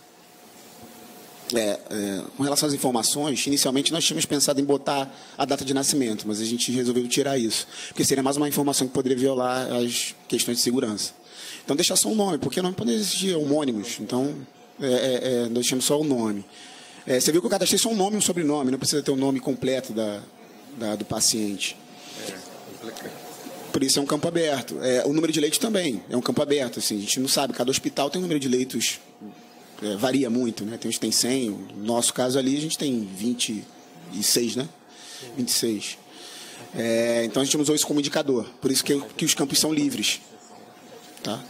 Speaker 5: É, é, com relação às informações, inicialmente nós tínhamos pensado em botar a data de nascimento, mas a gente resolveu tirar isso, porque seria mais uma informação que poderia violar as questões de segurança. Então, deixar só o nome, porque não pode existir homônimos. Então, é, é, é, nós tínhamos só o nome. É, você viu que eu cadastrei só um nome e um sobrenome, não precisa ter o nome completo da, da, do paciente. Por isso é um campo aberto. É, o número de leitos também é um campo aberto. Assim, a gente não sabe, cada hospital tem um número de leitos, é, varia muito, né? Tem uns que tem cem, no nosso caso ali a gente tem vinte e seis, né? vinte e seis. É, então a gente usou isso como indicador, por isso que, que os campos são livres. Tá?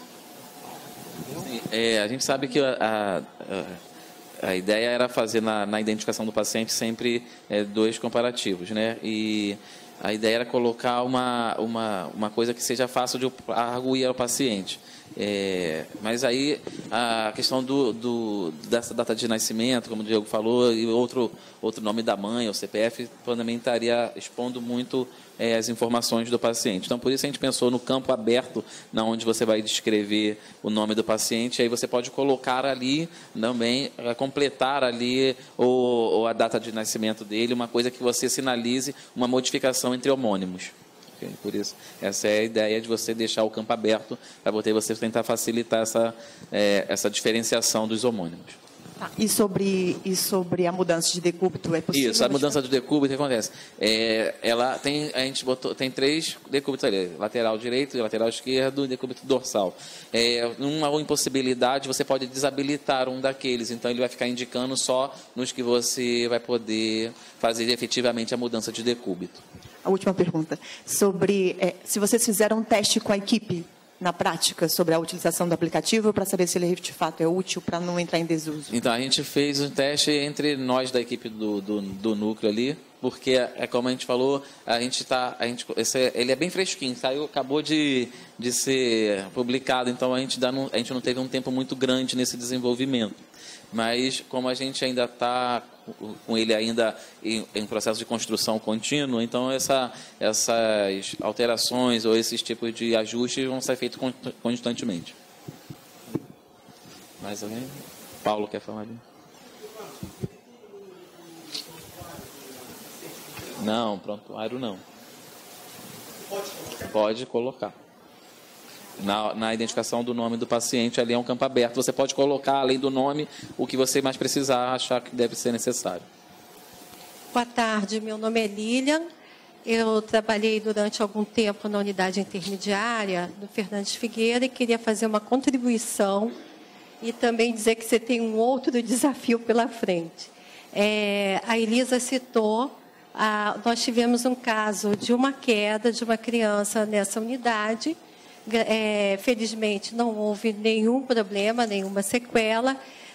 Speaker 2: É, a gente sabe que a, a, a ideia era fazer na, na identificação do paciente sempre é, dois comparativos, né? E a ideia era colocar uma, uma, uma coisa que seja fácil de arguir ao paciente. É, mas aí a questão do, do, dessa data de nascimento, como o Diego falou, e outro, outro nome da mãe, o C P F, também estaria expondo muito é, as informações do paciente. Então, por isso a gente pensou no campo aberto, na onde você vai descrever o nome do paciente, aí você pode colocar ali também, completar ali ou, ou a data de nascimento dele, uma coisa que você sinalize uma modificação entre homônimos. Por isso, essa é a ideia de você deixar o campo aberto para você tentar facilitar essa, é, essa diferenciação dos homônimos.
Speaker 12: Tá. E, sobre, e sobre a mudança de decúbito, é possível?
Speaker 2: Isso, a mudança de decúbito, o que acontece? É, ela tem, a gente botou, tem três decúbitos ali, lateral direito, lateral esquerdo e decúbito dorsal. É, numa impossibilidade, você pode desabilitar um daqueles, então ele vai ficar indicando só nos que você vai poder fazer efetivamente a mudança de decúbito.
Speaker 12: A última pergunta. Sobre é, se vocês fizeram um teste com a equipe na prática sobre a utilização do aplicativo para saber se ele de fato é útil para não entrar em desuso.
Speaker 2: Então, a gente fez um teste entre nós da equipe do, do, do núcleo ali, porque, é como a gente falou, a gente está, a gente, esse, ele é bem fresquinho, saiu, acabou de, de ser publicado, então a gente, dá, a gente não teve um tempo muito grande nesse desenvolvimento. Mas, como a gente ainda está com ele ainda em, em processo de construção contínua, então essa, essas alterações ou esses tipos de ajustes vão ser feitos constantemente. Mais alguém? Paulo quer falar ali? Não, pronto, Airo não. Pode colocar. Na, na identificação do nome do paciente, ali é um campo aberto. Você pode colocar, além do nome, o que você mais precisar, achar que deve ser necessário.
Speaker 13: Boa tarde, meu nome é Lilian. Eu trabalhei durante algum tempo na unidade intermediária do Fernandes Figueira e queria fazer uma contribuição e também dizer que você tem um outro desafio pela frente. É, a Elisa citou, a, nós tivemos um caso de uma queda de uma criança nessa unidade. É, felizmente não houve nenhum problema, nenhuma sequela,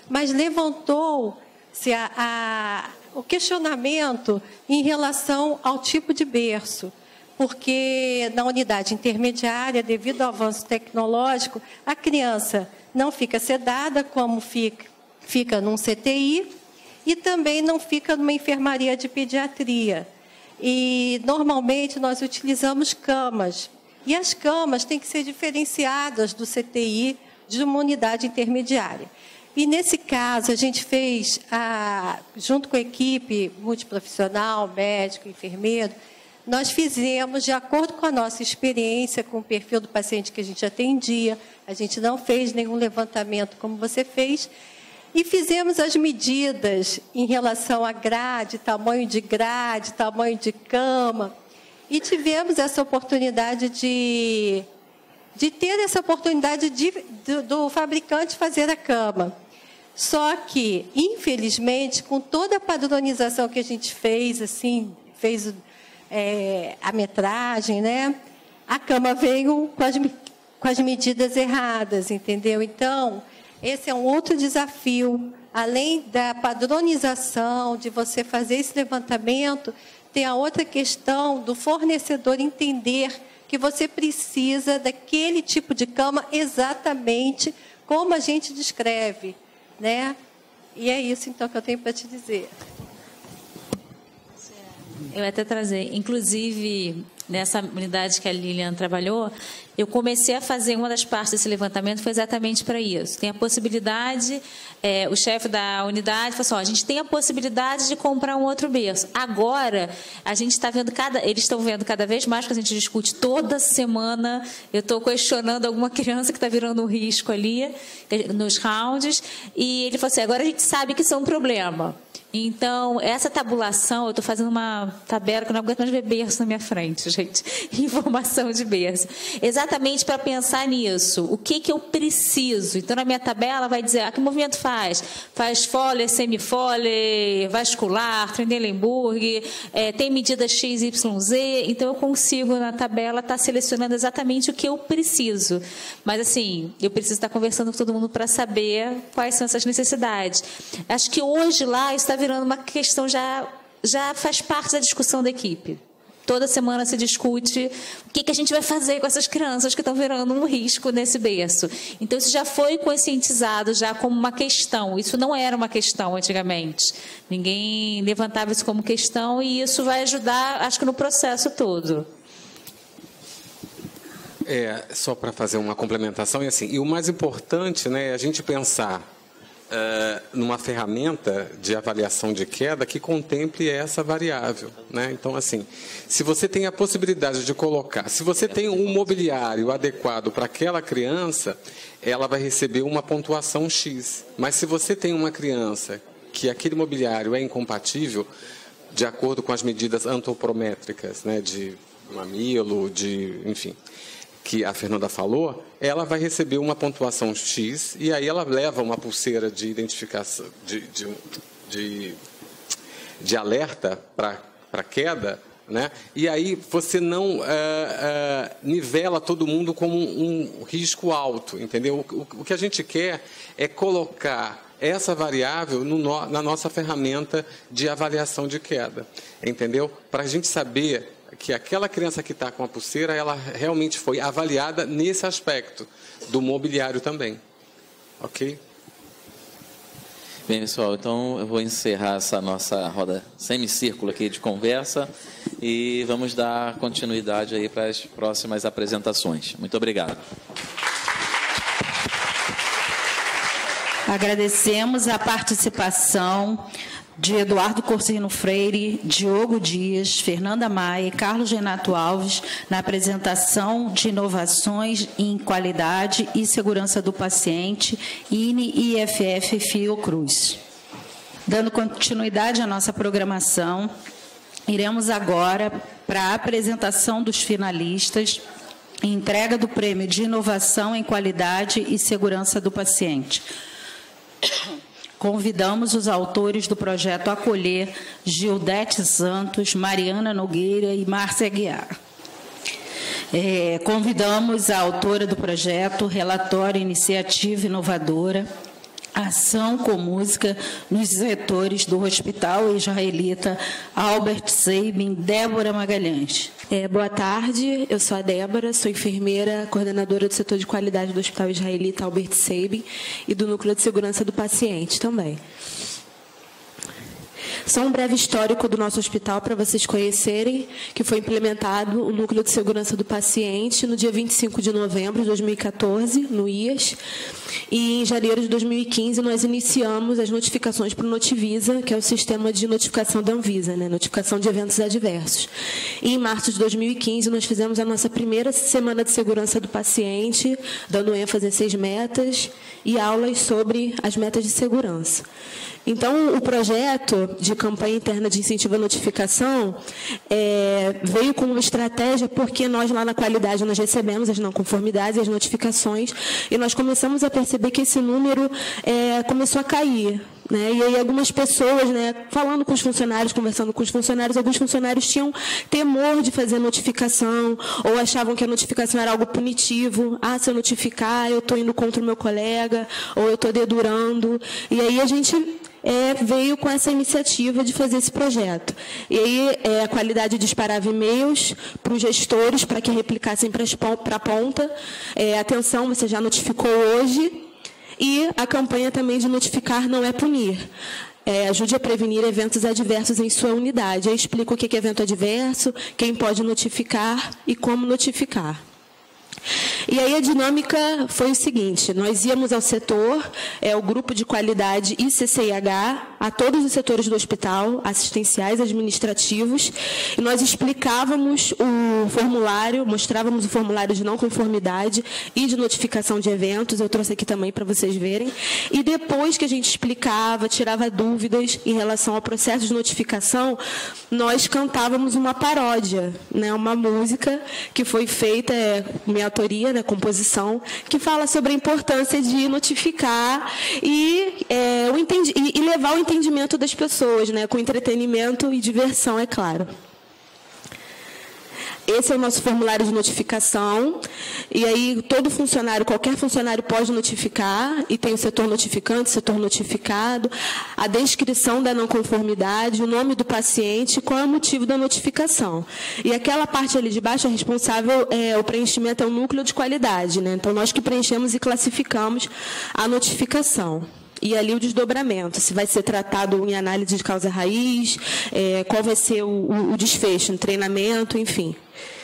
Speaker 13: mas levantou-se a, a, o questionamento em relação ao tipo de berço, porque na unidade intermediária, devido ao avanço tecnológico, a criança não fica sedada como fica, fica num C T I e também não fica numa enfermaria de pediatria. E, normalmente, nós utilizamos camas. E as camas têm que ser diferenciadas do C T I de uma unidade intermediária. E, nesse caso, a gente fez, a, junto com a equipe multiprofissional, médico, enfermeiro, nós fizemos, de acordo com a nossa experiência, com o perfil do paciente que a gente atendia, a gente não fez nenhum levantamento como você fez, e fizemos as medidas em relação à grade, tamanho de grade, tamanho de cama, e tivemos essa oportunidade de, de ter essa oportunidade de, do, do fabricante fazer a cama. Só que, infelizmente, com toda a padronização que a gente fez, assim, fez é, a metragem, né? A cama veio com as, com as medidas erradas, entendeu? Então, esse é um outro desafio. Além da padronização, de você fazer esse levantamento, tem a outra questão do fornecedor entender que você precisa daquele tipo de cama exatamente como a gente descreve, né? E é isso, então, que eu tenho para te dizer.
Speaker 4: Eu ia até trazer, inclusive, nessa unidade que a Lilian trabalhou, eu comecei a fazer, uma das partes desse levantamento foi exatamente para isso. Tem a possibilidade, é, o chefe da unidade falou assim, ó, a gente tem a possibilidade de comprar um outro berço. Agora, a gente está vendo, cada, eles estão vendo cada vez mais, porque a gente discute toda semana, eu estou questionando alguma criança que está virando um risco ali, nos rounds, e ele falou assim, agora a gente sabe que isso é um problema. Então, essa tabulação, eu estou fazendo uma tabela que eu não aguento mais ver berço na minha frente, gente. Informação de berço. Exatamente para pensar nisso. O que, que eu preciso? Então, na minha tabela vai dizer, ah, que movimento faz? Faz Foley, semifole, vascular, Trendelenburg, é, tem medida X Y Z. Então, eu consigo, na tabela, estar tá selecionando exatamente o que eu preciso. Mas, assim, eu preciso estar conversando com todo mundo para saber quais são essas necessidades. Acho que hoje lá está virando uma questão, já, já faz parte da discussão da equipe. Toda semana se discute o que, que a gente vai fazer com essas crianças que estão virando um risco nesse berço. Então, isso já foi conscientizado já como uma questão. Isso não era uma questão antigamente. Ninguém levantava isso como questão e isso vai ajudar, acho que no processo todo.
Speaker 3: É, só para fazer uma complementação, e assim, e o mais importante, né, é a gente pensar Uh, numa ferramenta de avaliação de queda que contemple essa variável, né? Então, assim, se você tem a possibilidade de colocar, se você tem um mobiliário adequado para aquela criança, ela vai receber uma pontuação X. Mas se você tem uma criança que aquele mobiliário é incompatível, de acordo com as medidas antropométricas, né, de mamilo, de, enfim, que a Fernanda falou, ela vai receber uma pontuação X e aí ela leva uma pulseira de identificação, de, de, de, de alerta para queda, né? E aí você não uh, uh, nivela todo mundo como um, um risco alto, entendeu? O, o que a gente quer é colocar essa variável no, na nossa ferramenta de avaliação de queda, entendeu? Para a gente saber que aquela criança que está com a pulseira, ela realmente foi avaliada nesse aspecto, do mobiliário também. Ok?
Speaker 2: Bem, pessoal, então eu vou encerrar essa nossa roda semicírculo aqui de conversa e vamos dar continuidade aí para as próximas apresentações. Muito obrigado.
Speaker 1: Agradecemos a participação de Eduardo Corsino Freire, Diogo Dias, Fernanda Maia e Carlos Renato Alves na apresentação de inovações em qualidade e segurança do paciente, I N E I F F Fiocruz. Dando continuidade à nossa programação, iremos agora para a apresentação dos finalistas e entrega do Prêmio de Inovação em Qualidade e Segurança do Paciente. Convidamos os autores do projeto Acolher, Gildete Santos, Mariana Nogueira e Márcia Aguiar. É, convidamos a autora do projeto, relatório Iniciativa Inovadora, ação com música nos setores do Hospital Israelita Albert Sabin. Débora Magalhães.
Speaker 14: É, boa tarde, eu sou a Débora, sou enfermeira, coordenadora do setor de qualidade do Hospital Israelita Albert Sabin e do Núcleo de Segurança do Paciente também. Só um breve histórico do nosso hospital para vocês conhecerem, que foi implementado o Núcleo de Segurança do Paciente no dia vinte e cinco de novembro de dois mil e quatorze, no I A S, e em janeiro de dois mil e quinze nós iniciamos as notificações para o Notivisa, que é o sistema de notificação da Anvisa, né? Notificação de eventos adversos. E em março de dois mil e quinze nós fizemos a nossa primeira semana de segurança do paciente, dando ênfase a seis metas e aulas sobre as metas de segurança. Então, o projeto de campanha interna de incentivo à notificação é, veio com uma estratégia porque nós, lá na qualidade, nós recebemos as não conformidades e as notificações e nós começamos a perceber que esse número é, começou a cair. Né? E aí algumas pessoas, né, falando com os funcionários, conversando com os funcionários, alguns funcionários tinham temor de fazer notificação ou achavam que a notificação era algo punitivo. Ah, se eu notificar, eu estou indo contra o meu colega ou eu estou dedurando. E aí a gente é, veio com essa iniciativa de fazer esse projeto. E aí é, a qualidade disparava e-mails para os gestores para que replicassem para a ponta. É, atenção, você já notificou hoje. E a campanha também de notificar não é punir. É, ajude a prevenir eventos adversos em sua unidade. Eu explico o que é evento adverso, quem pode notificar e como notificar. E aí a dinâmica foi o seguinte, nós íamos ao setor, é, o grupo de qualidade I C C I H, a todos os setores do hospital, assistenciais, administrativos, e nós explicávamos o formulário, mostrávamos o formulário de não conformidade e de notificação de eventos, eu trouxe aqui também para vocês verem, e depois que a gente explicava, tirava dúvidas em relação ao processo de notificação, nós cantávamos uma paródia, né, uma música que foi feita, é, minha autoria, né, composição, que fala sobre a importância de notificar e, é, o entendi, e, e levar o entendimento das pessoas, né, com entretenimento e diversão, é claro. Esse é o nosso formulário de notificação, e aí todo funcionário, qualquer funcionário pode notificar, e tem o setor notificante, setor notificado, a descrição da não conformidade, o nome do paciente, qual é o motivo da notificação. E aquela parte ali de baixo é responsável, é, o preenchimento é o núcleo de qualidade, né? Então, nós que preenchemos e classificamos a notificação. E ali o desdobramento, se vai ser tratado em análise de causa raiz, é, qual vai ser o, o, o desfecho, um treinamento, enfim.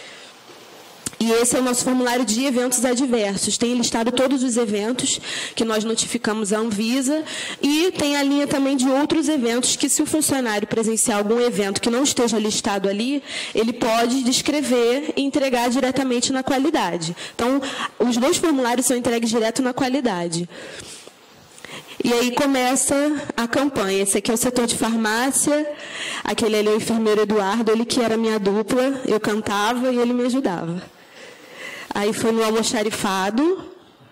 Speaker 14: E esse é o nosso formulário de eventos adversos. Tem listado todos os eventos que nós notificamos à Anvisa e tem a linha também de outros eventos que, se o funcionário presenciar algum evento que não esteja listado ali, ele pode descrever e entregar diretamente na qualidade. Então, os dois formulários são entregues direto na qualidade. E aí começa a campanha. Esse aqui é o setor de farmácia, aquele ali é o enfermeiro Eduardo, ele que era minha dupla, eu cantava e ele me ajudava. Aí foi no almoxarifado,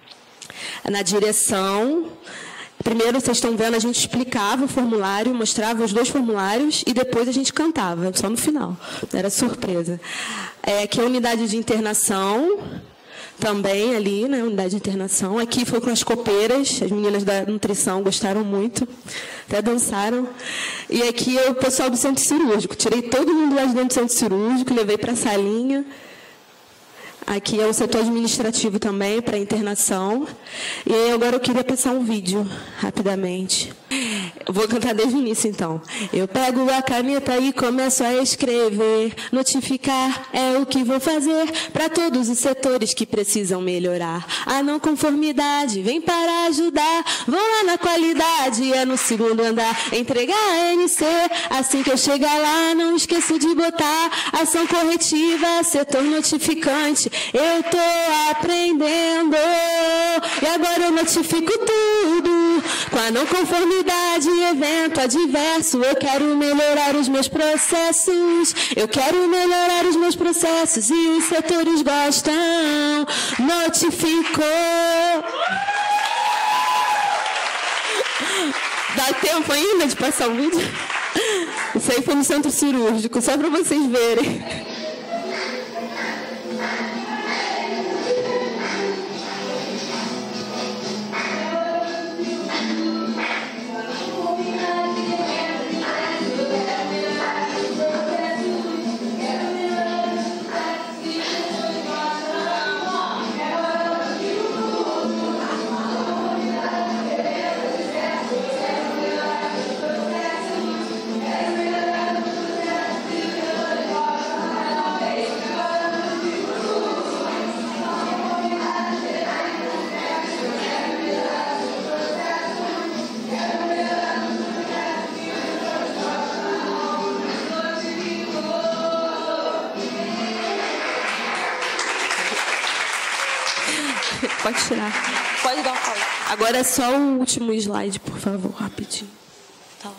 Speaker 14: na direção. Primeiro, vocês estão vendo, a gente explicava o formulário, mostrava os dois formulários e depois a gente cantava, só no final. Era surpresa. É, aqui é a unidade de internação, também ali, né, unidade de internação. Aqui foi com as copeiras, as meninas da nutrição gostaram muito, até dançaram. E aqui é o pessoal do centro cirúrgico. Tirei todo mundo lá de dentro do centro cirúrgico, levei para a salinha. Aqui é o setor administrativo também, para internação. E aí agora eu queria passar um vídeo, rapidamente. Eu vou cantar desde o início, então. Eu pego a caneta e começo a escrever. Notificar é o que vou fazer para todos os setores que precisam melhorar. A não conformidade vem para ajudar. Vou lá na qualidade, é no segundo andar. Entregar a N C, assim que eu chegar lá, não esqueço de botar ação corretiva, setor notificante. Eu tô aprendendo e agora eu notifico tudo. Com a não conformidade, evento adverso, eu quero melhorar os meus processos. Eu quero melhorar os meus processos e os setores gostam. Notificou. Dá tempo ainda de passar o vídeo? Isso aí foi no centro cirúrgico, só para vocês verem. Pode tirar. Pode dar um pause. Agora é só o último slide, por favor, rapidinho. Tá.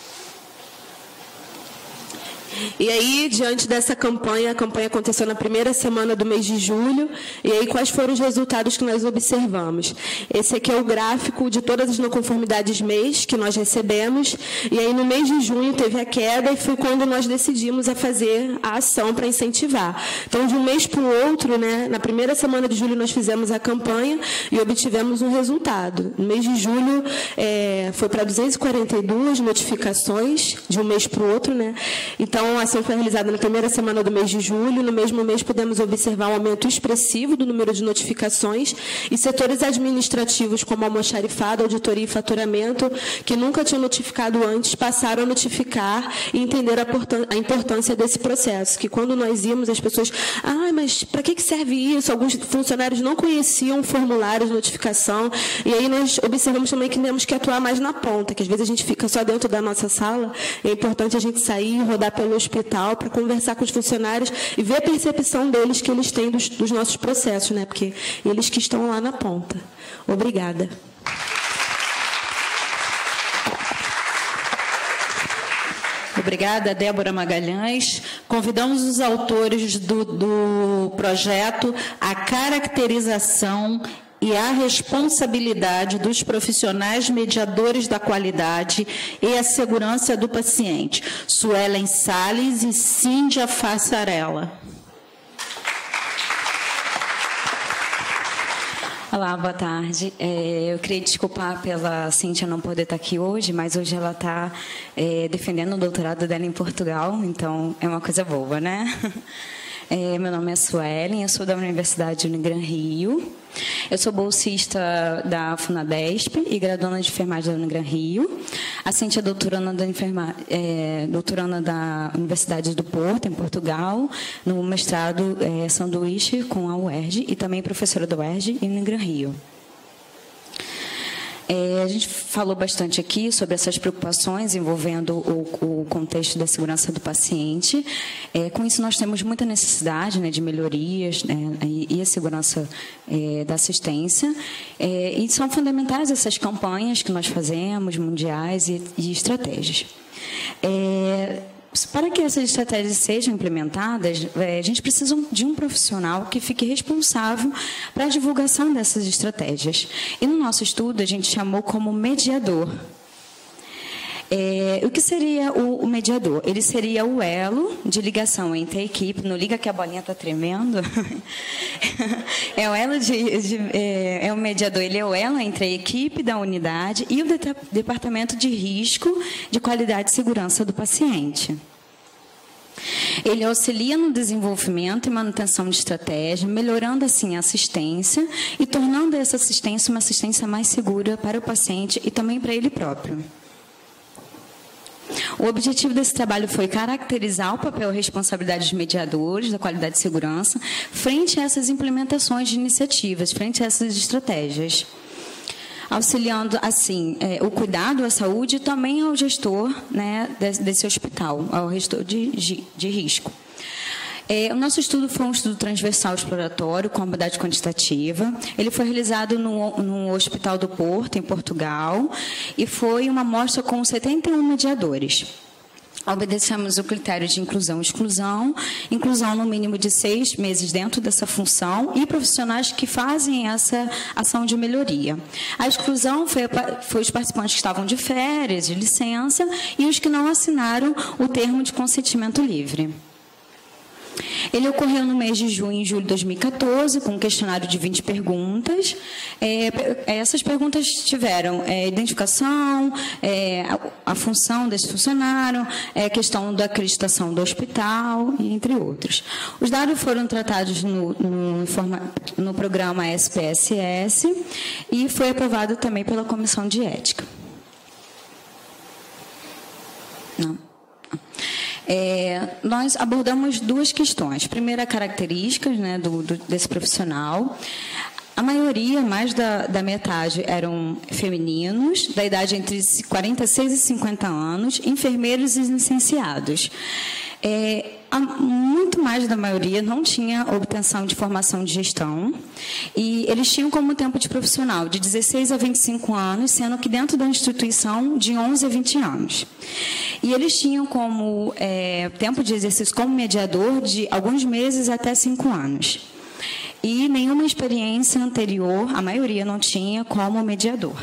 Speaker 14: E aí, diante dessa campanha, a campanha aconteceu na primeira semana do mês de julho, e aí quais foram os resultados que nós observamos? Esse aqui é o gráfico de todas as não conformidades mês que nós recebemos, e aí no mês de junho teve a queda, e foi quando nós decidimos a fazer a ação para incentivar. Então, de um mês para o outro, né, na primeira semana de julho nós fizemos a campanha e obtivemos um resultado. No mês de julho é, foi para duzentas e quarenta e duas notificações, de um mês para o outro, né? Então, a ação foi realizada na primeira semana do mês de julho. No mesmo mês, podemos observar um aumento expressivo do número de notificações, e setores administrativos, como almoxarifado, auditoria e faturamento, que nunca tinham notificado antes, passaram a notificar e entender a importância desse processo, que quando nós íamos, as pessoas, ah, mas para que serve isso? Alguns funcionários não conheciam o formulário de notificação, e aí nós observamos também que temos que atuar mais na ponta, que às vezes a gente fica só dentro da nossa sala, é importante a gente sair, rodar pelo hospital para conversar com os funcionários e ver a percepção deles que eles têm dos, dos nossos processos, né? Porque eles que estão lá na ponta. Obrigada.
Speaker 1: Obrigada, Débora Magalhães. Convidamos os autores do, do projeto à caracterização e a responsabilidade dos profissionais mediadores da qualidade e a segurança do paciente. Suelen Salles e Cíndia Fassarella.
Speaker 15: Olá, boa tarde. É, eu queria desculpar pela Cíntia não poder estar aqui hoje, mas hoje ela está é, defendendo o doutorado dela em Portugal, então é uma coisa boa, né? É, meu nome é Suelen, eu sou da Universidade Unigran Rio. Eu sou bolsista da Funadesp e graduanda de enfermagem da Unigran Rio. A Cíntia é doutoranda da, enferma, é, doutoranda da Universidade do Porto, em Portugal, no mestrado é, sanduíche com a U E R J, e também professora da U E R J e Unigran Rio. É, a gente falou bastante aqui sobre essas preocupações envolvendo o, o contexto da segurança do paciente. É, com isso, nós temos muita necessidade, né, de melhorias, né, e, e a segurança é, da assistência. É, e são fundamentais essas campanhas que nós fazemos, mundiais e, e estratégias. É, Para que essas estratégias sejam implementadas, a gente precisa de um profissional que fique responsável para a divulgação dessas estratégias. E no nosso estudo, a gente chamou como mediador. É, o que seria o, o mediador? Ele seria o elo de ligação entre a equipe. Não liga que a bolinha está tremendo. É o elo de, de é, é o mediador. Ele é o elo entre a equipe da unidade e o de, departamento de risco, de qualidade e segurança do paciente. Ele auxilia no desenvolvimento e manutenção de estratégia, melhorando assim a assistência e tornando essa assistência uma assistência mais segura para o paciente e também para ele próprio. O objetivo desse trabalho foi caracterizar o papel e responsabilidade dos mediadores da qualidade e segurança frente a essas implementações de iniciativas, frente a essas estratégias, auxiliando, assim, é, o cuidado à saúde e também ao gestor, né, desse, desse hospital, ao gestor de, de, de risco. É, o nosso estudo foi um estudo transversal exploratório com habilidade quantitativa. Ele foi realizado no, no Hospital do Porto, em Portugal, e foi uma amostra com setenta e um mediadores. Obedecemos o critério de inclusão e exclusão, inclusão no mínimo de seis meses dentro dessa função e profissionais que fazem essa ação de melhoria. A exclusão foi, foi os participantes que estavam de férias, de licença, e os que não assinaram o termo de consentimento livre. Ele ocorreu no mês de junho e julho de dois mil e quatorze, com um questionário de vinte perguntas. É, essas perguntas tiveram é, identificação, é, a, a função desse funcionário, é, a questão da acreditação do hospital, entre outros. Os dados foram tratados no, no, no programa S P S S e foi aprovado também pela Comissão de Ética. Não. É, nós abordamos duas questões. Primeiro, as características, né, do, do, desse profissional. a maioria, mais da, da metade, eram femininos, da idade entre quarenta e seis e cinquenta anos, enfermeiros e licenciados. É, a, muito mais da maioria não tinha obtenção de formação de gestão, e eles tinham como tempo de profissional de dezesseis a vinte e cinco anos, sendo que dentro da instituição de onze a vinte anos. E eles tinham como é, tempo de exercício como mediador de alguns meses até cinco anos. E nenhuma experiência anterior, a maioria não tinha, como mediador.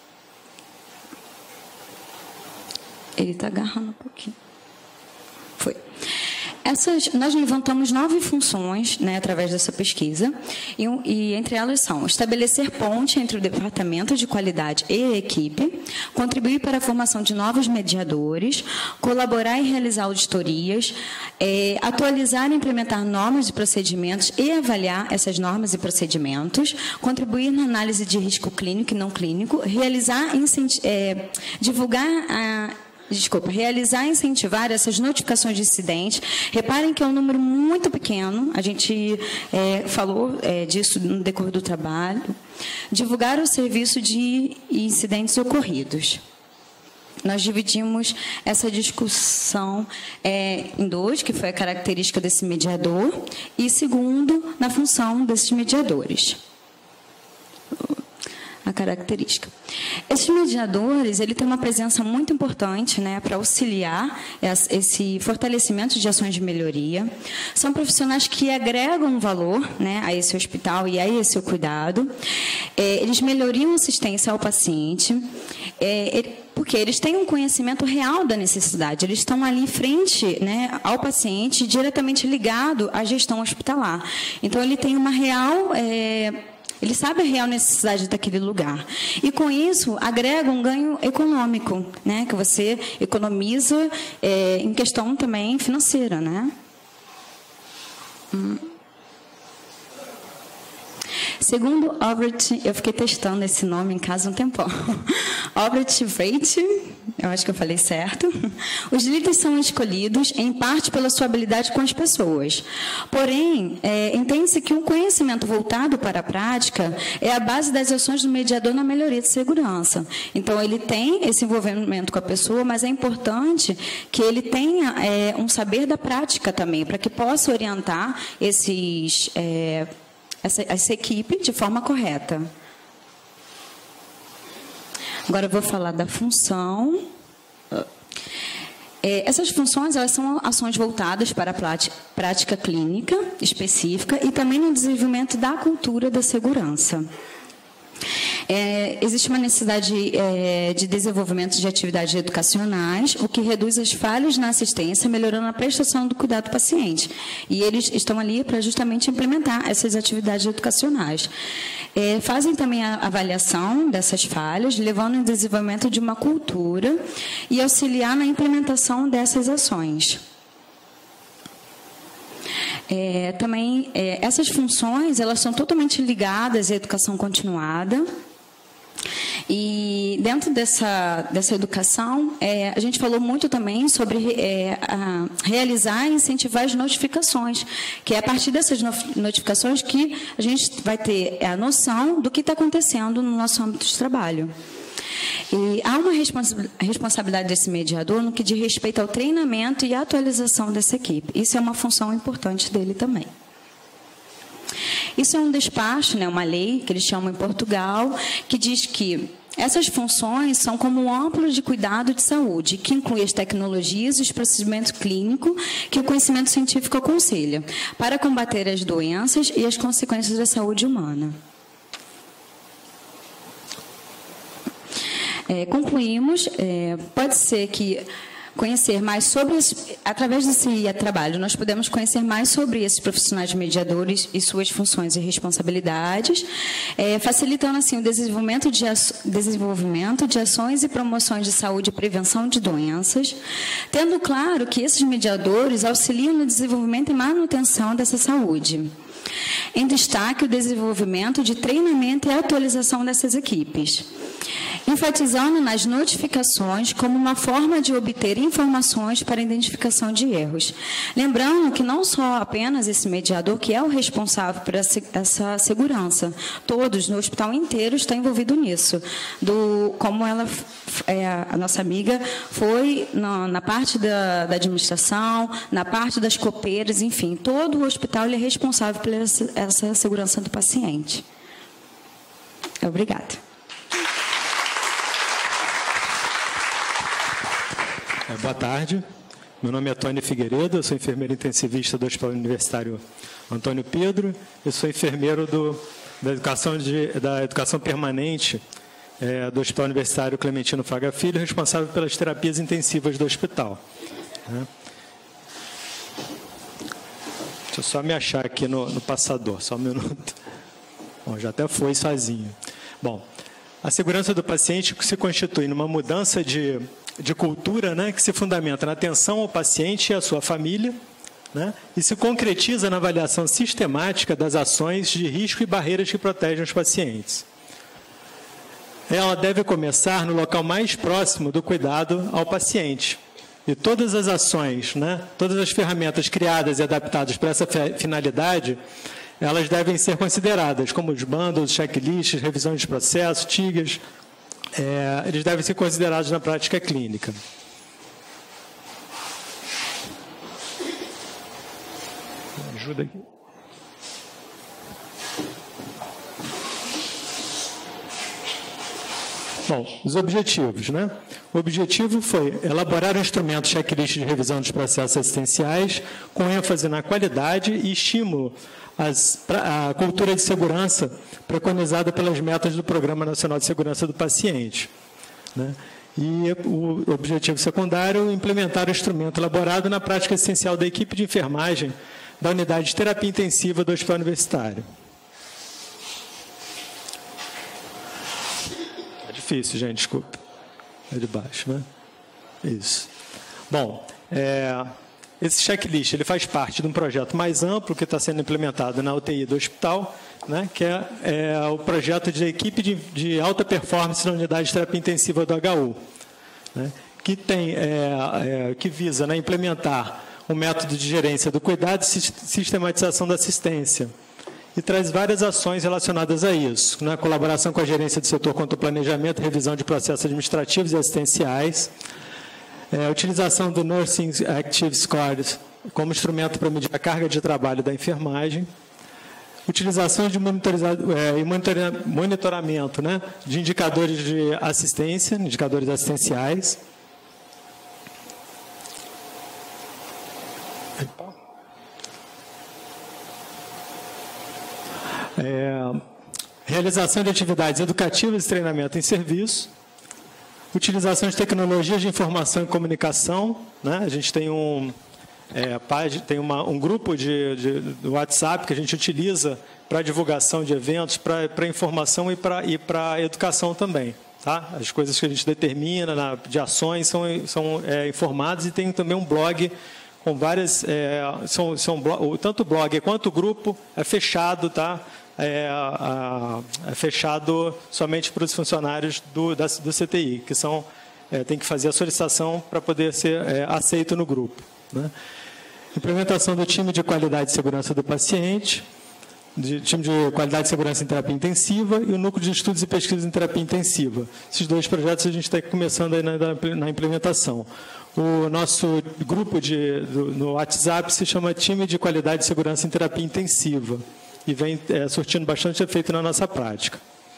Speaker 15: Ele está agarrando um pouquinho. Foi. Essas, nós levantamos nove funções, né, através dessa pesquisa, e, e entre elas são estabelecer ponte entre o departamento de qualidade e a equipe, contribuir para a formação de novos mediadores, colaborar e realizar auditorias, é, atualizar e implementar normas e procedimentos e avaliar essas normas e procedimentos, contribuir na análise de risco clínico e não clínico, realizar, é, divulgar a Desculpa, realizar e incentivar essas notificações de incidentes. Reparem que é um número muito pequeno, a gente é, falou é, disso no decorrer do trabalho. Divulgar o serviço de incidentes ocorridos. Nós dividimos essa discussão é, em dois, que foi a característica desse mediador, e segundo, na função desses mediadores. A característica. Esses mediadores, ele tem uma presença muito importante, né, para auxiliar esse fortalecimento de ações de melhoria. São profissionais que agregam valor, né, a esse hospital e a esse cuidado. É, eles melhoriam a assistência ao paciente, é, porque eles têm um conhecimento real da necessidade. Eles estão ali em frente, né, ao paciente, diretamente ligado à gestão hospitalar. Então, ele tem uma real... É, Ele sabe a real necessidade daquele lugar. E, com isso, agrega um ganho econômico, né, que você economiza é, em questão também financeira. Né? Hum. Segundo Albert, eu fiquei testando esse nome em casa um tempão. Albert Reit, eu acho que eu falei certo. Os líderes são escolhidos, em parte, pela sua habilidade com as pessoas. Porém, é, entende-se que um conhecimento voltado para a prática é a base das ações do mediador na melhoria de segurança. Então, ele tem esse envolvimento com a pessoa, mas é importante que ele tenha é, um saber da prática também, para que possa orientar esses... É, Essa, essa equipe de forma correta. Agora eu vou falar da função. É, essas funções, elas são ações voltadas para a prática, prática clínica específica e também no desenvolvimento da cultura da segurança. É, existe uma necessidade é, de desenvolvimento de atividades educacionais, o que reduz as falhas na assistência, melhorando a prestação do cuidado do paciente. E eles estão ali para justamente implementar essas atividades educacionais. É, fazem também a avaliação dessas falhas, levando ao desenvolvimento de uma cultura e auxiliar na implementação dessas ações. É, também, é, essas funções, elas são totalmente ligadas à educação continuada. E dentro dessa, dessa educação, é, a gente falou muito também sobre é, a, realizar e incentivar as notificações, que é a partir dessas notificações que a gente vai ter a noção do que está acontecendo no nosso âmbito de trabalho. E há uma responsabilidade desse mediador no que diz respeito ao treinamento e atualização dessa equipe. Isso é uma função importante dele também. Isso é um despacho, né, uma lei que eles chamam em Portugal, que diz que essas funções são como um amplo de cuidado de saúde, que inclui as tecnologias e os procedimentos clínicos que o conhecimento científico aconselha, para combater as doenças e as consequências da saúde humana. É, concluímos, é, pode ser que conhecer mais sobre, esse, através desse trabalho, nós podemos conhecer mais sobre esses profissionais mediadores e suas funções e responsabilidades, é, facilitando assim o desenvolvimento de, desenvolvimento de ações e promoções de saúde e prevenção de doenças, tendo claro que esses mediadores auxiliam no desenvolvimento e manutenção dessa saúde. Em destaque, o desenvolvimento de treinamento e atualização dessas equipes. enfatizando nas notificações como uma forma de obter informações para identificação de erros. Lembrando que não só apenas esse mediador que é o responsável por essa segurança, todos no hospital inteiro estão envolvidos nisso, do, como ela, é, a nossa amiga foi na, na parte da, da administração, na parte das copeiras, enfim, todo o hospital ele é responsável por essa, essa segurança do paciente. Obrigada.
Speaker 16: É, boa tarde. Meu nome é Tony Figueiredo, eu sou enfermeiro intensivista do Hospital Universitário Antônio Pedro e sou enfermeiro do, da, educação de, da educação permanente é, do Hospital Universitário Clementino Fraga Filho, responsável pelas terapias intensivas do hospital. Né? Deixa eu só me achar aqui no, no passador, só um minuto. Bom, já até foi sozinho. Bom, a segurança do paciente se constitui numa mudança de, de cultura, né, que se fundamenta na atenção ao paciente e à sua família, né, e se concretiza na avaliação sistemática das ações de risco e barreiras que protegem os pacientes. Ela deve começar no local mais próximo do cuidado ao paciente. E todas as ações, né, todas as ferramentas criadas e adaptadas para essa finalidade, elas devem ser consideradas, como os bundles, checklists, revisões de processo, T I Gas, é, eles devem ser considerados na prática clínica. Me ajuda aqui. Bom, os objetivos, né? O objetivo foi elaborar um instrumento checklist de revisão dos processos assistenciais com ênfase na qualidade e estímulo às, à cultura de segurança preconizada pelas metas do Programa Nacional de Segurança do Paciente. Né? E o objetivo secundário é implementar o instrumento elaborado na prática essencial da equipe de enfermagem da unidade de terapia intensiva do Hospital Universitário. Difícil, gente, desculpa. É de baixo, né? Isso. Bom, é, esse checklist ele faz parte de um projeto mais amplo que está sendo implementado na U T I do hospital, né, que é, é o projeto de equipe de, de alta performance na unidade de terapia intensiva do H U, né, que, tem, é, é, que visa, né, implementar um método de gerência do cuidado e sistematização da assistência. E traz várias ações relacionadas a isso, na colaboração com a gerência do setor quanto ao planejamento e revisão de processos administrativos e assistenciais, é, a utilização do Nursing Active Scores como instrumento para medir a carga de trabalho da enfermagem, utilização de é, monitoramento, né, de indicadores de assistência, indicadores assistenciais, É, realização de atividades educativas e treinamento em serviço, utilização de tecnologias de informação e comunicação, né? A gente tem um, é, tem uma, um grupo de, de, do WhatsApp que a gente utiliza para divulgação de eventos, para informação e para e para educação também. Tá? As coisas que a gente determina na, de ações são, são é, informadas, e tem também um blog com várias, é, são, são, tanto o blog quanto o grupo é fechado, tá? É, a, é fechado somente para os funcionários do, da, do C T I, que são, é, tem que fazer a solicitação para poder ser é, aceito no grupo. Né? Implementação do time de qualidade e segurança do paciente, de time de qualidade e segurança em terapia intensiva e o núcleo de estudos e pesquisas em terapia intensiva. Esses dois projetos a gente está começando aí na, na implementação. O nosso grupo de, do, no WhatsApp se chama Time de Qualidade e Segurança em Terapia Intensiva e vem é, surtindo bastante efeito na nossa prática.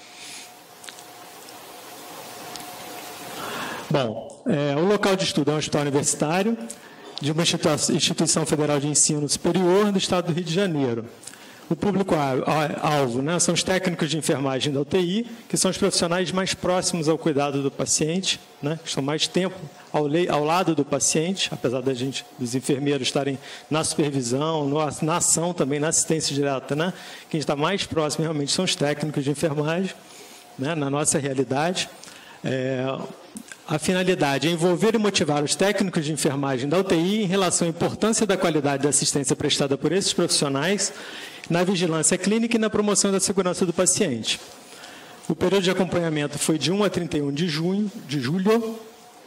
Speaker 16: Bom, é, o local de estudo é um hospital universitário de uma instituição federal de ensino superior do estado do Rio de Janeiro. O público-alvo, né, são os técnicos de enfermagem da U T I, que são os profissionais mais próximos ao cuidado do paciente, né, que estão mais tempo ao, ao lado do paciente, apesar da gente, dos enfermeiros estarem na supervisão, no, na ação também, na assistência direta. Né, quem está mais próximo realmente são os técnicos de enfermagem, né, na nossa realidade. É, a finalidade é envolver e motivar os técnicos de enfermagem da U T I em relação à importância da qualidade da assistência prestada por esses profissionais na vigilância clínica e na promoção da segurança do paciente. O período de acompanhamento foi de um a trinta e um de junho, de julho.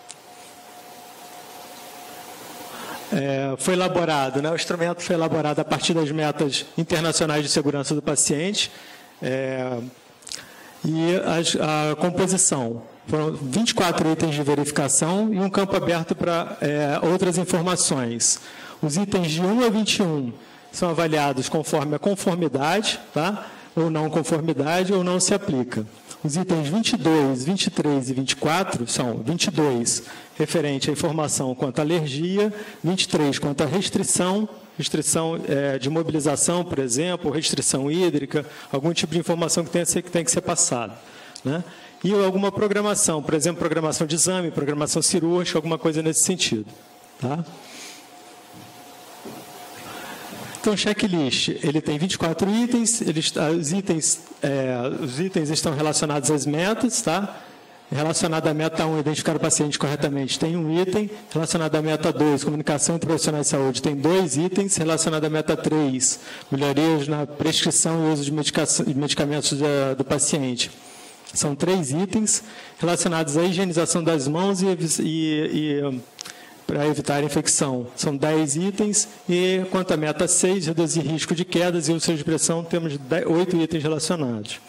Speaker 16: É, foi elaborado, né, o instrumento foi elaborado a partir das metas internacionais de segurança do paciente, é, e as, a composição. Foram vinte e quatro itens de verificação e um campo aberto para é, outras informações. Os itens de um a vinte e um são avaliados conforme a conformidade, tá? Ou não conformidade, ou não se aplica. Os itens vinte e dois, vinte e três e vinte e quatro são vinte e dois referente à informação quanto à alergia, vinte e três quanto à restrição, restrição é, de mobilização, por exemplo, restrição hídrica, algum tipo de informação que tem, que tem que ser passada, né? E alguma programação, por exemplo, programação de exame, programação cirúrgica, alguma coisa nesse sentido. Tá? Então, o checklist, ele tem vinte e quatro itens, ele está, os, itens é, os itens estão relacionados às metas, tá? Relacionado à meta um, identificar o paciente corretamente, tem um item. Relacionado à meta dois, comunicação entre profissionais de saúde, tem dois itens. Relacionado à meta três, melhorias na prescrição e uso de, de medicamentos da, do paciente, são três itens. Relacionados à higienização das mãos e, e, e para evitar a infecção, são dez itens. E quanto à meta seis, reduzir risco de quedas e úlcera de pressão, temos oito itens relacionados.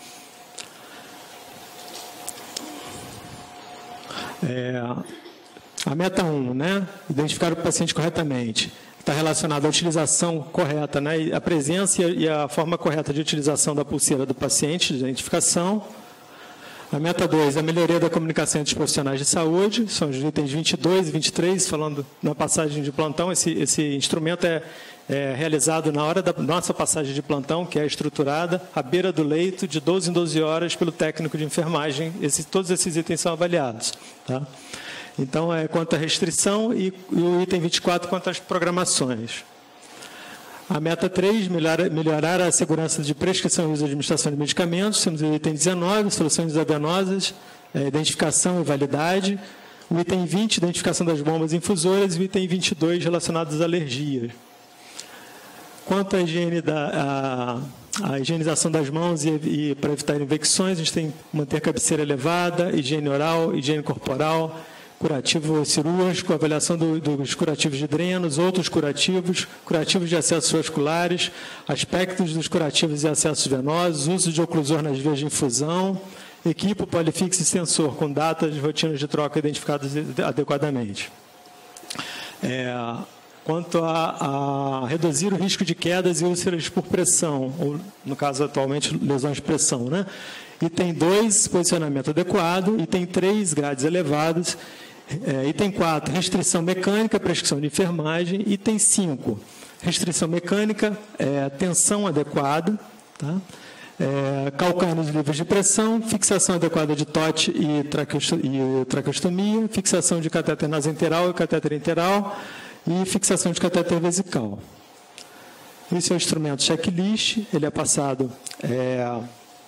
Speaker 16: É, a meta um, né? Identificar o paciente corretamente. Está relacionada à utilização correta, né? A presença e a forma correta de utilização da pulseira do paciente, de identificação. A meta dois, a melhoria da comunicação entre os profissionais de saúde, são os itens vinte e dois e vinte e três, falando na passagem de plantão. Esse, esse instrumento é, é realizado na hora da nossa passagem de plantão, que é estruturada à beira do leito, de doze em doze horas, pelo técnico de enfermagem. Esse, todos esses itens são avaliados. Tá? Então, é quanto à restrição e, e o item vinte e quatro quanto às programações. A meta três, melhorar, melhorar a segurança de prescrição e uso de administração de medicamentos. Temos o item dezenove, soluções desavenosas, é, identificação e validade. O item vinte, identificação das bombas infusoras. E o item vinte e dois, relacionado às alergias. Quanto à higiene da, a, a higienização das mãos e, e para evitar infecções, a gente tem que manter cabeceira elevada, higiene oral, higiene corporal, curativo cirúrgico, avaliação do, dos curativos de drenos, outros curativos, curativos de acessos vasculares, aspectos dos curativos e acessos venosos, uso de oclusor nas vias de infusão, equipo polifixo e sensor com datas e rotinas de troca identificadas adequadamente. É, quanto a, a reduzir o risco de quedas e úlceras por pressão, ou, no caso, atualmente, lesões de pressão, né? Item dois, posicionamento adequado. Item três, grades elevados. É, item quatro, restrição mecânica, prescrição de enfermagem. Item cinco, restrição mecânica, é, tensão adequada, tá? É, calcânios livres de pressão, fixação adequada de T O T e, e traqueostomia, fixação de catéter nasoenteral e catéter enteral e fixação de catéter vesical. Esse é o instrumento checklist, ele é passado... É,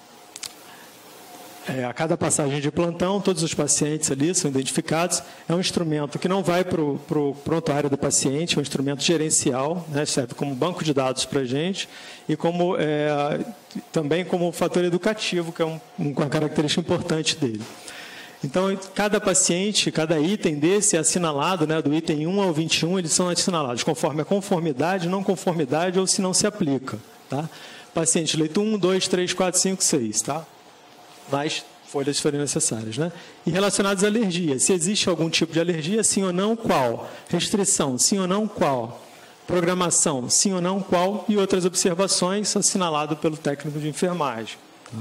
Speaker 16: É, a cada passagem de plantão, todos os pacientes ali são identificados. É um instrumento que não vai para o prontuário do paciente, é um instrumento gerencial, né, serve como banco de dados para a gente e como, é, também como fator educativo, que é um, uma característica importante dele. Então, cada paciente, cada item desse é assinalado, né, do item um ao vinte e um, eles são assinalados conforme a conformidade, não conformidade ou se não se aplica. Tá? Paciente leito um, dois, três, quatro, cinco, seis, tá? Mais folhas forem necessárias, né? E relacionados à alergia, se existe algum tipo de alergia, sim ou não, qual? Restrição, sim ou não, qual? Programação, sim ou não, qual? E outras observações, assinalado pelo técnico de enfermagem. Tá?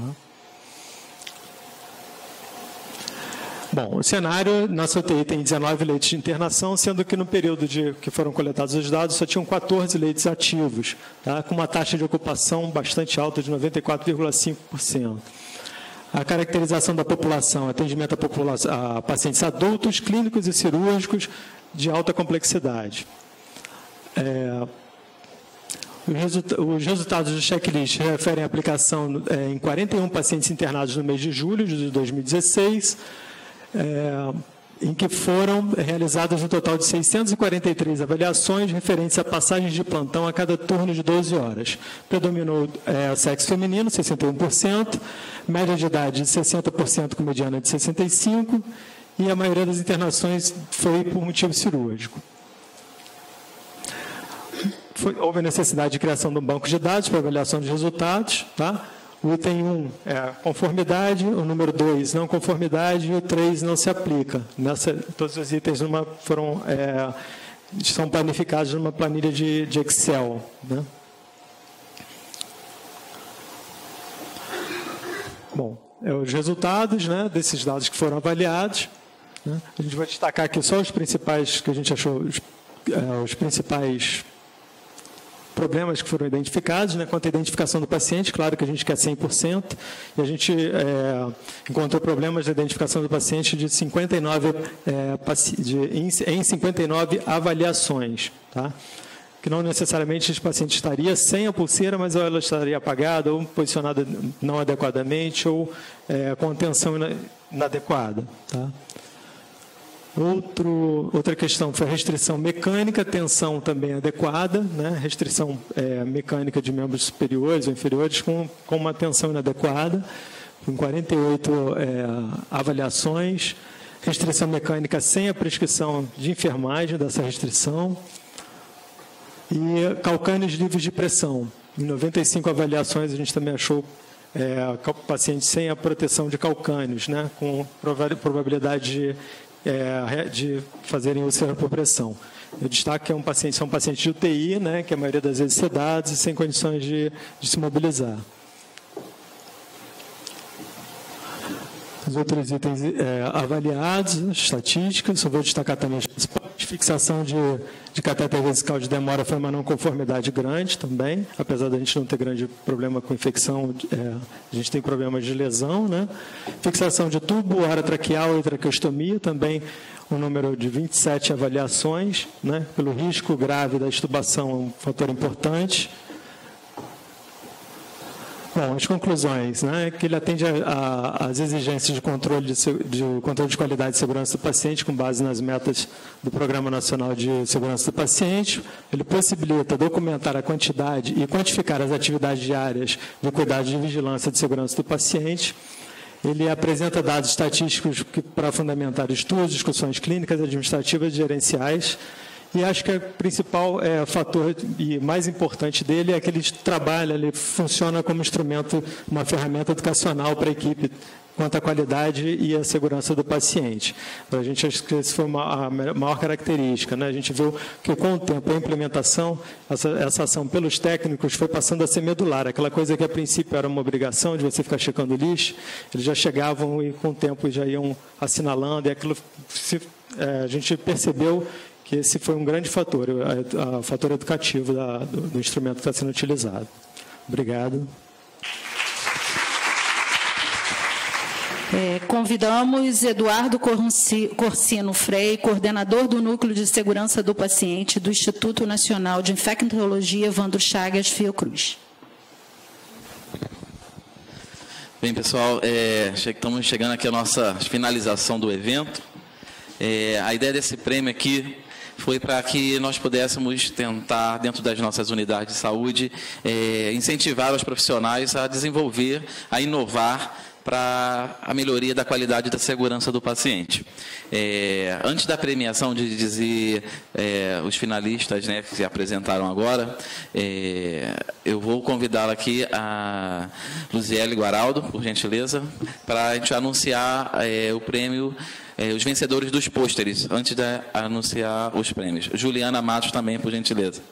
Speaker 16: Bom, o cenário, nossa U T I tem dezenove leitos de internação, sendo que no período de que foram coletados os dados, só tinham quatorze leitos ativos, tá? Com uma taxa de ocupação bastante alta de noventa e quatro vírgula cinco por cento. A caracterização da população, atendimento a, população, a pacientes adultos, clínicos e cirúrgicos de alta complexidade. É, os, resulta os resultados do checklist referem à aplicação é, em quarenta e um pacientes internados no mês de julho de dois mil e dezesseis. É, em que foram realizadas um total de seiscentas e quarenta e três avaliações referentes a passagens de plantão a cada turno de doze horas. Predominou é, sexo feminino, sessenta e um por cento, média de idade de sessenta por cento com mediana de sessenta e cinco por cento, e a maioria das internações foi por motivo cirúrgico. Foi, houve necessidade de criação de um banco de dados para avaliação de resultados, tá? O item um é conformidade, o número dois não conformidade e o três não se aplica. Nessa, todos os itens numa, foram, é, são planificados numa planilha de, de Excel. Né? Bom, é, os resultados, né, desses dados que foram avaliados. Né? A gente vai destacar aqui só os principais que a gente achou, os, é, os principais problemas que foram identificados, né? Quanto à identificação do paciente, claro que a gente quer cem por cento, e a gente é, encontrou problemas de identificação do paciente de cinquenta e nove, é, de, em, em cinquenta e nove avaliações, tá? Que não necessariamente esse paciente estaria sem a pulseira, mas ou ela estaria apagada, ou posicionada não adequadamente, ou é, com tensão inadequada, tá? Outro, outra questão foi a restrição mecânica, tensão também adequada, né? Restrição é, mecânica de membros superiores ou inferiores com, com uma tensão inadequada, com quarenta e oito é, avaliações, restrição mecânica sem a prescrição de enfermagem dessa restrição, e calcânios livres de pressão. Em noventa e cinco avaliações a gente também achou é, pacientes sem a proteção de calcânios, né? Com probabilidade de É, de fazerem úlcera por pressão. Eu destaco que é um paciente, são pacientes de U T I, né, que a maioria das vezes sedados e sem condições de, de se mobilizar. Os outros itens é, avaliados, estatísticas, só vou destacar também as principais. Fixação de, de catéter vesical de demora foi uma não conformidade grande também, apesar da gente não ter grande problema com infecção, é, a gente tem problemas de lesão, né? Fixação de tubo orotraqueal e traqueostomia, também um número de vinte e sete avaliações, né? Pelo risco grave da extubação, é um fator importante. Bom, as conclusões, né, que ele atende às exigências de controle de, de controle de qualidade e segurança do paciente com base nas metas do Programa Nacional de Segurança do Paciente. Ele possibilita documentar a quantidade e quantificar as atividades diárias de cuidado de vigilância de segurança do paciente. Ele apresenta dados estatísticos que, para fundamentar estudos, discussões clínicas, administrativas e gerenciais. E acho que o principal é, fator e mais importante dele é que ele trabalha, ele funciona como instrumento, uma ferramenta educacional para a equipe quanto à qualidade e à segurança do paciente. A gente acha que essa foi uma, a maior característica, né? A gente viu que com o tempo a implementação, essa, essa ação pelos técnicos foi passando a ser medular, aquela coisa que a princípio era uma obrigação de você ficar checando o lixo, eles já chegavam e com o tempo já iam assinalando, e aquilo se, é, a gente percebeu que esse foi um grande fator, o fator educativo da, do, do instrumento que está sendo utilizado. Obrigado.
Speaker 1: É, convidamos Eduardo Corsino Frei, coordenador do Núcleo de Segurança do Paciente do Instituto Nacional de Infectologia Evandro Chagas Fiocruz.
Speaker 2: Bem, pessoal, é, estamos chegando aqui à nossa finalização do evento. É, a ideia desse prêmio aqui foi para que nós pudéssemos tentar, dentro das nossas unidades de saúde, é, incentivar os profissionais a desenvolver, a inovar para a melhoria da qualidade da segurança do paciente. É, antes da premiação, de dizer é, os finalistas, né, que se apresentaram agora, é, eu vou convidá-la aqui a Luziele Guaraldo, por gentileza, para a gente anunciar é, o prêmio, é, os vencedores dos pôsteres, antes de anunciar os prêmios. Juliana Matos também, por gentileza.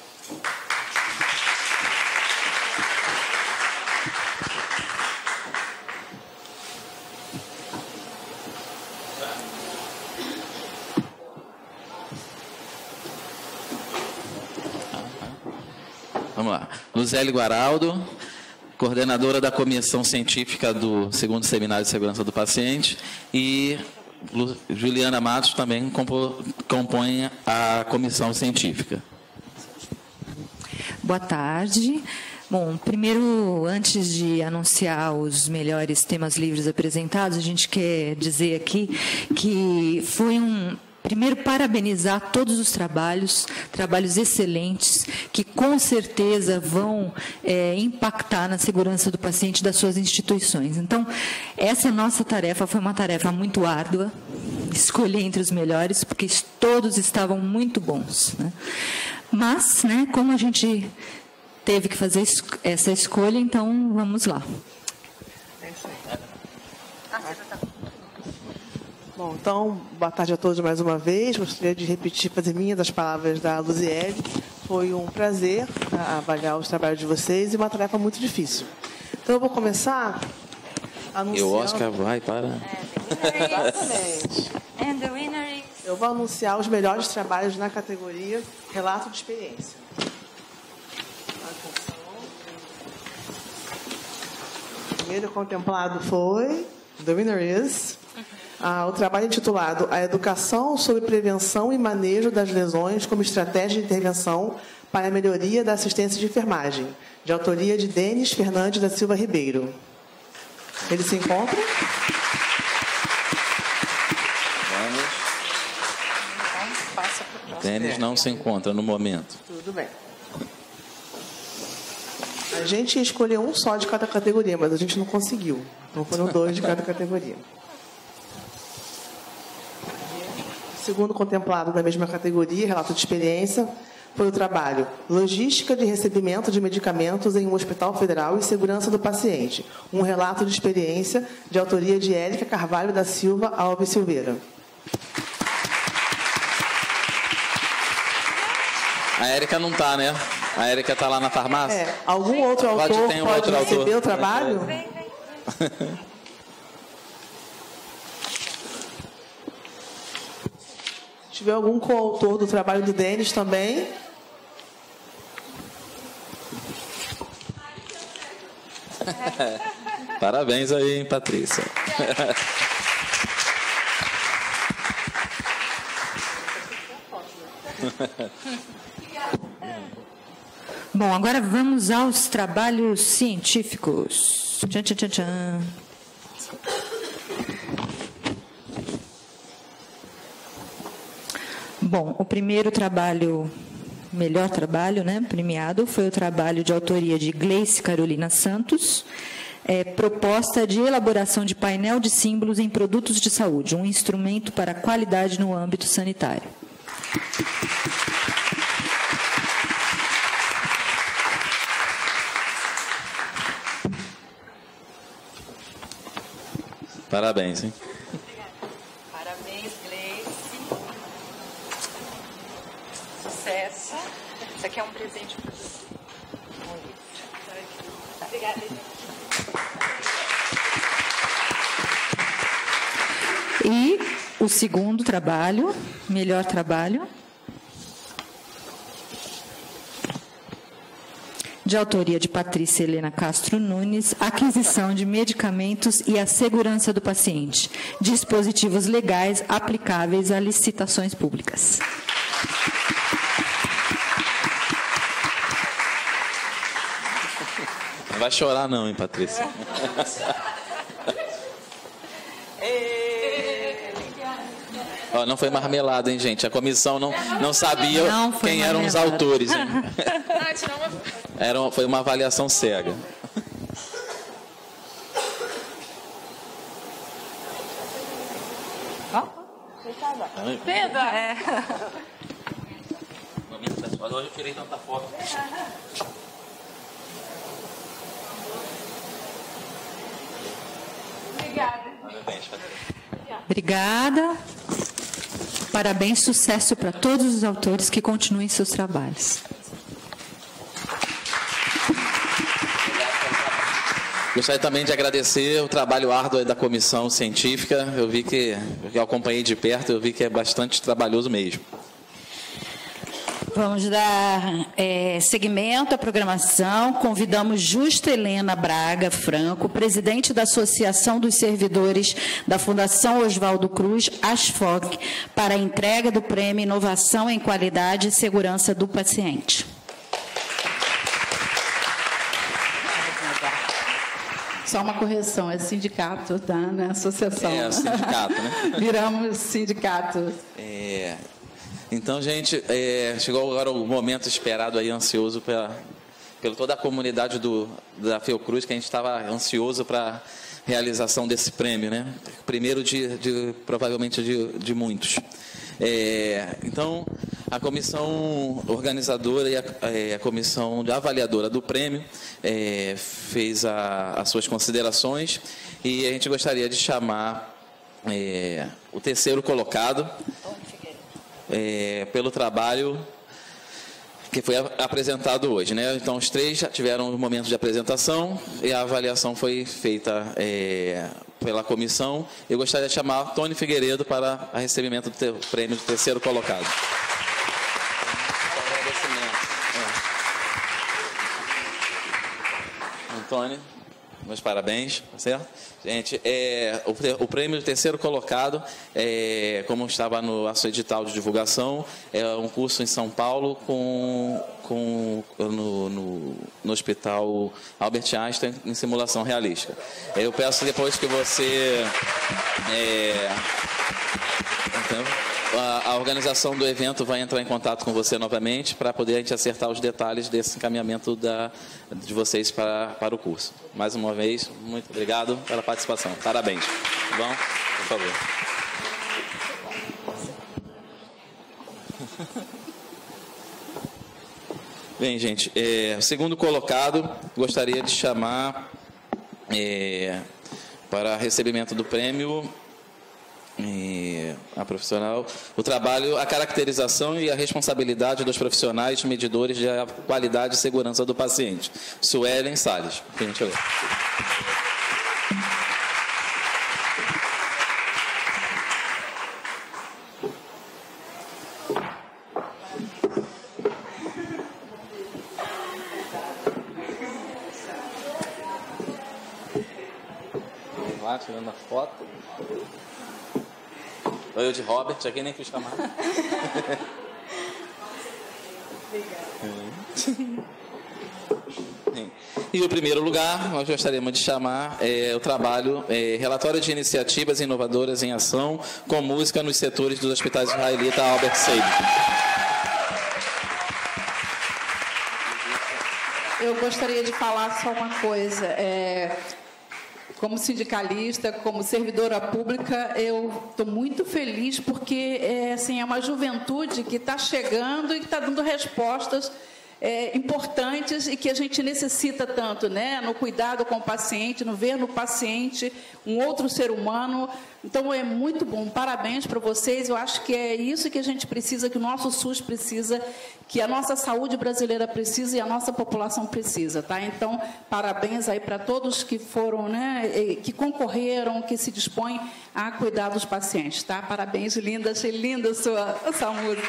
Speaker 2: Vamos lá. Luziele Guaraldo, coordenadora da Comissão Científica do segundo Seminário de Segurança do Paciente, e Lu, Juliana Matos também compo, compõe a Comissão Científica.
Speaker 17: Boa tarde. Bom, primeiro, antes de anunciar os melhores temas livres apresentados, a gente quer dizer aqui que foi um... Primeiro, parabenizar todos os trabalhos, trabalhos excelentes, que com certeza vão é, impactar na segurança do paciente das suas instituições. Então, essa nossa tarefa foi uma tarefa muito árdua, escolher entre os melhores, porque todos estavam muito bons, né? Mas, né, como a gente teve que fazer essa escolha, então vamos lá.
Speaker 18: Bom, então, boa tarde a todos mais uma vez. Gostaria de repetir, fazer minhas as palavras da Luziele. Foi um prazer avaliar os trabalhos de vocês e uma tarefa muito difícil. Então, eu vou começar anunciando...
Speaker 2: E o Oscar vai para...
Speaker 18: Exatamente.
Speaker 9: And the winner is...
Speaker 18: Eu vou anunciar os melhores trabalhos na categoria Relato de Experiência. O primeiro contemplado foi... The winner is... Ah, o trabalho intitulado A Educação sobre Prevenção e Manejo das Lesões como Estratégia de Intervenção para a Melhoria da Assistência de Enfermagem, de autoria de Denis Fernandes da Silva Ribeiro. Ele se encontra?
Speaker 2: Vamos. Denis não se encontra no momento.
Speaker 18: Tudo bem. A gente ia escolher um só de cada categoria, mas a gente não conseguiu. Então foram dois de cada categoria. O segundo contemplado da mesma categoria, relato de experiência, foi o trabalho Logística de Recebimento de Medicamentos em um Hospital Federal e Segurança do Paciente. Um relato de experiência de autoria de Érica Carvalho da Silva Alves Silveira.
Speaker 2: A Érica não está, né? A Érica está lá na farmácia?
Speaker 18: É. Algum outro autor
Speaker 2: pode,
Speaker 18: pode,
Speaker 2: um
Speaker 18: pode
Speaker 2: outro
Speaker 18: receber
Speaker 2: autor.
Speaker 18: o trabalho?
Speaker 2: Vem, vem.
Speaker 18: Se tiver algum coautor do trabalho do Denis também.
Speaker 2: Parabéns aí, hein, Patrícia.
Speaker 17: Bom, agora vamos aos trabalhos científicos. Tchan, tchan, tchan, tchan. Bom, o primeiro trabalho, melhor trabalho, né, premiado, foi o trabalho de autoria de Gleice Carolina Santos, é, proposta de elaboração de painel de símbolos em produtos de saúde, um instrumento para a qualidade no âmbito sanitário.
Speaker 2: Parabéns, hein?
Speaker 19: Parabéns, Gleice. Sucesso. Isso aqui é um presente para você. Obrigada.
Speaker 17: E o segundo trabalho, melhor trabalho, de autoria de Patrícia Helena Castro Nunes, aquisição de medicamentos e a segurança do paciente, dispositivos legais aplicáveis a licitações públicas.
Speaker 2: Não vai chorar não, hein, Patrícia? Ó, não foi marmelada, hein, gente? A comissão não, não sabia não quem eram os autores, hein? Era, foi uma avaliação cega.
Speaker 19: Pedro, é.
Speaker 2: Hoje eu tirei tanta foto.
Speaker 19: Obrigada.
Speaker 17: Obrigada. Parabéns, sucesso para todos os autores que continuem seus trabalhos.
Speaker 2: Gostaria também de agradecer o trabalho árduo da comissão científica. Eu vi que, eu acompanhei de perto, eu vi que é bastante trabalhoso mesmo.
Speaker 1: Vamos dar é, seguimento à programação. Convidamos Justa Helena Braga Franco, presidente da Associação dos Servidores da Fundação Oswaldo Cruz, ASFOC, para a entrega do Prêmio Inovação em Qualidade e Segurança do Paciente.
Speaker 20: Só uma correção, é sindicato, tá? Não é associação.
Speaker 2: É, sindicato, né?
Speaker 20: Viramos sindicato.
Speaker 2: É, então, gente, é, chegou agora o momento esperado aí, ansioso pela, pela toda a comunidade do, da Fiocruz, que a gente estava ansioso para a realização desse prêmio, né? Primeiro de, de provavelmente de, de muitos. É, então, a comissão organizadora e a, a comissão avaliadora do prêmio é, fez a, as suas considerações e a gente gostaria de chamar é, o terceiro colocado é, pelo trabalho que foi apresentado hoje, né? Então, os três já tiveram um momento de apresentação e a avaliação foi feita é, pela comissão. Eu gostaria de chamar Tony Figueiredo para o recebimento do prêmio de terceiro colocado. Tony, meus parabéns, certo? Gente, é, o, o prêmio de terceiro colocado, é, como estava no nosso edital de divulgação, é um curso em São Paulo com, com, no, no, no Hospital Albert Einstein em simulação realística. Eu peço depois que você... É, então, a, a organização do evento vai entrar em contato com você novamente para poder a gente acertar os detalhes desse encaminhamento da, de vocês para, para o curso. Mais uma vez, muito obrigado pela participação. Parabéns. Tá bom? Por favor. Bem, gente, é, o segundo colocado, gostaria de chamar é, para recebimento do prêmio e a profissional, o trabalho, a caracterização e a responsabilidade dos profissionais medidores de qualidade e segurança do paciente. Suelen Salles. Gente, agora. Lá, tirando a foto. Eu de Robert, aqui nem quis chamar. E o primeiro lugar, nós gostaríamos de chamar é, o trabalho é, Relatório de Iniciativas Inovadoras em Ação com Música nos Setores dos Hospitais Israelita Albert Seib.
Speaker 20: Eu gostaria de falar só uma coisa. É... Como sindicalista, como servidora pública, eu estou muito feliz porque é, assim, é uma juventude que está chegando e que está dando respostas é, importantes e que a gente necessita tanto, né? No cuidado com o paciente, no ver no paciente um outro ser humano. Então, é muito bom. Parabéns para vocês. Eu acho que é isso que a gente precisa, que o nosso SUS precisa, que a nossa saúde brasileira precisa e a nossa população precisa, tá? Então, parabéns aí para todos que foram, né, que concorreram, que se dispõem a cuidar dos pacientes, tá? Parabéns, linda. Achei linda a sua, a sua música.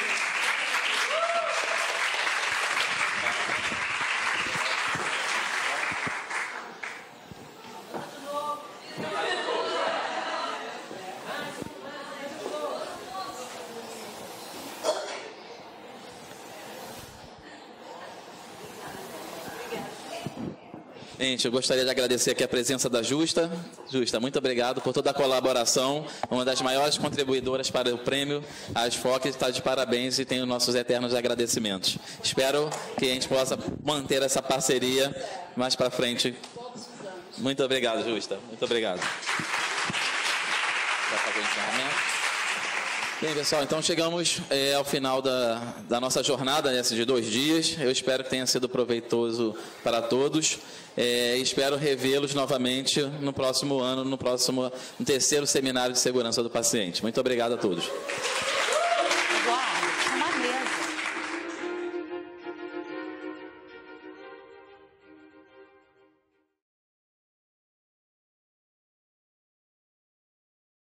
Speaker 2: Gente, eu gostaria de agradecer aqui a presença da Justa. Justa, muito obrigado por toda a colaboração. Uma das maiores contribuidoras para o prêmio. A ASFOC está de parabéns e tem os nossos eternos agradecimentos. Espero que a gente possa manter essa parceria mais para frente. Muito obrigado, Justa. Muito obrigado. Vai fazer o encerramento. Bem, pessoal, então chegamos é, ao final da, da nossa jornada, essa de dois dias. Eu espero que tenha sido proveitoso para todos. É, espero revê-los novamente no próximo ano, no próximo no terceiro seminário de segurança do paciente. Muito obrigado a todos.